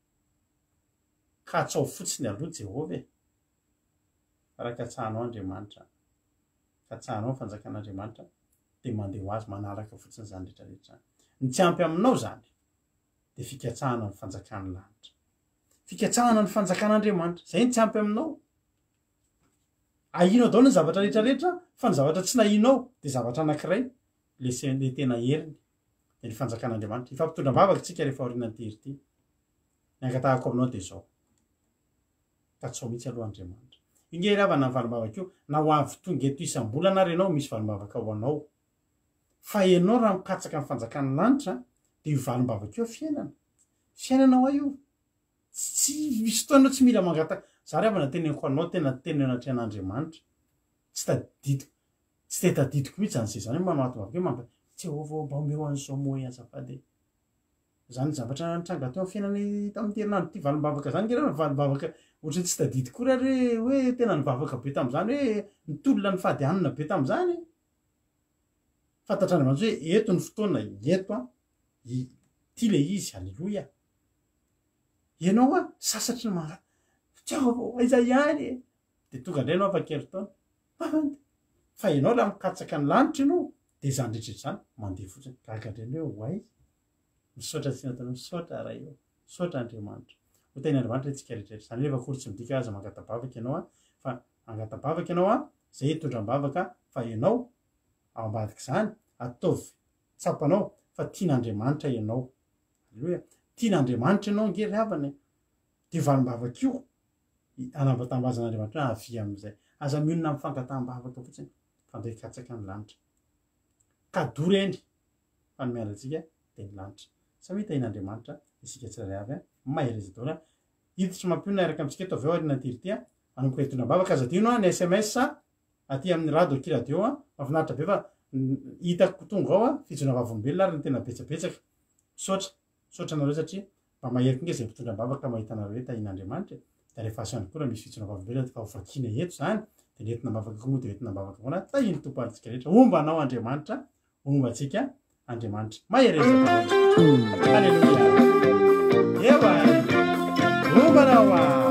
ka atsao fotsiny aloha Jehova raha katsahanao andriamanitra katsahanao fanjakan'andriamanitra de mandeha ho azy manaraka fotsiny zany rehetrarehetra ny tsy ampy aminao zany de fikatsahana ny fanjakan'ny lanitra fikatsahana ny fanjakan'andriamanitra zay ny tsy ampy aminao ahinao dao ny zavatra rehetrarehetra fa ny zavatra tsy nahinao de zavatra anankiray le tena heriny de ny fanjakan'andriamanitra ifampitondram-bavaka tsika rehefa aorinany terity ny angatahako aminao de zao katsao mihitsy aloha andriamanitra inge ravana ny valim-bavaka io na ho avy tonga eto isam-bolana ary ianao misy valim-bavaka ho anao fa ianao raha mikatsaka ny fanjakan'ny lanitra de io valim-bavaka io fiainanao io tsy misy fotoanao tsy mila mangata za rehavana teneniko anao tena tenenatrean'andriamanitra tsy te tadidiko mihitsy zany zay zany manato vavaka Jehova mba omeo an'izao moa azafady zany zavatra nitranga teo amin'ny fiainany tamin'ny herinandro ty valim-bavaka zany nge raha valim-bavaka ohatra tsy tadidiko kory hoe tena nivavaka be tam'izany hoe nitolona ny fady anina be tam'izany fantatr'andriamanitra hoe eto ny fotoana eto ty le izy alleloia ianao sasatry ny manga Jehova aiza ihany de tonga indray anao afa-kely taona fa ianao raha mikatsaka ny lanitra ianao de zany rehetrrehetra zany mandeha fotsiny gagadreny hoe hoay misaotra tsy natao misaotra raha io misaotra andriamanitra ho tain'andriamanitra tsika rehetrrehetra zany rehefa kory tsy midika aza mangatabavaka ianao fa angatabavaka ianao zay hitondram-bavaka fa ianao ao ambadika zany ataovy tsapanao fa tian'andriamanitra ianao alleloia tian'andriamanitra ianao nge ry havany de valim-bavaka io anambatambazan'andriamanitra avy am'izay aza mionona amin'ny fangataham-bavaka fotsiny fandeha katsaka ny lanitra kadory eny fa ny mialatsika de ny lanitra samy tain'andriamanitra isika tsirairay avy mahereza daola hiditra mampiona araka amitsika eto avy eo arina tirity anomboka hitondram-bavaka aza dino ny SMS aty amin'ny radio kiradio mafinaritra be fa hitako tonga ao fijona vavolombelona ary ny tena betsabetsaka sotra nareo satria mba maheriky nge zay mpitondram-bavaka mahita anareo hoe tahin'andriamanitra de rehefa asany koa raha misy fitsona vavabela fa vakina eto zany de nentina mavaka koa moa de entina mavaka koa na tahiny tompoantsika rehetra omba anao Andriamanitra omba antsika Andriamanitra maherezaka halleluia ewa omba anao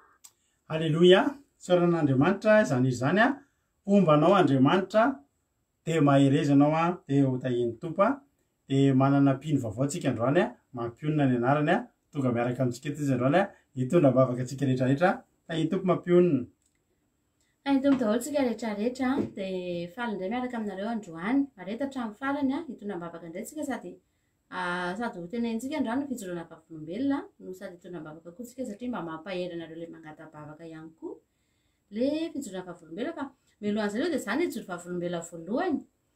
Alléluia, soran'Andriamanitra zany izy zany a ombanao Andriamanitra de mahereza anao a de ho tahiny tompo a de manana mpino vaovao tsika androany a mampionina ny anarany a tonga miaraka amitsika eto izy androany a hitondra bavaka atsika rehetrarehetra tahiny tompo mampionina Tombo daholo tsika rehetrarehetra de faly indray miaraka aminareo androany mareta hatramin'ny farany a hitondra bavaka indray tsika sady ho tenentsika androany ny fijoroana vavolombelona no sady hitondra bavaka koa tsika satria mba mampahery anareo le mangata-bavaka ihany koa le fijoroana vavolombelona fa milohan'zareo de zany hijoro vavolombelona voalohany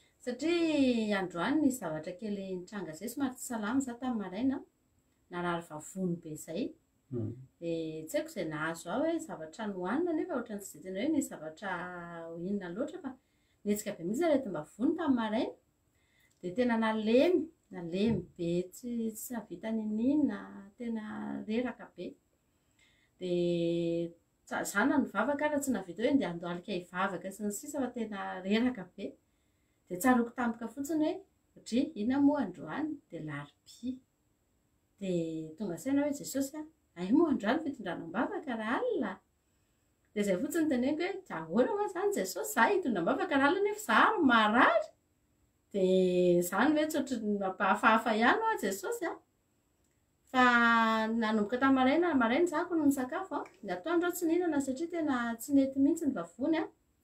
satria androany ny zavatra kely nitranga zay somary tsy salama za tamin'ny maraina narary vavony be zay de tsy haiko zay nahazo aho hoe zavatra nohanina nefa ohatrany tsy tena hoe ny zavatra inona loatra fa netsika be mihitsy aretim-ba vony tamin'ny maraina de tena nalemy be tsy navita ninina tena reraka be de zana ny vavaka raha tsy navita hoe ndeha andoalika hivavaka sy ny sisa fa tena reraka be de tsaroko tampoka fotsiny hoe dry ina moa androany de laribia de tonga saina hoe jesosy a ay moa androany fitondranam-bavaka raha alina de zay fotsiny teneniko hoe ahoana moa zany jesosy za hitondram-bavaka raha alina nefa za ary marary de zany hoe tsy ohatry hafahafa ihany ao jesosy a fa nanomboka tamin'ny maraina zako no nisakafo de atoandro tsy nihinana satria tena tsy nety mihitsy ny vavony a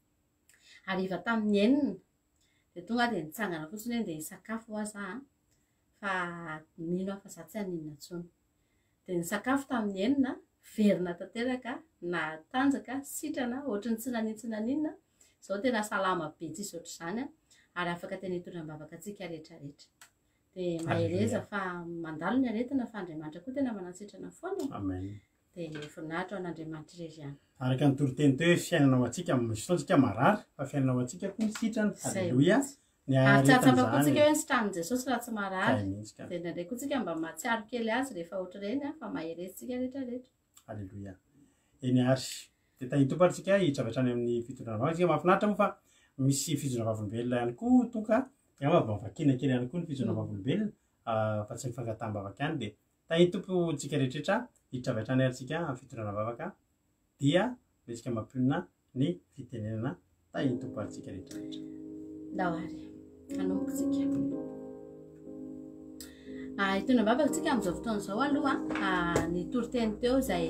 ariva tamin'ny enina de tonga de nitsangana fotsiny hoe nde hisakafo oa za fa mino afa za tsy haninona tsony de nisakafo tamin'ny enina verina tanteraka na tanjaka sitrana ohatrany tsy naninina zao tena salama be tsisy ohatry zany a ary afaka tena hitondram-bavaka atsika rehetrarehetra de mahereza fa mandalo ny aretina fa Andriamanitra koa tena manansitrana foana amen de voninahitra ao an'Andriamanitra irery ihany araka ny toroteny teo hoe fiainanao atsika misy fotoantsika marary fa fiainanao atsika koa sitrana halleloia ny tsatsapa koa tsika hoe nsitranin Jesosy raha tsy marary mihitsika de ndraindray koa tsika mba matsiaro kely azy rehefa ohatra reny a fa maherezitsika rehetrarehetra halleloia eny ary de tahiny tompo ary tsika hitravetrany amin'ny fitondrana vavaka tsika mahafinaritra moa fa misy fijorana vavolombelona ihany koa tonka mavavakina kely ihany koa ny fijorana vavolombelona fa tsy mifangatambavaka ihany de tahiny tompo tsika rehetrarehetra hitravetrany ary tsika amin'ny fitondrana vavaka dia metsika mampionina ny fitenenana tahiny tompo ary tsika rehetrarehetra ndao ary anomboka tsika hitondra bavaka tsika amin'izao fotoana zao aloha ny toroteny teo zay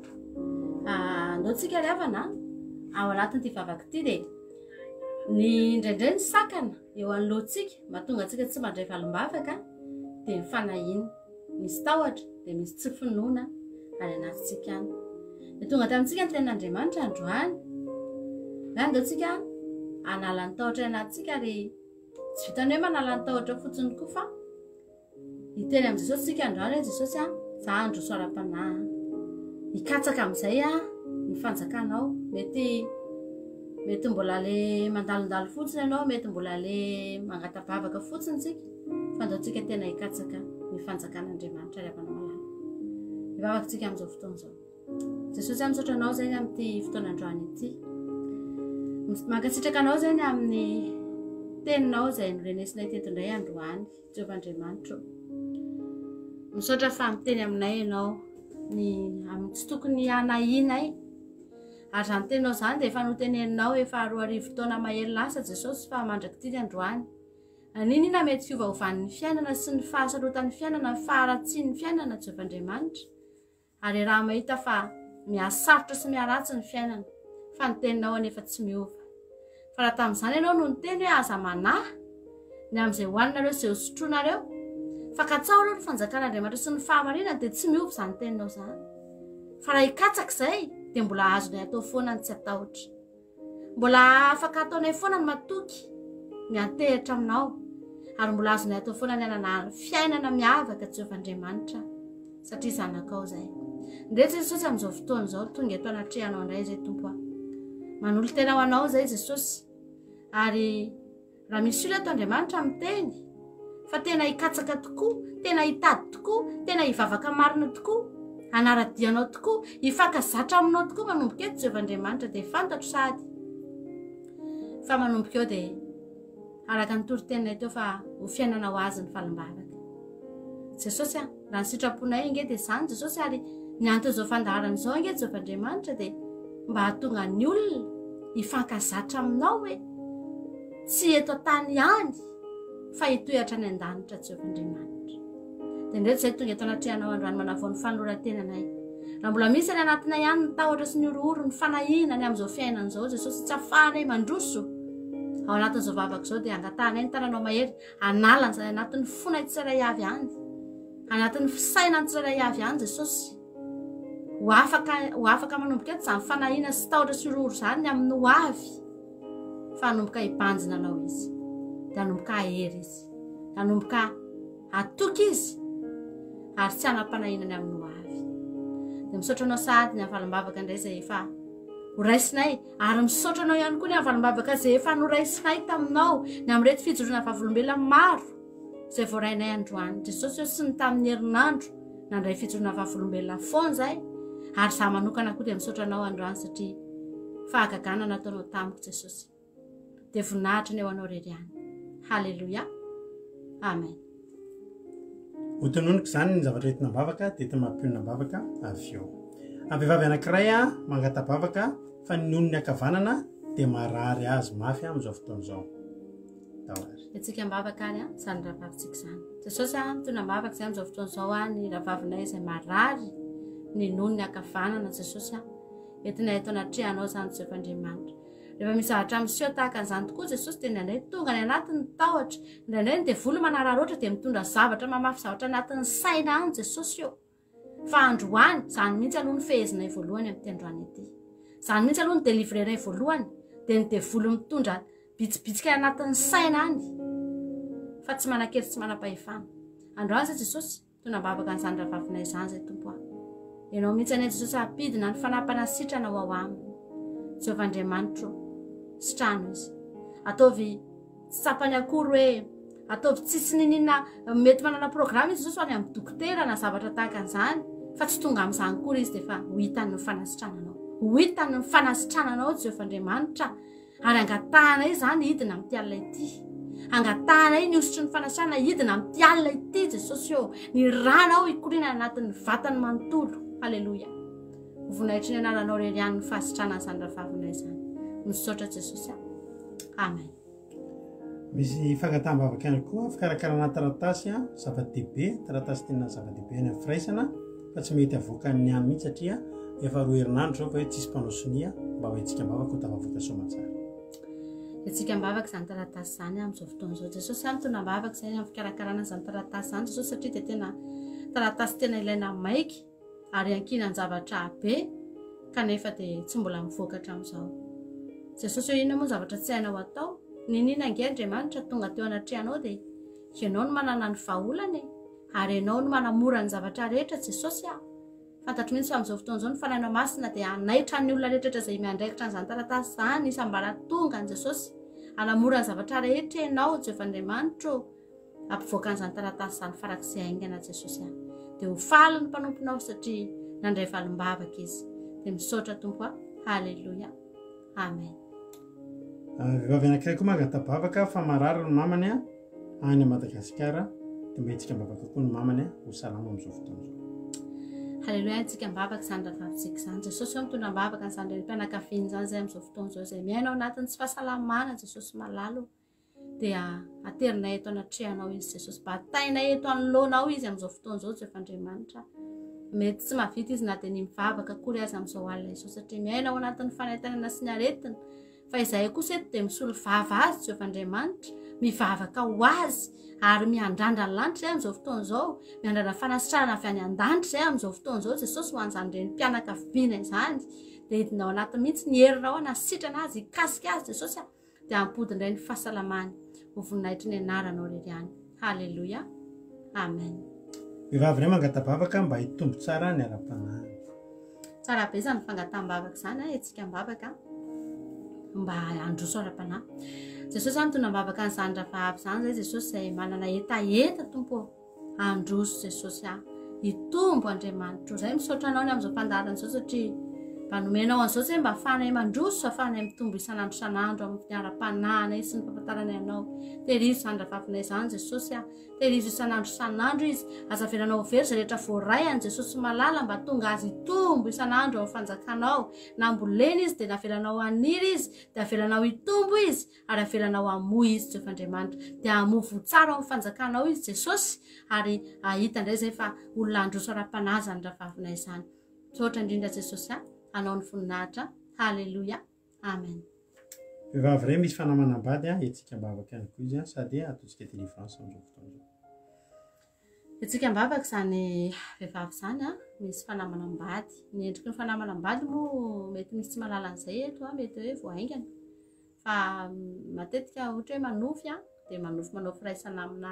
andaotsika ry havana ao anatin'ity vavaka ity de ny indraindray ny sakana eo anoloantsika mahatonga atsika tsy mandray valim-bavaka de mifanahina misy tahotra de misy tsy finoana ary anatintsika any de tonga tamintsika ny ten'Andriamanitra androany andaotsika anala ny tahotra anatintsika ary tsy vitany hoe manala ny tahotra fotsiny koa fa hiteny am' Jesosy tsika androany hoe Jesosy a za andro soara-panahy hikatsaka am'izay a ny fanjakanao mety mbola le mandalondalo fotsiny ianao mety mbola le mangatabavaka fotsiny tsika fa andaotsika tena hikatsaka ny fanjakan'Andriamanitra ry havana malala hivavaka tsika am'izao fotoana zao Jesosy misaotra anao zay amin'ity fotoana androany ity mankasitraka anao zany amin'ny teninao zay norenesinay teto indray androany Jehovah'Andriamanitra misaotra fa miteny aminay ianao tsy tokony anahinay ary zany teninao zany de efa noteneninao efa 4 taona mahery lasa Jesosy fa mandraky ty androany aninina mety fiovaovan'ny fiainana sy ny fahasarotan'ny fiainana ny faharatsian'ny fiainana Jehovah'Andriamanitra ary raha mahita fa mihasarotra sy miaratsy ny fiainana fa ny teninao anefa tsy miova fa raha tamin'izany ianao no niteny hoe aza manahy ny amin'izay hoaninareo zay hosotroanareo fa katsao aloha ny fanjakan'Andriamanitra sy ny fahamarinana de tsy miova zany teninao zany fa raha hikatsaka zay de mbola azonay atao foana ny tsy atahotra mbola afaka ataonay foana ny matoky ny antehitra aminao ary mbola azonay atao foana ny anana fiainana miavaka Jehovah'Andriamanitra satria zanakao zay ndretra Jesosy amin'izao fotoana zao tonga eto anatrehanao indray zay tompo a manolo tena ho anao zay Jesosy ary raha misy olo eto Andriamanitra miteny fa tena hikatsaka tokoa tena hitady tokoa tena hivavaka marina tokoa anaradianao tokoa hifankazatra aminao tokoa manomboka eto Jehovah'Andriamanitra de fantatro sady fa manomboka eo de araka ny toritenay teo fa ho fiainana ho azy ny valim-bavaka Jesosy a raha ny sitraponay inge de zany Jesosy ary ny antony zao fandaharana zao inge Jehovah'Andriamanitra de mba hahatonga ny olona hifankazatra aminao hoe tsy eto tany ihany fa hitoehatra ny an-danitra Jehovahandriamanitra. Dia ndreto izay tonga eto anatrehanao androany manavao ny fanorantenanay. Raha mbola misy any anatina ihany ny tahotra sy ny orooro ny fanahinany amin'izao fiainan'izao Jesosy tsy ahafahanay mandroso ao anatin'izao vavaka izao dia angatanay ny tananao mahery analany izay anatin'ny fonay tsirairay avy ihany, anatin'ny fisainany tsirairay avy ihany Jesosy. Ho afaka manomboka eto izany fanahina sy tahotra sy orooro izany amin'ny ho avy fa hanomboka hibanjina anao izy, dia hanomboka ahery izy, hanomboka atoky izy ary tsy hanam-panahinany amin'ny ho avy. Dia misaotra anao sady ny avalim-bavaka indray izay efa horaisinay, ary misaotra anao ihany koa ny avalim-bavaka izay efa noraisinay taminao ny amin'irety fijoroana vavolombelona maro izay voarainay androany Jesosy eo sy ny tamin'ny herinandro nandray fijoroana vavolombelona foana izay. Ary za manokana koa dia misaotra anao androany satria fahagagana nataonao tamiko Jesosy, dia voninahitra ny eo anao rery ihany. Halleluia, amen. Hotononiko izany ny zavatra entina bavaka dia tena mampionina bavaka avy eo. Ampehivavy anankiray mangata-bavaka fa ny nono ny akavanana dia marary azy mafy amin'izao fotoana izao. Etsika mbavaka any izany rahavavintsika izany. Jesosy mitondra mbavaka izay amin'izao fotoana izao ny rahavavinay izay marary ny nono ny akavanana Jesosy entinay eto anatrehanao izany Jehovahandriamanitra. Rehefa misy zavatra miseho tahaka an'izany tokoa Jesosy dia indraindray tonga ny anatin'ny tahotra, indraindray ny devoly manarary ohatra dia mitondra zavatra mamafy zavatra anatin'ny saina any Jesosy eo. Fa androany izany mihitsy aloha ny fehezinay voalohany amin'ity androany ity. Izany mihitsy aloha ny delivrenay voalohany dia ny devoly mitondra bitsibitsika anatin'ny saina any fa tsy manan-kely tsy manam-pahefana. Androany izay Jesosy tonambavaka an'izany rahavavinay izany izay tompo ahy. Ianao mihitsy any Jesosy hampidina ny fanampana sitrana ho ao aminy. Jehovahandriamanitra sitrano izy. Ataovy tsapany akory hoe ataovy tsisy ninina mety manana programa izy Jesosy ho any amin'ny dokotera na zavatra tahaka an'izany fa tsy tonga amin'izany kory izy dia fa ho hitany ny fanasitrananao. Ho hitany ny fanasitrananao Jehovahandriamanitra ary angatahana izany hidina amin'ity alina ity. Angatahana ny osotry ny fanasana hidina amin'ity alina ity Jesosy eo. Ny ranao hikorina anatin'ny vatany manontolo. Halleluia. Voninahitry ny anaranao rery ihany ny fahasitrana izany rahavavina izany. Misaotra Jesosy. Amen. Misy fangataham-bavaka ihany koa fikarakarana taratasy zava-dehibe, taratasy tena zava-dehibe any amin'ny firaisana fa tsy mety avoaka ny any mihitsy satria efa roa herinandro zao fa hoe tsisy mpanao sonia mba ho etsika mbavaka ho tafavoaka soamatsara. Etsika mbavaka izany taratasy izany amin'izao fotoana izao. Jesosy mitondra mbavaka izay amin'ny fikarakarana izany taratasy izany Jesosy satria dia tena taratasy tena ilaina maiky ary ankinany zavatra be kanefa dia tsy mbola mivoaka hatramin'izao. Jesosy eo inona moa zavatra tsy hainao atao? Ninina ange Andriamanitra tonga teo anatrehanao dia ianao no manana ny vahaolany ary ianao no manamora ny zavatra rehetra Jesosy fantatro mihitsy fa amin'izao fotoana izao ny fanahinao masina dia hanaitra ny olona rehetra izay miandraikitra n'izany taratasy izany isam-bara tonga ny Jesosy hanamora ny zavatra rehetra ianao Jehovahandriamanitra ampivoaka n'izany taratasy izany farak'izay aingana Jesosy dia ho faly ny mpanomponao satria nandray valim-bavaka izy. Dia misaotra tompo. Halleluia, amen. Vehivavy anankiray koa mangata-bavaka fa marary ny mamany any Madagasikara dia mba itsika mbavaka koa ny mamany ho salama amin'izao fotoana izao. Halleluia, itsika mbavaka izany rahavavintsika izany. Jesosy eo mitondra mbavaka n'izany rery mpianakaviany izany izay amin'izao fotoana izao izay miaina ao anatin'ny tsy fahasalamana Jesosy malalo dia aterinay eto anatrehanao izy Jesosy, batainay eto anoloanao izy amin'izao fotoana izao Jehovahandriamanitra. Mety tsy mahavita izy na dia ny mivavaka akory azy amin'izao alina izao satria miaina ao anatin'ny fanaitenana sy ny aretina. Fa izahay kosa eto dia misolo vava azy Jehovahandriamanitra, mivavaka ho azy ary miandrandra ny lanitra amin'izao fotoana izao, miandrandra fanasitrarana avy any an-danitra amin'izao fotoana izao Jesosy ho an'izany ireny mpianakaviana izany dia hidinao anaty mihitsy ny herinao nasitrana azy hikasika azy Jesosy dia ampodindray ny fahasalamany ho voninahitry ny anaranao rery ihany. Halleluia, amen. Vehivavy iray mangata-bavaka mba hitombo tsara ny ara-panahy. Tsara be izany fangataham-bavaka izany etsika mbavaka mba handroso ara-panahy. Jesosy mitondra mbavaka an'izany rahavavy izany izay Jesosy izay manana etaeta tompo handroso Jesosy hitombo Andriamanitra. Izay misaotra anao ny amin'izao fandaharana izao satria mba nomenao an'izao zay mba afanay mandroso afanay mitombo isan'andro isan'andro amin'ny fiara-panana sy ny fampatarana ianao tehirizo zany rahafafinay zany jesosy tehirizo isan'andro isan'andro izy azavelanao very zay rehetra voaray an' jesosy malala mba tonga azy itombo isan'andro ao fanjakanao na mbolena izy dia navelanao aniry izy dia avelanao itombo izy ary avelanao amoy izy Jehovandriamanitra dia amovo tsara ao amin'ny fanjakanao izy jesosy ary ahita indray zay fa olona androso ara-panazany rahafafinay zany tsotra indrindra jesosy anao ny voninahitra halleluia amen vehivavy iray misy fanamanam-bady etsika mbavaka ihany koa izy sady ataontsika délivrance amin'izao fotoana etsika mbavaka zany vehivavy zany misy fanamanam-bady ny endriky ny fanamanam-bady moa mety misy tsy malala an'izay eto mety hoe voaingana fa matetika ohatra hoe manofy dia manofy manao firaisana amina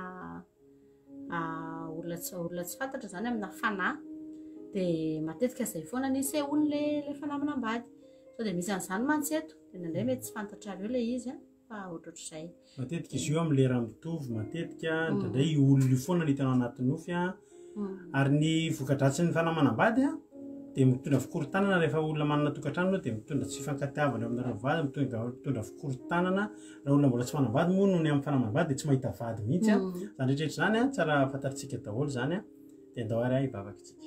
olona tsy fantatra zany amina fanahy dia matetika izay foana nisy olona le fanamanam-bady sao dia misy an'izany mantsy eto dia nandray mety tsy fantatrareo ilay izy fa ohatrohatr'izay matetika izy io amin'ny lera mitovy matetika ndraindray olona io foana ny hitanao anaty nofy ary ny voka-dratsy ny fanamanam-bady dia mitondra fikorontanana rehefa olona manana tokantrano dia mitondra tsy fankatiavana amin'ny vady mitondra fikorontanana raha olona mbola tsy manam-bady moa noho ny amin'ny fanamanam-bady dia tsy mahita vady mihitsy zany rehetrarehetra zany tsara fantaritsika daholo zany dia andao ary hivavaka itsika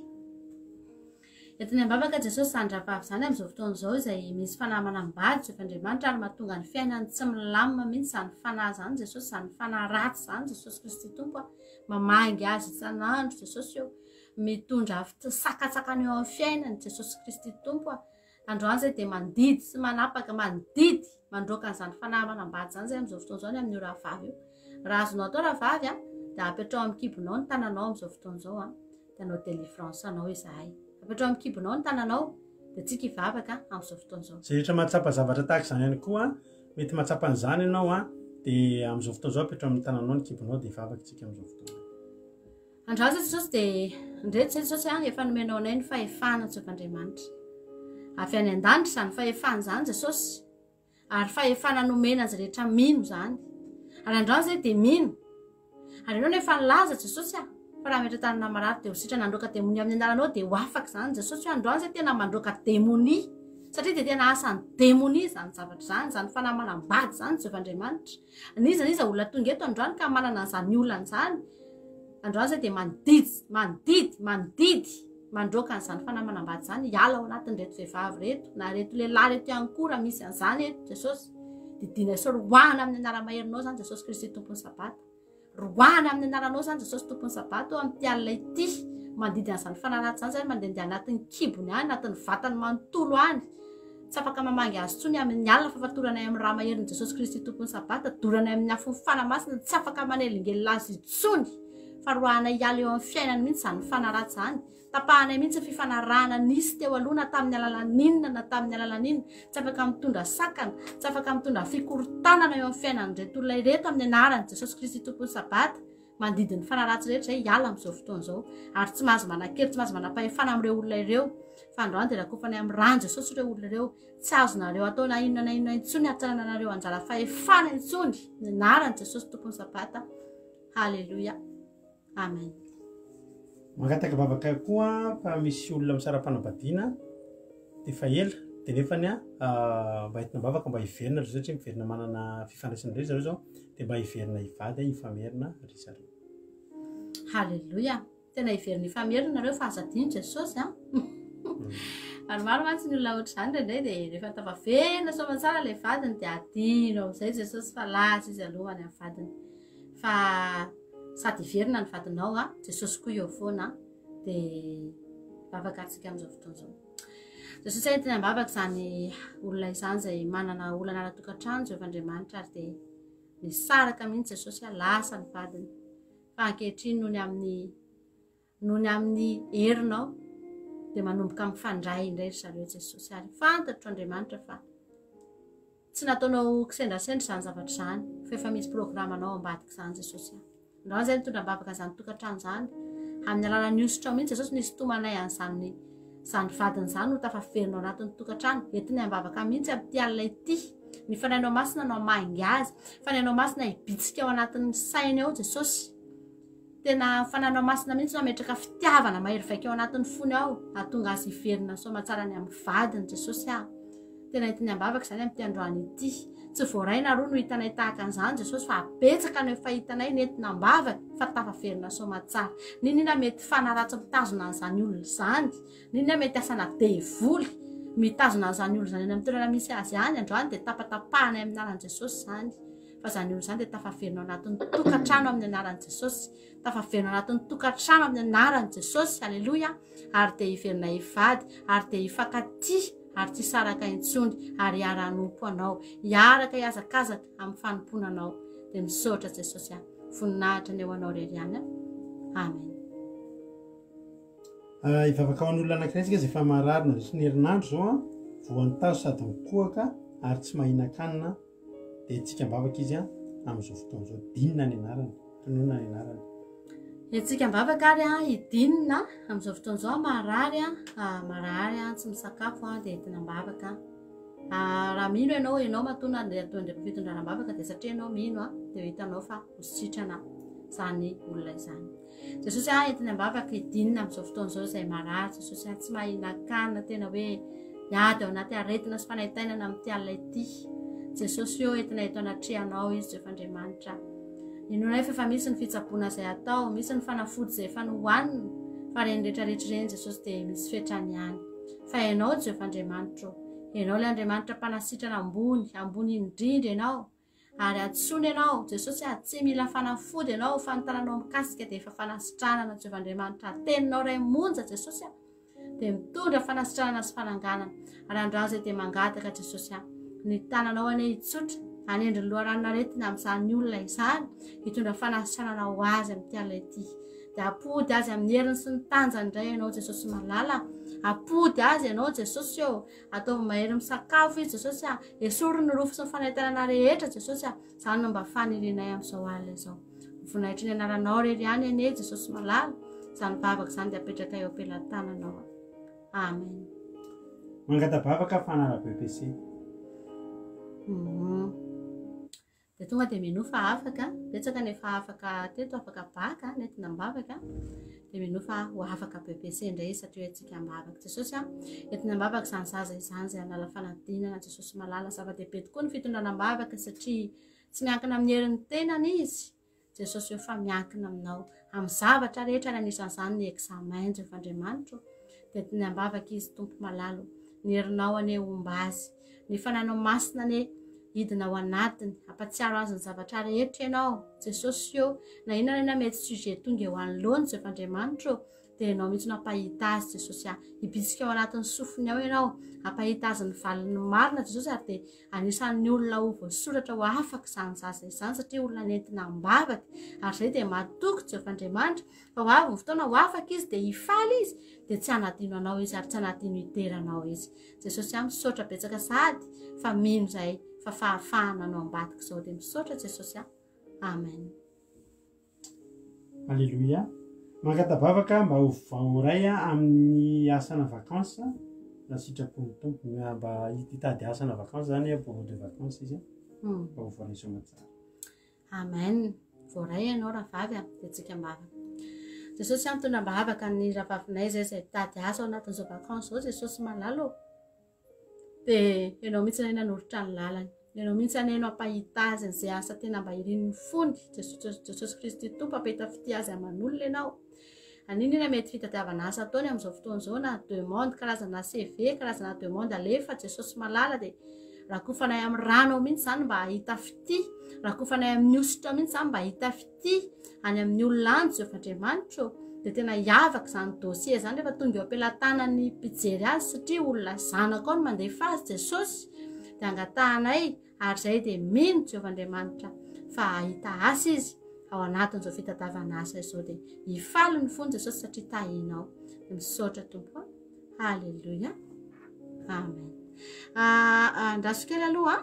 etiny ambavaka jesosy zany rahavavy zany amin'izao fotoana izao izay misy fanamanam-bady Jehovandriamanitra ary mahatonga ny fiainany tsy milamina mihitsy zany fanahy zany jesosy zany fanahy ratsy zany jesosy Kristy tompo mamangy azy isan'andro jesosy eo mitondra sakasakany eo amin'ny fiainany jesosy Kristy tompo androany zay dia mandidy sy manapaka mandidy mandroaka an'izany fanamanam-bady zany zay amin'izao fotoana izao ny amin'io rahavavy io raha azonao atao rahavavy dia apetrao amin'ny kibonao ny tananao amin'izao fotoana izao dia anao délivrance anao izahay apetrao amin'ny kibonao ny tananao dia tsika hivavaka amin'izao fotoana izao zay rehetra mahatsapa zavatra tahaka izany ihany koa mety mahatsapa an'izany ianao dia amin'izao fotoana izao apetrao amin'ny tananao ny kibonao dia hivavaka tsika amin'izao fotoana androany zay jesosy dia ndreto zay jesosy efa nomenao anay ny fahefana Jehovandriamanitra avy any an-danitra zany fahefana zany jesosy ary fahefana nomena zay rehetra mino zany ary androany zay dia mino ary ianao nefa nilaza jesosy fa raha metra tanana marary dia hositra nandroaka demoni amin'ny anaranao dia ho afaka zany jesosy androany zay tena mandroaka demoni satria dia tena asany demoni zany zavatra zany zany fanamanam-bady zany Jehovandriamanitra niza olona tonga eto androany ka manana an'izany olana zany androany zay dia mandidy mandroaka an'izany fanamanam-bady zany hiala ao anatin'ny reto vehivavy reto na reto lehilahy reto ihany koa raha misy an'izany eto jesosy didina sao roahana amin'ny anara-maherinao zany jesosy Kristy tompony sabata roahana amin'ny anaranao zany jesosy tompony sabata eo amin'ny tialina ity mandidy an'izany fanaraty zany zany mandehandeha anatin'ny kibony any anatin'ny vatany manontolo any tsy afaka mamangy azy tsony amin'ny alina fa fatoranay amin'ny raha maherin'i jesosy Kristy tompony sabata doranay amin'ny afony fanamasina tsy afaka manelingelina azy itsony fa roahana hiala eo amin'ny fiainany mihitsy zany fanaraty zany tapahanay mihitsy fifanarahana nisy teo aloha na tamin'ny alalan'inona na tamin'ny alalan'inona tsy afaka mitondra sakana tsy afaka mitondra fikorontanana eo amin'ny fiainany reto olona ireto amin'ny anarany jesosy Kristy tompony sabata mandidiny fanaratsy rehetra zay hiala amin'izao fotoana izao ary tsy mahazo manakely tsy mahazo manam-pahefana amin'ireo olona ireo fa androany dia rakofanay amin'ny rano jesosy ireo olona ireo tsy azonareo atao na inona intsony hatsanana anareo anjara fahefana intsony ny anarany jesosy tompony sabata halleluia amen mangataka vavaka koa fa misy olona misara-panambadiana dia fa ela dia nefany mba hitina bavaka mba hiverina ry satria miverina manana fifandraisana indray zareo zao dia mba hiverina hivady hifamerina ry zareo halleluia tena hiverina hifamerina nareo fa azadiny jesosy maromaro mantsy ny olona ohatr' izany ndraindray dia rehefa tafaverina somatsara ilay vadiny dia adino amin'izay jesosy fa laza izy alohany amin'ny vadiny fa sady hiverina ny vadinao jesosy koa eo foana dia bavaka atsika amin'izao fotoana izao jesosy ay tena mbavaka zany olona izany zay manana olana ara-tokantrano Jehovandriamanitra ary dia nisaraka mihitsy jesosy lasa ny vadiny fa ankehitriny noho ny amin'ny herinao dia manomboka mifandray indray ry zareo jesosy ary fantatro Andriamanitra fa tsy nataonao kisendrasendra zany zavatra zany fa efa misy programanao ambadika zany jesosy andao zay nitondra mbavaka zany tokantrano zany amin'ny alalan'ny osotra ao mihitsy jesosy nisy tomanay an'izany vadiny zany no tafaverinao anatin'ny tokantrano entiny ambavaka mihitsy amin'ity alina ity ny fanainao masina no maingy azy fanainao masina hibitsika ao anatin'ny sainy ao jesosy tena fananao masina mihitsy nametraka fitiavana mahery vaika eo anatin'ny fony ao atonga azy iverina soamatsarany amin'ny vadiny Jesosy aho tena hitiny ambavaka izany amin'ity androany ity tsy voaraina roa no hitanay tahaka an'izany Jesosy fa abetsaka no efa hitanay nentina ambavaka fa tafaverina soamatsara ninona mety fanaratsy mitazona an'izany olona izany ninona mety asana devoly mitazona an'izany olona izany any amin'ny toerana misy azy any androany dia tapatapahana amin'ny anaran'i Jesosy izany fa izany olona izany dia tafaverina anatin'ny tokantrano amin'ny anaran'i Jesosy tafaverina anatin'ny tokantrano amin'ny anaran'i Jesosy aleloia ary dia hiverina hivady ary dia hifankaty ary tsy saraka intsony ary hiara-nompo anao hiaraka hiazakazaka amin'ny fanompona anao dia misaotra Jesosy voninahitra ny eo anao reriany amen. Ivavaka ho an'olona anankiray tsika izay efa mararina sy ny herinandro zao voan'ny tazo sady mikohaka ary tsy mahina-kanina dia tsika mbavaka izy amin'izao fotoana izao dinina ny anarany tonona ny anarany etsika mbavaka ary hidinina amin'izao fotoana izao marary tsy misakafo dia entina mbavaka raha mino ianao matona ndraiky fitondrana-mbavaka dia satria ianao mino dia hitanao fa hositrana izany olona izany Jesosy entina mbavaka hidinina amin'izao fotoana izao izay marary Jesosy tsy mahina-kanina tena hoe miady ao anaty aretina sy fanahitainana amin'ity alina ity Jesosy eo entina eto anatrehanao izy Jehovandriamanitra inona efa misy ny fitsaboana izay atao misy ny fanafody izay efa nohoanina fa reny rehetrarehetra reny Jesosy dia misy fetrany ihany fa ianao Jehovandriamanitra ianao ilay Andriamanitra mpanasitrana ambony indrindra ianao ary atsony ianao Jesosy tsy mila fanafody ianao fa nitananao mikasika dia efa fanasitranana Jehovandriamanitra teninao ray monja Jesosy dia mitondra fanasitranana sy fananganana ary androany izay dia mangataka Jesosy ny tananao ane hitsotra anendry loharaninaretina amin'izany olona izany hitondra fanasitranana ho azy amin'ity alina ity dia apody azy amin'ny heriny sy ny tanjany indray ianao Jesosy malala apody azy ianao Jesosy eo ataovy mahery misakafo izy Jesosy esory ny rofo sy ny fanahitana rehetra Jesosy izany no mba fanirinay amin'izao alina izao voninahitry ny anaranao rery any ane Jesosy malala izany vavaka izany dia apetraka eo ampelantananao amen. Mangatabavaka fanara BPC dia tonga dia minofa afaka betsaka nefa afaka teto afaka baka nentina mbavaka dia minofa ho afaka BPC indray satria antsika mbavaka Jesosy entina mbavaka izany zaza izany izay hanala fanadinana Jesosy malala zava-dehibe tokoa ny fitondrana mbavaka satria tsy miankina amin'ny herin'ny tenany izy Jesosy efa miankina aminao amin'ny zavatra rehetra ny anisan'izany ny examen Jehovandriamanitra dia entina mbavaka izy tompo malalo ny herinao ane omba azy ny fananao masina ane hidina ao anatiny ampatsiaro azy ny zavatra rehetra ianao Jesosy eo na inona mety sujet tonga eo anoloany Jehovandriamanitra dia ianao mihitsy no ampahita azy Jesosy hibitsika ao anatin'ny sofiny ao ianao ampahita azy ny valiny marina Jesosy ary dia anisan'ny olona ho voasoratra ho afaka izany zaza izany satria olona nentina mbavaka ary izay dia matoky Jehovandriamanitra fa ho avy ny fotoana ho afaka izy dia hifaly izy dia tsy hanadino anao izy ary tsy hanadino hiteranao izy Jesosy misaotra betsaka sady fa mino izay fa fahafahana anao ambadika izao dia misaotra Jesosy amen. Alléluia. Mangatabavaka mba ho vaoray amin'ny asana vakansa na sitrapony tompo mba hitady asana vakansa zany pour de vacances izy mba ho voaray soamatsara amen. Voaray ianao rahavavy dia tsika mbavaka Jesosy mitondra mbavaka ny rahavavinay izay tady asa ao anatin'izao vakansa izao Jesosy malalo dia ianao mihitsy anay nanoritra ny lalany ianao mihitsy anay no ampahita azy n'izay asa tena mba irin'ny fony Jesosy Kristy tompo ampahita fity azy aman'olona ianao aninona mety fitadiavana asa ataony amin'izao fotoana izao na demande karazana CV karazana demande alefa Jesosy malala dia rakofanay amin'ny rano mihitsy izany mba hahita fity rakofanay amin'ny ositra mihitsy izany mba hahita fity any amin'ny olona Jehovandriamanitra dia tena hiavaka izany dossier izany rehefa tonga eo ampelantanany mpijery azy satria olona zanako ao no mandefa azy Jesosy dia angatahanay ary izay dia mino Jehovandriamanitra fa hahita asa izy ao anatin'izao fitadiavana asa izao dia hifaly ny fony Jesosy satria tahinao dia misaotra tompo halleluia amen. Andrasokely aloha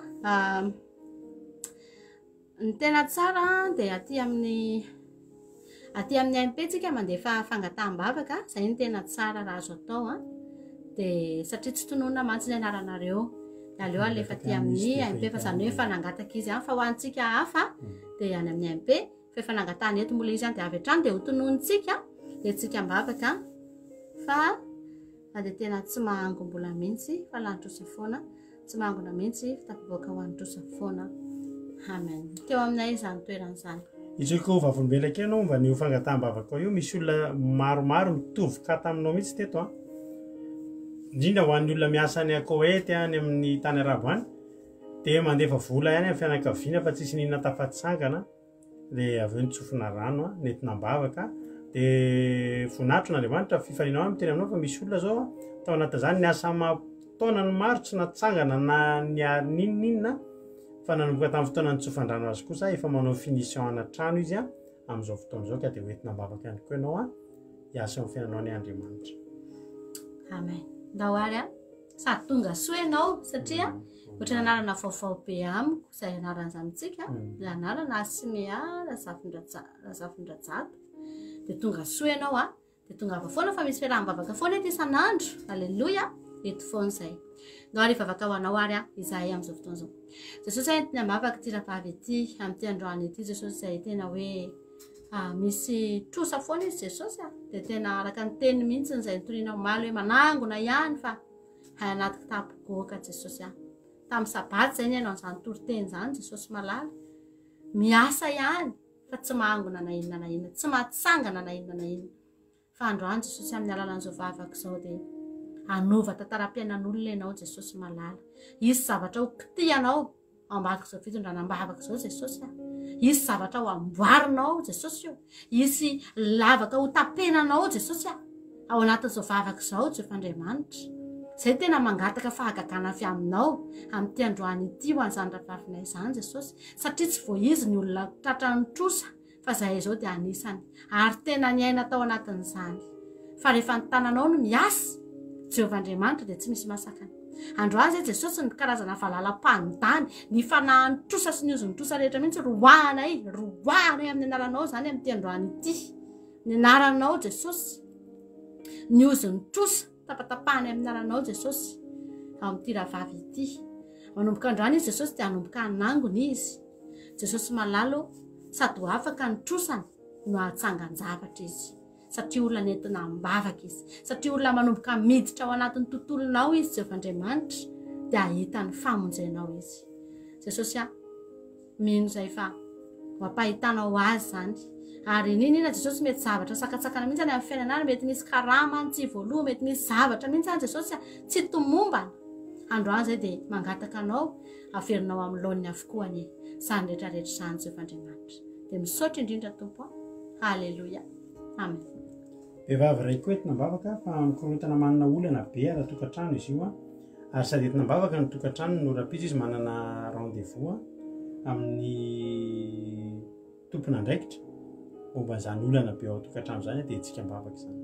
ny tena tsara dia aty amin'ny MP tsika mandefa fangataham-bavaka izay ny tena tsara raha azo atao dia satria tsy tononona mantsy ny anaranareo dia aleo alefa aty amin'ny MP fa izany hoe fa nangataka izy fa ho antsika hafa dia any amin'ny MP fefa nangatany eto mbola izy any de avy hatrany de ho tononitsika de tsika mbavaka fa na de tena tsy mahango mbola mihitsy fa lantrosa foana tsy mahangona mihitsy fitafiboaka ho antrosa foana. Amen. Teo aminay izany toeran'izany izako vavolombelona kely anao mba ny fangataham-bavaka io misy olona maromaro mitovy ka taminao mihitsy teto a indrindra ho an'ny olona miasa any Koety any amin'ny tany arabo any de mandefa vola ihany amin'ny fianakaviana fa tsisy ninona tafatsangana le avy eo nitsofina rano a nentinam-bavaka de voninahitro n'Andriamanitra fifaninao amin'ny teny aminao fa misy olona zao tao anaty zany ny asa taona ny maro tsy natsangana na ninina fa nanomboka tamin'ny fotoana nitsofan-drano azy kosa efa manao finition ana trano izy a amin'izao fotoana izao ka de hoentinam-bavaka ihany koa ianao a hiasa amin'ny fiainanao ny Andriamanitra. Amen. Ndao ary a sady tonga soa ianao satria ohatra ny anarana vaovao be amiko izay anaran'izanytsika le anarana Asimea Razafindrajata de tonga soa ianao a de tonga ava foana fa misy fiaraha-bavaka foana eto isan'andro. Alleluia. Eto foana izay ndao ary vavaka ho anao ary a izahay amin'izao fotoana izao Jesosy entiny ambavaka ty ravavy ety amin'ity androany ety Jesosy izay tena hoe misy trosa foana izy Jesosy a de tena araka ny teny mihitsy izay nitoriana omaly hoe manangona ihany fa hay anaty kitapogoaka Jesosy a tamin'ny sabaty zay ny ianao an'izany toriteny zany Jesosy malala miasa ihany fa tsy mahangona na inona na inona tsy mahatsangana na inona na inona fa androany Jesosy amin'ny alalan'izao vavaka izao de anova tantaram-piainan'olona ianao Jesosy malala isy zavatra ho kitianao ambadika izao fitondranam-bavaka izao Jesosy a isy zavatra ho amboarinao Jesosy io isy lavaka ho tapenanao Jesosy a ao anatin'izao vavaka izao Jehovah-Andriamanitra zay tena mangataka fahagagana avy aminao amin'ity androany ity ho an'izany ravavinay izany Jesosy satria tsy vo izy ny olona tratrany trosa fa zahay izao de anisany ary tena ny aina tao anatin'izany fa rehefa ny tananao no miasa Jehovah-Andriamanitra de tsy misy masakana. Androany zay Jesosy ny karazana fahalalam-panidany ny fanahany trosa sy ny ozony trosa rehetra mihitsy roanay amin'ny anaranao zany amin'ity androany ity ny anaranao Jesosy ny ozony trosa tapatapahany amin'ny anaranao Jesosy amin'ity ravavy ity manomboka androany izy Jesosy de hanomboka hanangony izy Jesosy malalo sady ho afaka ny trosany no ahatsangan-javatra izy satria olona nentina ambavaka izy satria olona manomboka miditra ao anatin'ny tontolonao izy Jehovah-Andriamanitra de ahita ny famonjenao izy Jesosy a mino zay fa mampahitanao azy zany ary ninina Jesosy mety zavatra sakatsakana mihitsy any amin'ny fiainanany mety misy karama tsy voaloha mety misy zavatra mihitsy any Jesosy tsy tomombana androany zay de mangataka anao averinao amin'ny laoniny avokoa ny zany rehetrarehetra zany Jehovah-Andriamanitra de misaotra indrindra tompo Halleluja. Amen. Vehivavy ray koa entinam-bavaka fa mikorotana manana olana be ara tokantrano izy io a ary sady entinam-bavaka ny tokantrano no rapitsa izy manana rendez-vous amin'ny tompona andraikitra momba zany olana be ao tokantrano zany de tsika mbavaka zany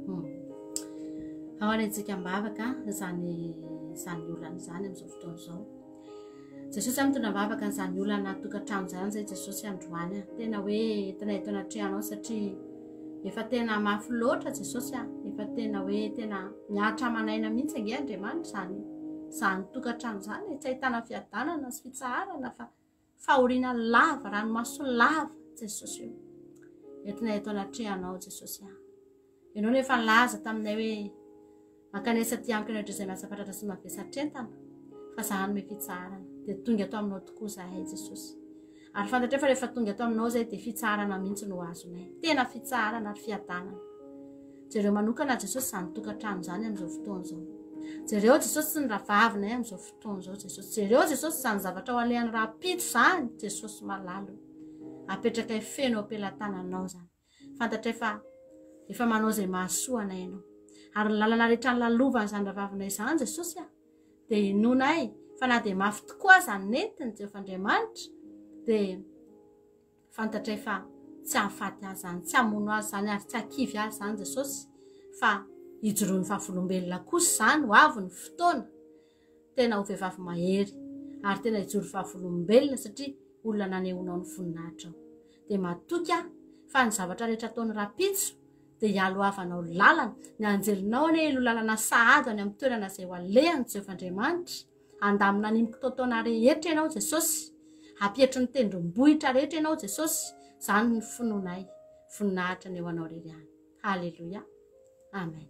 ao any tsika mbavaka zany olana zany amin'izao fotoana izao Jesosy mitondra mbavaka n'izany olana tokantrano zany zay Jesosy androany tena hoe tena eto anatrehanao satria efa tena mafy loatra Jesosy efa tena hoe tena miatra manaina mihitsy ange Andriamanitra zany tokantrano zany tsy ahitana fiadanana sy fitsarana fa fahoriana lava ranomaso lava Jesosy io entina eto anatrehanao Jesosy ianao nefa laza taminay hoe makanesa ty amiko ianao izay miasa fatratra sy mavesatretana fa zany me fitsarana de tonga ato aminao tokoa zahay Jesosy ary fantatra fa rehefa tonga ato aminao zay de fitsarana mihitsy no azonay tena fitsarana ary fiadanana jereo manokana Jesosy zany tokantrano zany amin'izao fotoana izao jereo Jesosy sy ny ravavinay amin'izao fotoana izao Jesosy jereo Jesosy zany zavatra ho alehan'ny rapitso zany Jesosy malalo apetraka feno ampelantananao zany fantatra efa manao zay mahasoana ianao ary ny lalana rehetra ny lalovany zany ravavinay zany Jesosy de inonay fa na de mafy tokoa zany nentiny Jehovah-Andriamanitra de fantatra efa tsy ahafaty azy zany tsy hamono azy zany ary tsy hakivy azy zany Jesosy fa hijoroany vavolombelona kosa zany ho avy ny fotoana tena ho vehivavy mahery ary tena hijoro vavolombelona satria olona nanehonao ny voninahitra de matoky fa ny zavatra rehetra ataony rapitso de hialo avanao lalana ny anjelinao ane ilo lalana sahady any amin'ny toerana izay ho alehany Jehovah-Andriamanitra andamina nimiko taotaona rehetra ianao Jesosy apietry ny tendrombohitra rehetra ianao Jesosy zany ny fononay voninahitra ny eo anao rery any. Halleloia, amen.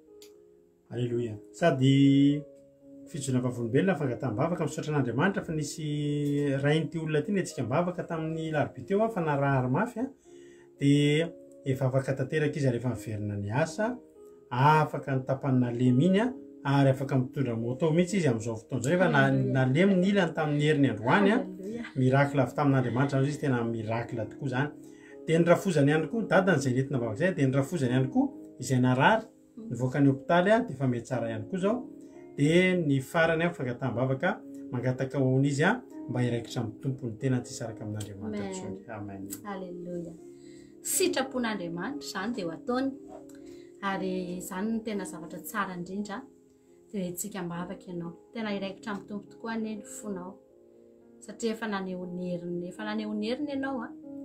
Halleloia. Sady fijona vavolombelona fangataham-bavaka misaotra an'Andriamanitra fa nisy rain'ity olona ty netsika mbavaka tamin'ny larobia teo fa narahary mafy dia efa afaka tanteraka izy rehefa miverina ny asa afaka nitapanina lemy iny ary afaka mitondra moto mihitsy izy amin'izao fotoana zao efa nalemy ny ilany tamin'ny herin'ny androany mirakla avy tamin'Andriamanitra izy tena mirakla tokoa zany. Dia ny rafozany ihany koa dadany izay nentina bavaka izay dia ny rafozany ihany koa izay narary nivoaka ny hopitaly dia efa mety tsara ihany koa zao. Dia ny farany fangataham-bavaka mangataka hoany izy mba iraikitra amin'ny tompony tena tsy saraka amin'Andriamanitra. Amen. Halleluia. Sitrapon'Andriamanitra zany dia ho ataony ary zany ny tena zavatra tsara indrindra dia itsika mbavaka ianao tena iraikitra amin'ny tompo tokoa ny fonao satria efa nanehony heriny ianao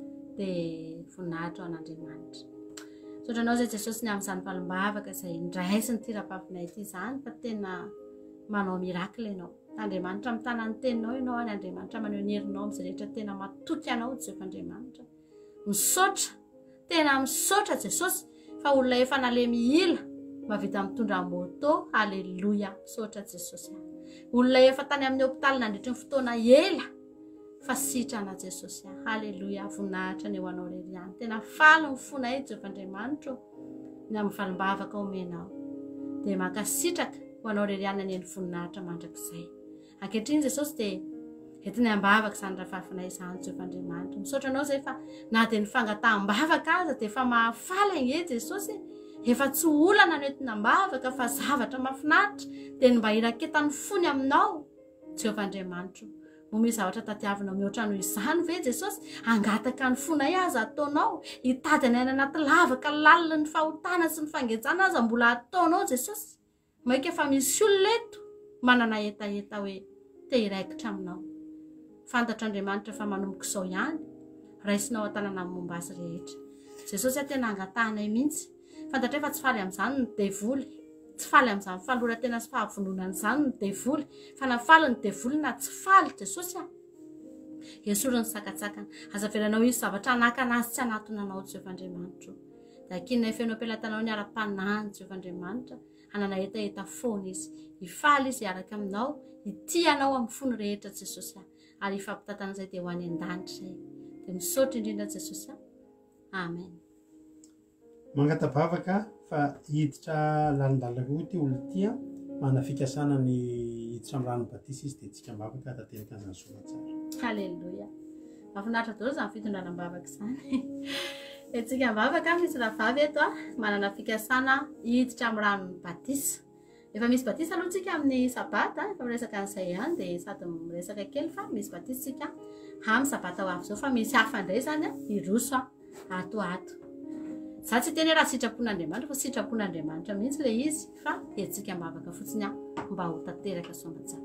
dia voninahitra ao an'Andriamanitra. Sotranao zay Jesosy ny amin'izany valim-bavaka izay ndraisiny ty rapavinay ity zany fa tena manao mirakla ianao. Andriamanitra mitana ny teninao ianao any Andriamanitra maneho ny herinao amin'izay rehetra tena matoky anao Jehovah'Andriamanitra. Misaotra, tena misaotra Jesosy fa olona efa nalemy ila mavita mitondra moto. Halleluia, misaotra Jesosy. Olona efa tany amin'ny hopitaly nandritra ny fotoana ela fa sitrana Jesosy. Halleluia, voninahitra ny eo anao rery ihany. Tena faly ny fonay Jehovah'Andriamanitra ny amin'ny valim-bavaka omenao dia makasitraka ho anao rery ihany ny voninahitra mandrakizay. Ankehitriny Jesosy dia entiny ambavaka izany rahafafinay izany Jehovah'Andriamanitra. Misaotra anao zay fa na dia ny fangataham-bavaka aza dia efa mahafaly ange Jesosy efa tsy olana no entina ambavaka fa zavatra mahafinaritra dia ny mba iraketany fony aminao Jehovah'Andriamanitra. Misy zavatra tadiavinao mihoatra noho izany ve Jesosy? Angataka ny fonay aza ataonao hitady anay anaty lavaka lalina ny fahotana sy ny fangejana aza mbola ataonao Jesosy. Maika efa misy olona eto manana etaeta hoe te iraikitra aminao. Fantatr'Andriamanitra fa manomboka izao ihany raisinao atanana amin'ny momba azy rehetra. Jesosy tena angatahanay mihitsy. Fantatra efa tsy faly amin'izany ny devoly, tsy faly amin'izany falora tena sy fahavononana izany ny devoly, fa nafaly ny devoly na tsy faly Jesosy esoriny sakatsakana. Aza velanao izy zavatra anakana azy tsy anatonanao Jehovah'Andriamanitra. Dia akinay fenao ampelantanao ny ara-panahiny Jehovah'Andriamanitra hanana etaeta foana izy. Hifaly izy hiaraka aminao, hitianao amin'ny fony rehetra Jesosy ary ifampitatana izay dia ho any an-danitra izay. Dia misaotra indrindra Jesosy. Amen. Mangatabavaka fa hiditra lalindalako ity olo ity mana fikasana ny hiditra amin'ny rano batisa izy dia tsika mbavaka tanteraka an'izany somatsara. Halleluia. Mahafinaritra daholo izany fitondranam-bavaka izany. Etsika mbavaka misy rahavavy eto manana fikasana hiditra amin'ny rano batisa. Efa misy batisa aloha tsika amin'ny sabata, efa miresaka an'izay ihany dia sady miresaka kely fa misy batisa tsika amin'ny sabata ho avy izao fa misy hafa indray zany iroso ato. Za tsy teny raha sitrapon'Andriamanitra fa sitrapon'Andriamanitra mihitsy ilay izy fa etsika mbavaka fotsiny mba ho tanteraka somatsara.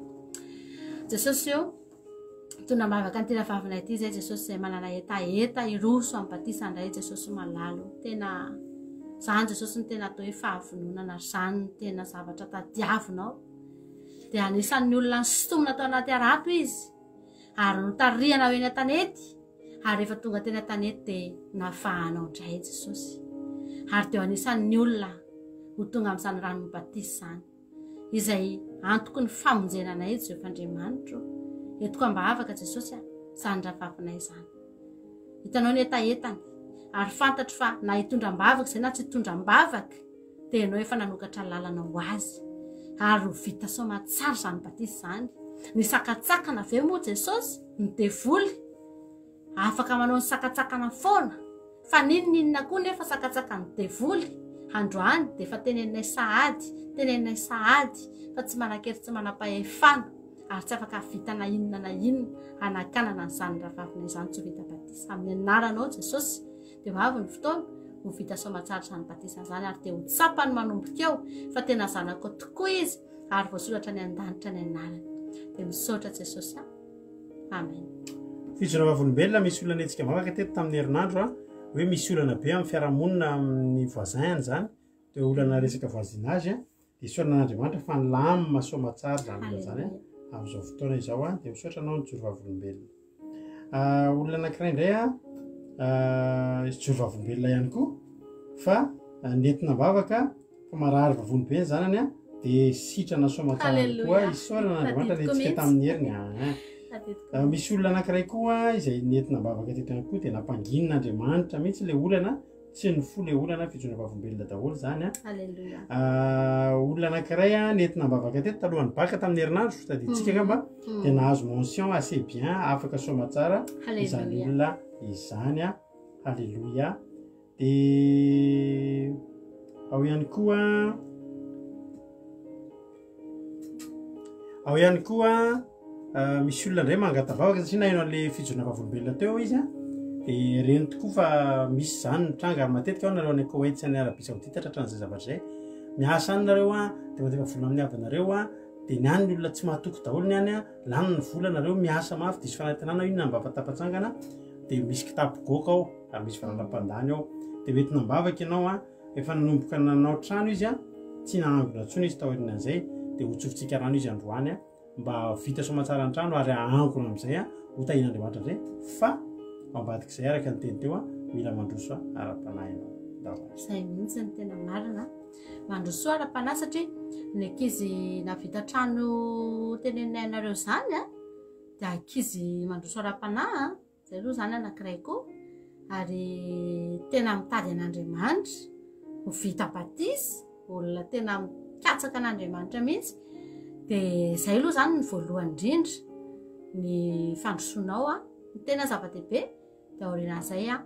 Jesosy io tona mavaka ny tena vavinay ity zay Jesosy izay manana etaeta iroso amin'ny batisa indray Jesosy malalo. Tena zany Jesosy ny tena atao hoe fahavononana, zany ny tena zavatra tadiavinao. Dia anisan'ny olona nysotomina tao anaty arato izy ary notarihana ho eny an-tanety ary rehefa tonga teny an-tanety dia nafahanao indray Jesosy. Ary dia anisan'ny olona ho tonga amin'izany rano batisa izany izay antoko ny famonjenanay Jehovah'Andriamanitra. Etiko ambavaka Jesosy izany rahafafinay izany. Hitanao ny etaetany ary fantatro fa na hitondram-bavaka izay na tsy hitondram-bavaka dia ianao efa nanokatra lalana ho azy ary ho vita somatsara izany batisa izany. Ny sakatsakana ve moa Jesosy ny devoly afaka manao ny sakatsakana foana fa ninona koa nefa sakatsakany devoly androany dia efa teneninay sahady fa tsy manakery tsy manam-pahefana ary tsy afaka vita na inona anakanana n'izany rahavavina izany tsy ho vita batisa. Amin'ny anaranao Jesosy dia ho avy ny fotoana ho vita somatsara izany batisa izany ary dia ho tsapany manomboka eo fa tena zanako tokoa izy ary voasoratra ny an-danitra ny anarany. Dia misaotra Jesosy. Amen. Fijona vavolombelona misy olana etsika mbavaka teto tamin'ny herinandro hoe misy olana be amin'ny fiarahamonina amin'ny voisin zany dia olana resaka voisinage dia saorana n'Andriamanitra fa nilamina somatsara zany zany amin'izao fotoana izao dia misaotra anao ny joro vavolombelona. Olona anankiray indray joro vavombelona ihany koa fa nentina bavaka fa marary vavony be zanany a dia sitrana somatsara koa isaorana andriamanitra letsika tamin'ny herina misy olona anankiray koa izay nentina bavaka teto ihany koa dia nampanginina andriamanitra mihitsy le olana tsy ny fo le olana fijona vavombelona daholo zany olona anankiray a nentina bavaka teto talohany baka tamin'ny herinandro taditsika kamba dia nahazo mention assez bien afaka somatsara izany olona izany a halleloia dia ao ihany koa misy olona indray mangatabavaka satria naheno an'le fijona vavombelona teo izy a dia reny tokoa fa misy zany nitranga ary matetika ao nareo any Koweït sy ny Arabie Saoudite tratran'izay zavatra zay miasa any nareo a dia matetika vola amin'ny avanareo a dia ny any ny olona tsy mahatoko daholo ny any a lany ny vola nareo miasa mafy dia isy fanantenana io nambava-tapatsangana dia misy kitapo goka ao ary misy varalam-pandany ao dia mety nambavaka ianao a efa nanomboka nanao trano izy a tsy nahangona ntsony izy taorinan'izay dia hotsofotsika rano izy androany a mba vita somatsara ny trano ary ahangona amin'izay a hotahin'andriamanitra zay fa ambadik'izay araka ny teny teo a mila mandroso ara-panahy ianao zay mihitsy ny tena marina mandroso ara-panahy satria ny ankizy navita trano tenenainareo zany a dia ankizy mandroso ara-panahy zay aloha zany anankiray koa ary tena mitady an'andriamanitra ho vita batisy olona tena mikatsaka an'andriamanitra mihitsy dia zay aloha zany ny voalohany indrindra ny fandrosonao a ny tena zava-dehibe dia aorinazay a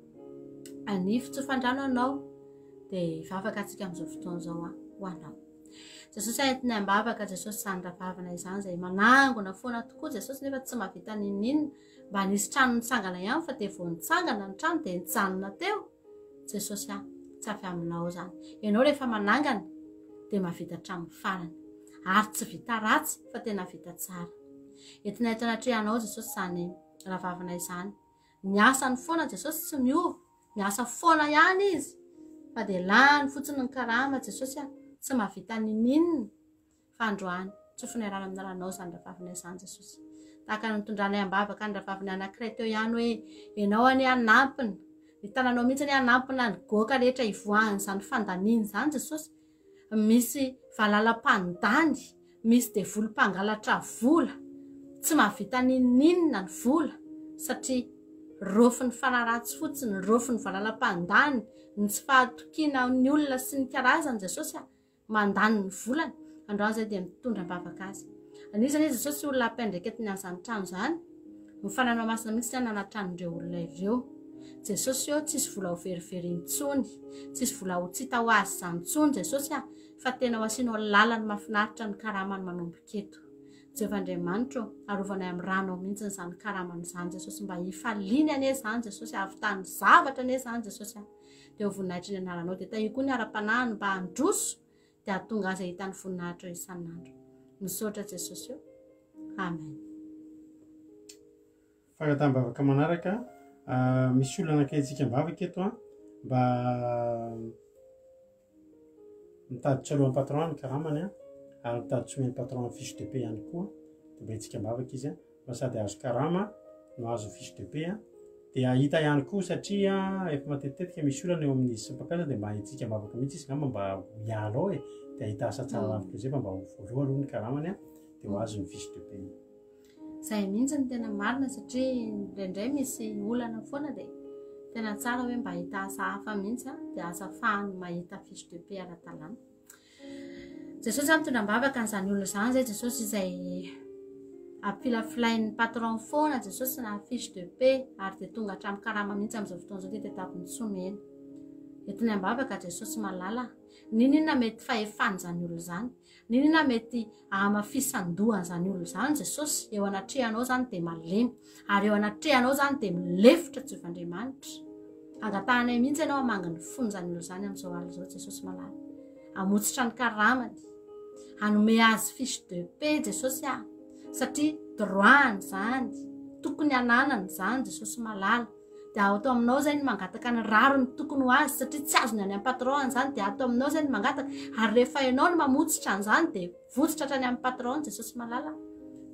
any fitsofandrano anao dia vavaka atsika amin'izao fotoana zao a ho anao Jesosy entiny ambavaka Jesosy zany ravavana izany zay manangona foana tokoa Jesosy nefa tsy mahavita ninina mba nisy trano nitsangana ihany fa dia vao nitsangana ny trano dia nitsanona teo Jesosy a tsy avy aminao zany ianao rehefa manangana dia mahavita trano farany ary tsy vita ratsy fa tena vita tsara entina eto anatrehanao Jesosy zany ravavana izany miasa ny foana Jesosy tsy miova miasa foana ihany izy fa dia lany fotsiny ny karama Jesosy a tsy mahavita ninina fa androany tsofiny arana aminaranao zany ravavana izany Jesosy tahaka ny nitondranay ambavaka ny ravavana anankiray teo ihany hoe ianao any anampina ny tananao mihitsy ny anampina ny goka rehetra ivoahany zany fandaniany zany Jesosy misy valalam-pandany misy dia volom-pangalatra vola tsy mahavita ninina ny vola satria rofiny fanaratsy fotsiny rofiny valalam-pandany ny tsy fahatokiana ny olona sy ny karazany Jesosy a mandany ny volany androany zay dia mitondra ambavaka azy anisany izy Jesosy olona ampiandraiketiny an'izany trano zany mifananao masina mihitsy ny anatranondreo olona ireo Jesosy eo tsisy vola ho verivery intsony tsisy vola ho tsita ho azy zany intsony Jesosy a fa tena ho asianao lalany mahafinaritra ny karamany manomboketo Jehovandriamanitra arovanay amin'ny rano mihitsy zany karamany zany Jesosy mba hifaliany ane zany Jesosy ahavitany zavatra ane zany Jesosy a dia ho voninahitra ny anaranao dia tahio koa ny ara-panahiny mba handroso dia hahatonga azy ahitany voninahitra isan'andro misaotra Jesosy eo amen fagatambavaka manaraka misy olona anankiray ambavaka eto a mba mitady tsalohan'ny patron ny karamany a ary mitady tsomen'ny patron ny fiche de paie ihany koa dia mba itsika ambavaka izy a mba sady azo karama no azo fiche de paie a dia ahita ihany koa satria efa matetitetika misy olana eo amin'izy sy mpampiasa dia mba itsika ambavaka mihitsy izy ngamba mba hiala ao dia ahita asa tsara lavitra zay mba ho voaloha aloha ny karamany a dia ho azo ny fiche de paie zay mihitsy ny tena marina satria indraindray misy olana foana dia tena tsara hoe mba hita asa hafa mihitsy a dia asa fahany mahita fiche de paie ara-talana Jesosy a mitondra ambavaka n'izany olona zany zay Jesosy izay ampilafilain'ny patron foana Jesosy na fiche de paie ary dia tonga hatramin'ny karama mihitsy amin'izao fotoana zao dia tapiny tsomena entiny ambavaka Jesosy malala ninina mety fahefany zany olona zany ninina mety amafisandohany zany olona zany Jesosy eo anatrehanao zany dia malemy ary eo anatrehanao zany dia milefitra Jehovandriamanitra angatahanay mihitsy ianao amanginy fony zany olona zany amin'izao aly zao Jesosy malala amotsitra ny karamany hanome azy fiche de paie Jesosy a satria droany zany tokony ananany zany Jesosy malala dia atao aminao zay ny mangataka ny raro ny tokony ho azy satria tsy azony any amin'ny patron zany dia atao aminao zay ny mangataka ary rehefa ianao no mamotsitra an'izany dia votsitra hatrany amin'ny patron Jesosy malala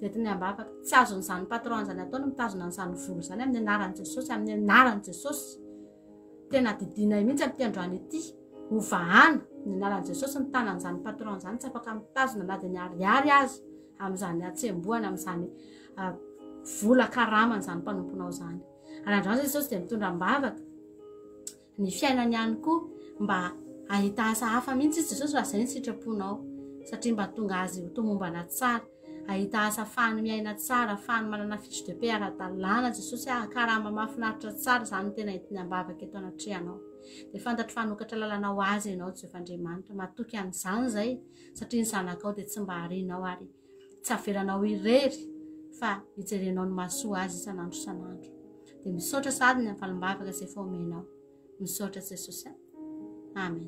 dia teny ambavaka tsy azon'izany patron zany ataony mitazona n'izany volo zany amin'ny anaran'i Jesosy, amin'ny anaran'i Jesosy. Tena didinay mihitsy amin'ny androany ity hovahana ny anaran'i Jesosy ny tanan'izany patron zany tsy afaka mitazona na dia ny ariary azy amin'izany atsembohana amin'izany vola karamany zany mpanomponao zany. Ary androany Jesosy dia mitondra ambavaka ny fiainany ihany koa mba ahita asa hafa mihitsy izy Jesosy raha izay ny sitraponao, satria mba tonga azy ho tomombana tsara, ahita asa fahany miaina tsara, fahany manana fiche de paix ara-dalàna Jesosy karama mahafinaritra tsara zany tena entiny ambavaka eto anatrehanao. Dia fantatry fanokatra lalana ho azy ianao Jehovandriamanitra, matoky an'izany zay satria ny zanakao dia tsy mba harianao ary tsy avelanao irery fa hijerenao ny mahasoa azy isan'andro isan'andro. Dia misaotra sady ny amin'ny falimbavaka izay efa omenao. Misaotra Jesosy. Amen.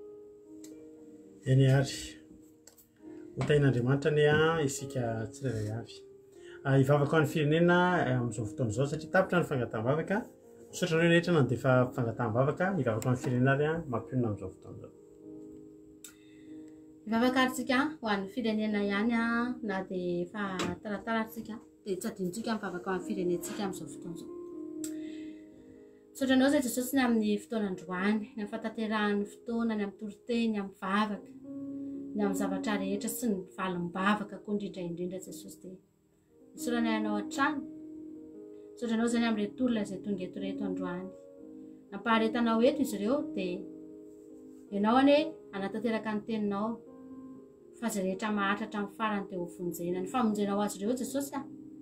Eny ary hotain'Andriamanitra ny isika tsirairay avy hivavaka ho an'ny firenena amin'izao fotoana izao satria tapitra ny fangataham-bavaka. Misaotra anao rehetra na dia efa fangataham-bavaka hivavaka ho an'ny firenena ary mampionona amin'izao fotoana izao. Hivavakaritsika ho an'ny firenena ihany na dia efa tarataratsika dia tsy adinontsika mivavaka ho an'ny firenentsika amin'izao fotoana izao. Misaotra anao zay Jesosy ny amin'ny fotoana androany, ny amin'ny fataterahany fotoana, ny amin'ny toriteny, amin'ny vavaka, ny amin'ny zavatra rehetra sy ny valim-bavaka koa indrindra Jesosy. Dia misaotra anao hatrany. Misaotra anao zany amin'ny retolona izay tonga eto reto androany. Nampaharetanao eto izy ireo dia ianao ane anatanteraka ny teninao fa izay rehetra mahatratra amin'ny farany dia ho vonjena. Ny famonjenao azy ireo Jesosy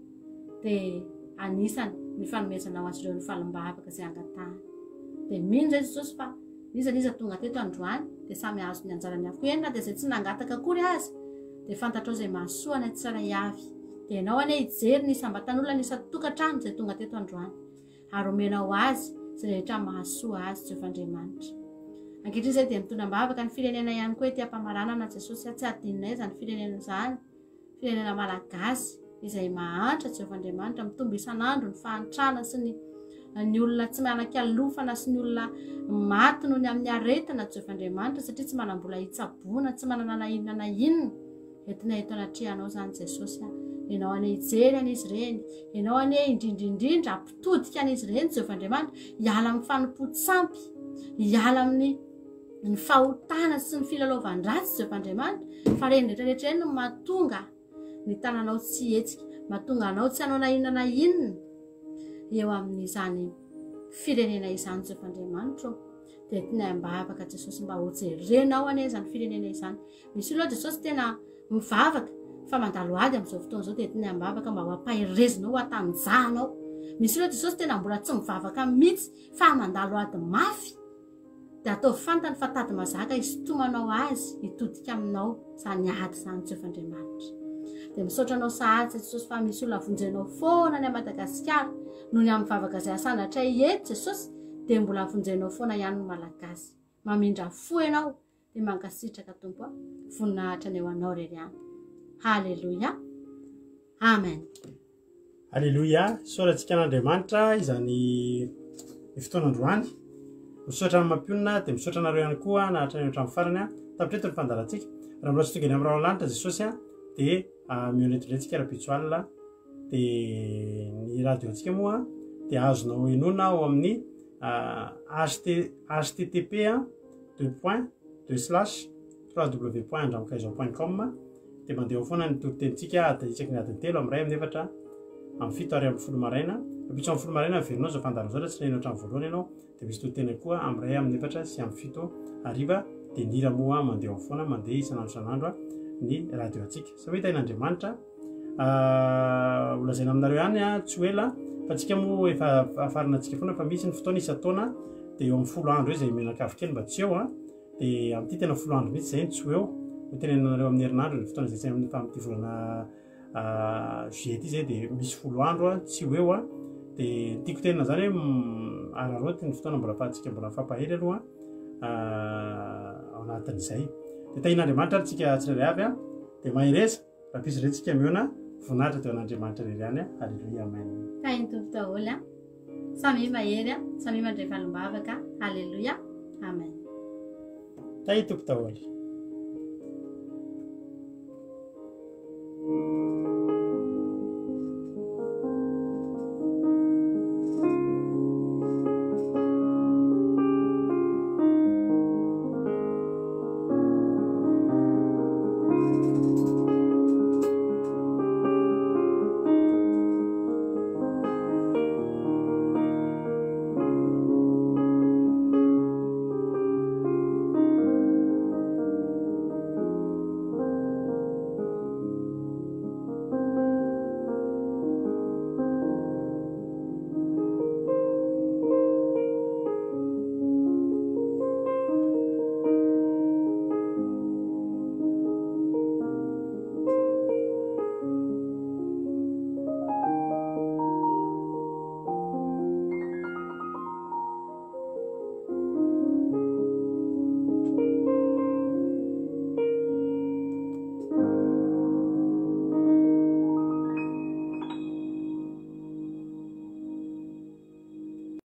dia anisany ny fanomezanao azy ireo ny falim-bavaka izay angatahany. Dia mino zay Jesosy fa iza tonga teto androany dia samy azo ny anjarany avokoa eny na dia izay tsy nangataka akory azy dia fantatrao izay mahasoa ny tsiray avy. Dia ianao ane hijery ny sambatan'olona ny tokantrano izay tonga teto androany ary omenao azy izay rehetra mahasoa azy Jehovandriamanitra. Ankehitriny izay dia mitondra ambavaka ny firenena ihany koa ety am-pamaranana Jesosy tsy adinonay zany firenena zany, firenena malagasy izay mahantra Jehovandriamanitra mitombo isan'andro ny fahantrana sy ny olona tsy manan-kialofana sy ny olona maty noho ny amin'ny aretina Jehovandriamanitra satria tsy manam-bola hitsaboana, tsy manana na inona na inona. Entina eto anatrehanao zany Jesosy, ianao ane hijery an'izy ireny, ianao ane indrindrindrindra ampitodika an'izy ireny Jehovandriamanitra, hiala amin'ny fanompo-tsampy, hiala amin'ny ny fahotana sy ny filalaovan-dratsy Jehovandriamanitra, fa reny rehetrarehetra eny no mahatonga ny tananao tsy hetsika, mahatonga anao tsy hanao na inona na inona eo amin'izany firenena izany Jehovandriamanitra. Dia tena ambavaka Jesosy mba hojerenao ane izany firenena izany. Misy aloha Jesosy tena mivavaka fa mandalo ady amin'izao fotoana izao dia tena ambavaka mba ho ampahirezinao, ho atanjahanao. Misy aloha Jesosy tena mbola tsy mivavaka mihitsy fa mandalo ady mafy. Dia atao fantany fa tady mazaka hisintomanao azy hitodika aminao izany ady izany Jehovandriamanitra. Dia misaotra anao sahady Jesosy fa misy olona vonjenao foana any Madagasikara noho ny amin'ny vavaka izay asanatray eto Jesosy dia mbola vonjenao foana ihany ny malagasy. Mamindra fo ianao dia mankasitraka Tompo voninahitra ny eo anao rery ihany. Halleluia. Amen. Halleluia. Soratsika an'Andriamanitra izany fotoana androany. Misaotra amin'ny mampionona dia misaotra anareo ihany koa na hatrany hatramin'ny farany tapitreto ny fandarantsika. Raha mbola tsy tonga eny amin'ny rahalanitra Jesosy dia mionetondrentsika rapitsoalina dia ny radiontsika moa dia azonao enona ao amin'ny http://www.andramokaizo.com dia mandeha foana ny toritentsika aditsaka ny adiny 3 amin'ny 1 amin'ny 4 amin'ny 7 ary amin'ny 10 maraina. Rapitso amin'ny 10 maraina averinao zao fandaro zao tsy lena hatramin'ny voalohany ianao dia misy toriteny koa amin'ny 1 amin'ny 4 sy amin'ny 7 hariva dia nira moa mandeha foana mandeha isan'andro ny radio atsika. Sa hoe tain'Andriamanitra olazaina aminareo ihany tsy ho ela fa tsika moa efa afarana antsika foana fa misy ny fotoana isa-taona dia eo amin'ny 10 andro izay menakavy kely mba tsy eo dia amin'ity tena 10 andro mihitsy izay tsy ho eo ho tenenanareo amin'ny herinandro ny fotoana izay tsy amin'ny famin'ity volana juillet ity izay dia misy 10 andro tsy ho eo dia tiako tenina zany hoe araroty ny fotoana mbola afahantsika mbola fampahery aloha ao anatin'izay. Dia tain'Andriamanitra ary tsika tsirairay avy dia mahireza raha pisy rentsika miona voninahitra teo an'Andriamanitra rery ihany. Halleluia. Amen. Tainy tompo daholo samy mahery samy mandray valim-bavaka. Halleluia. Amen. Tainy tompo daholo.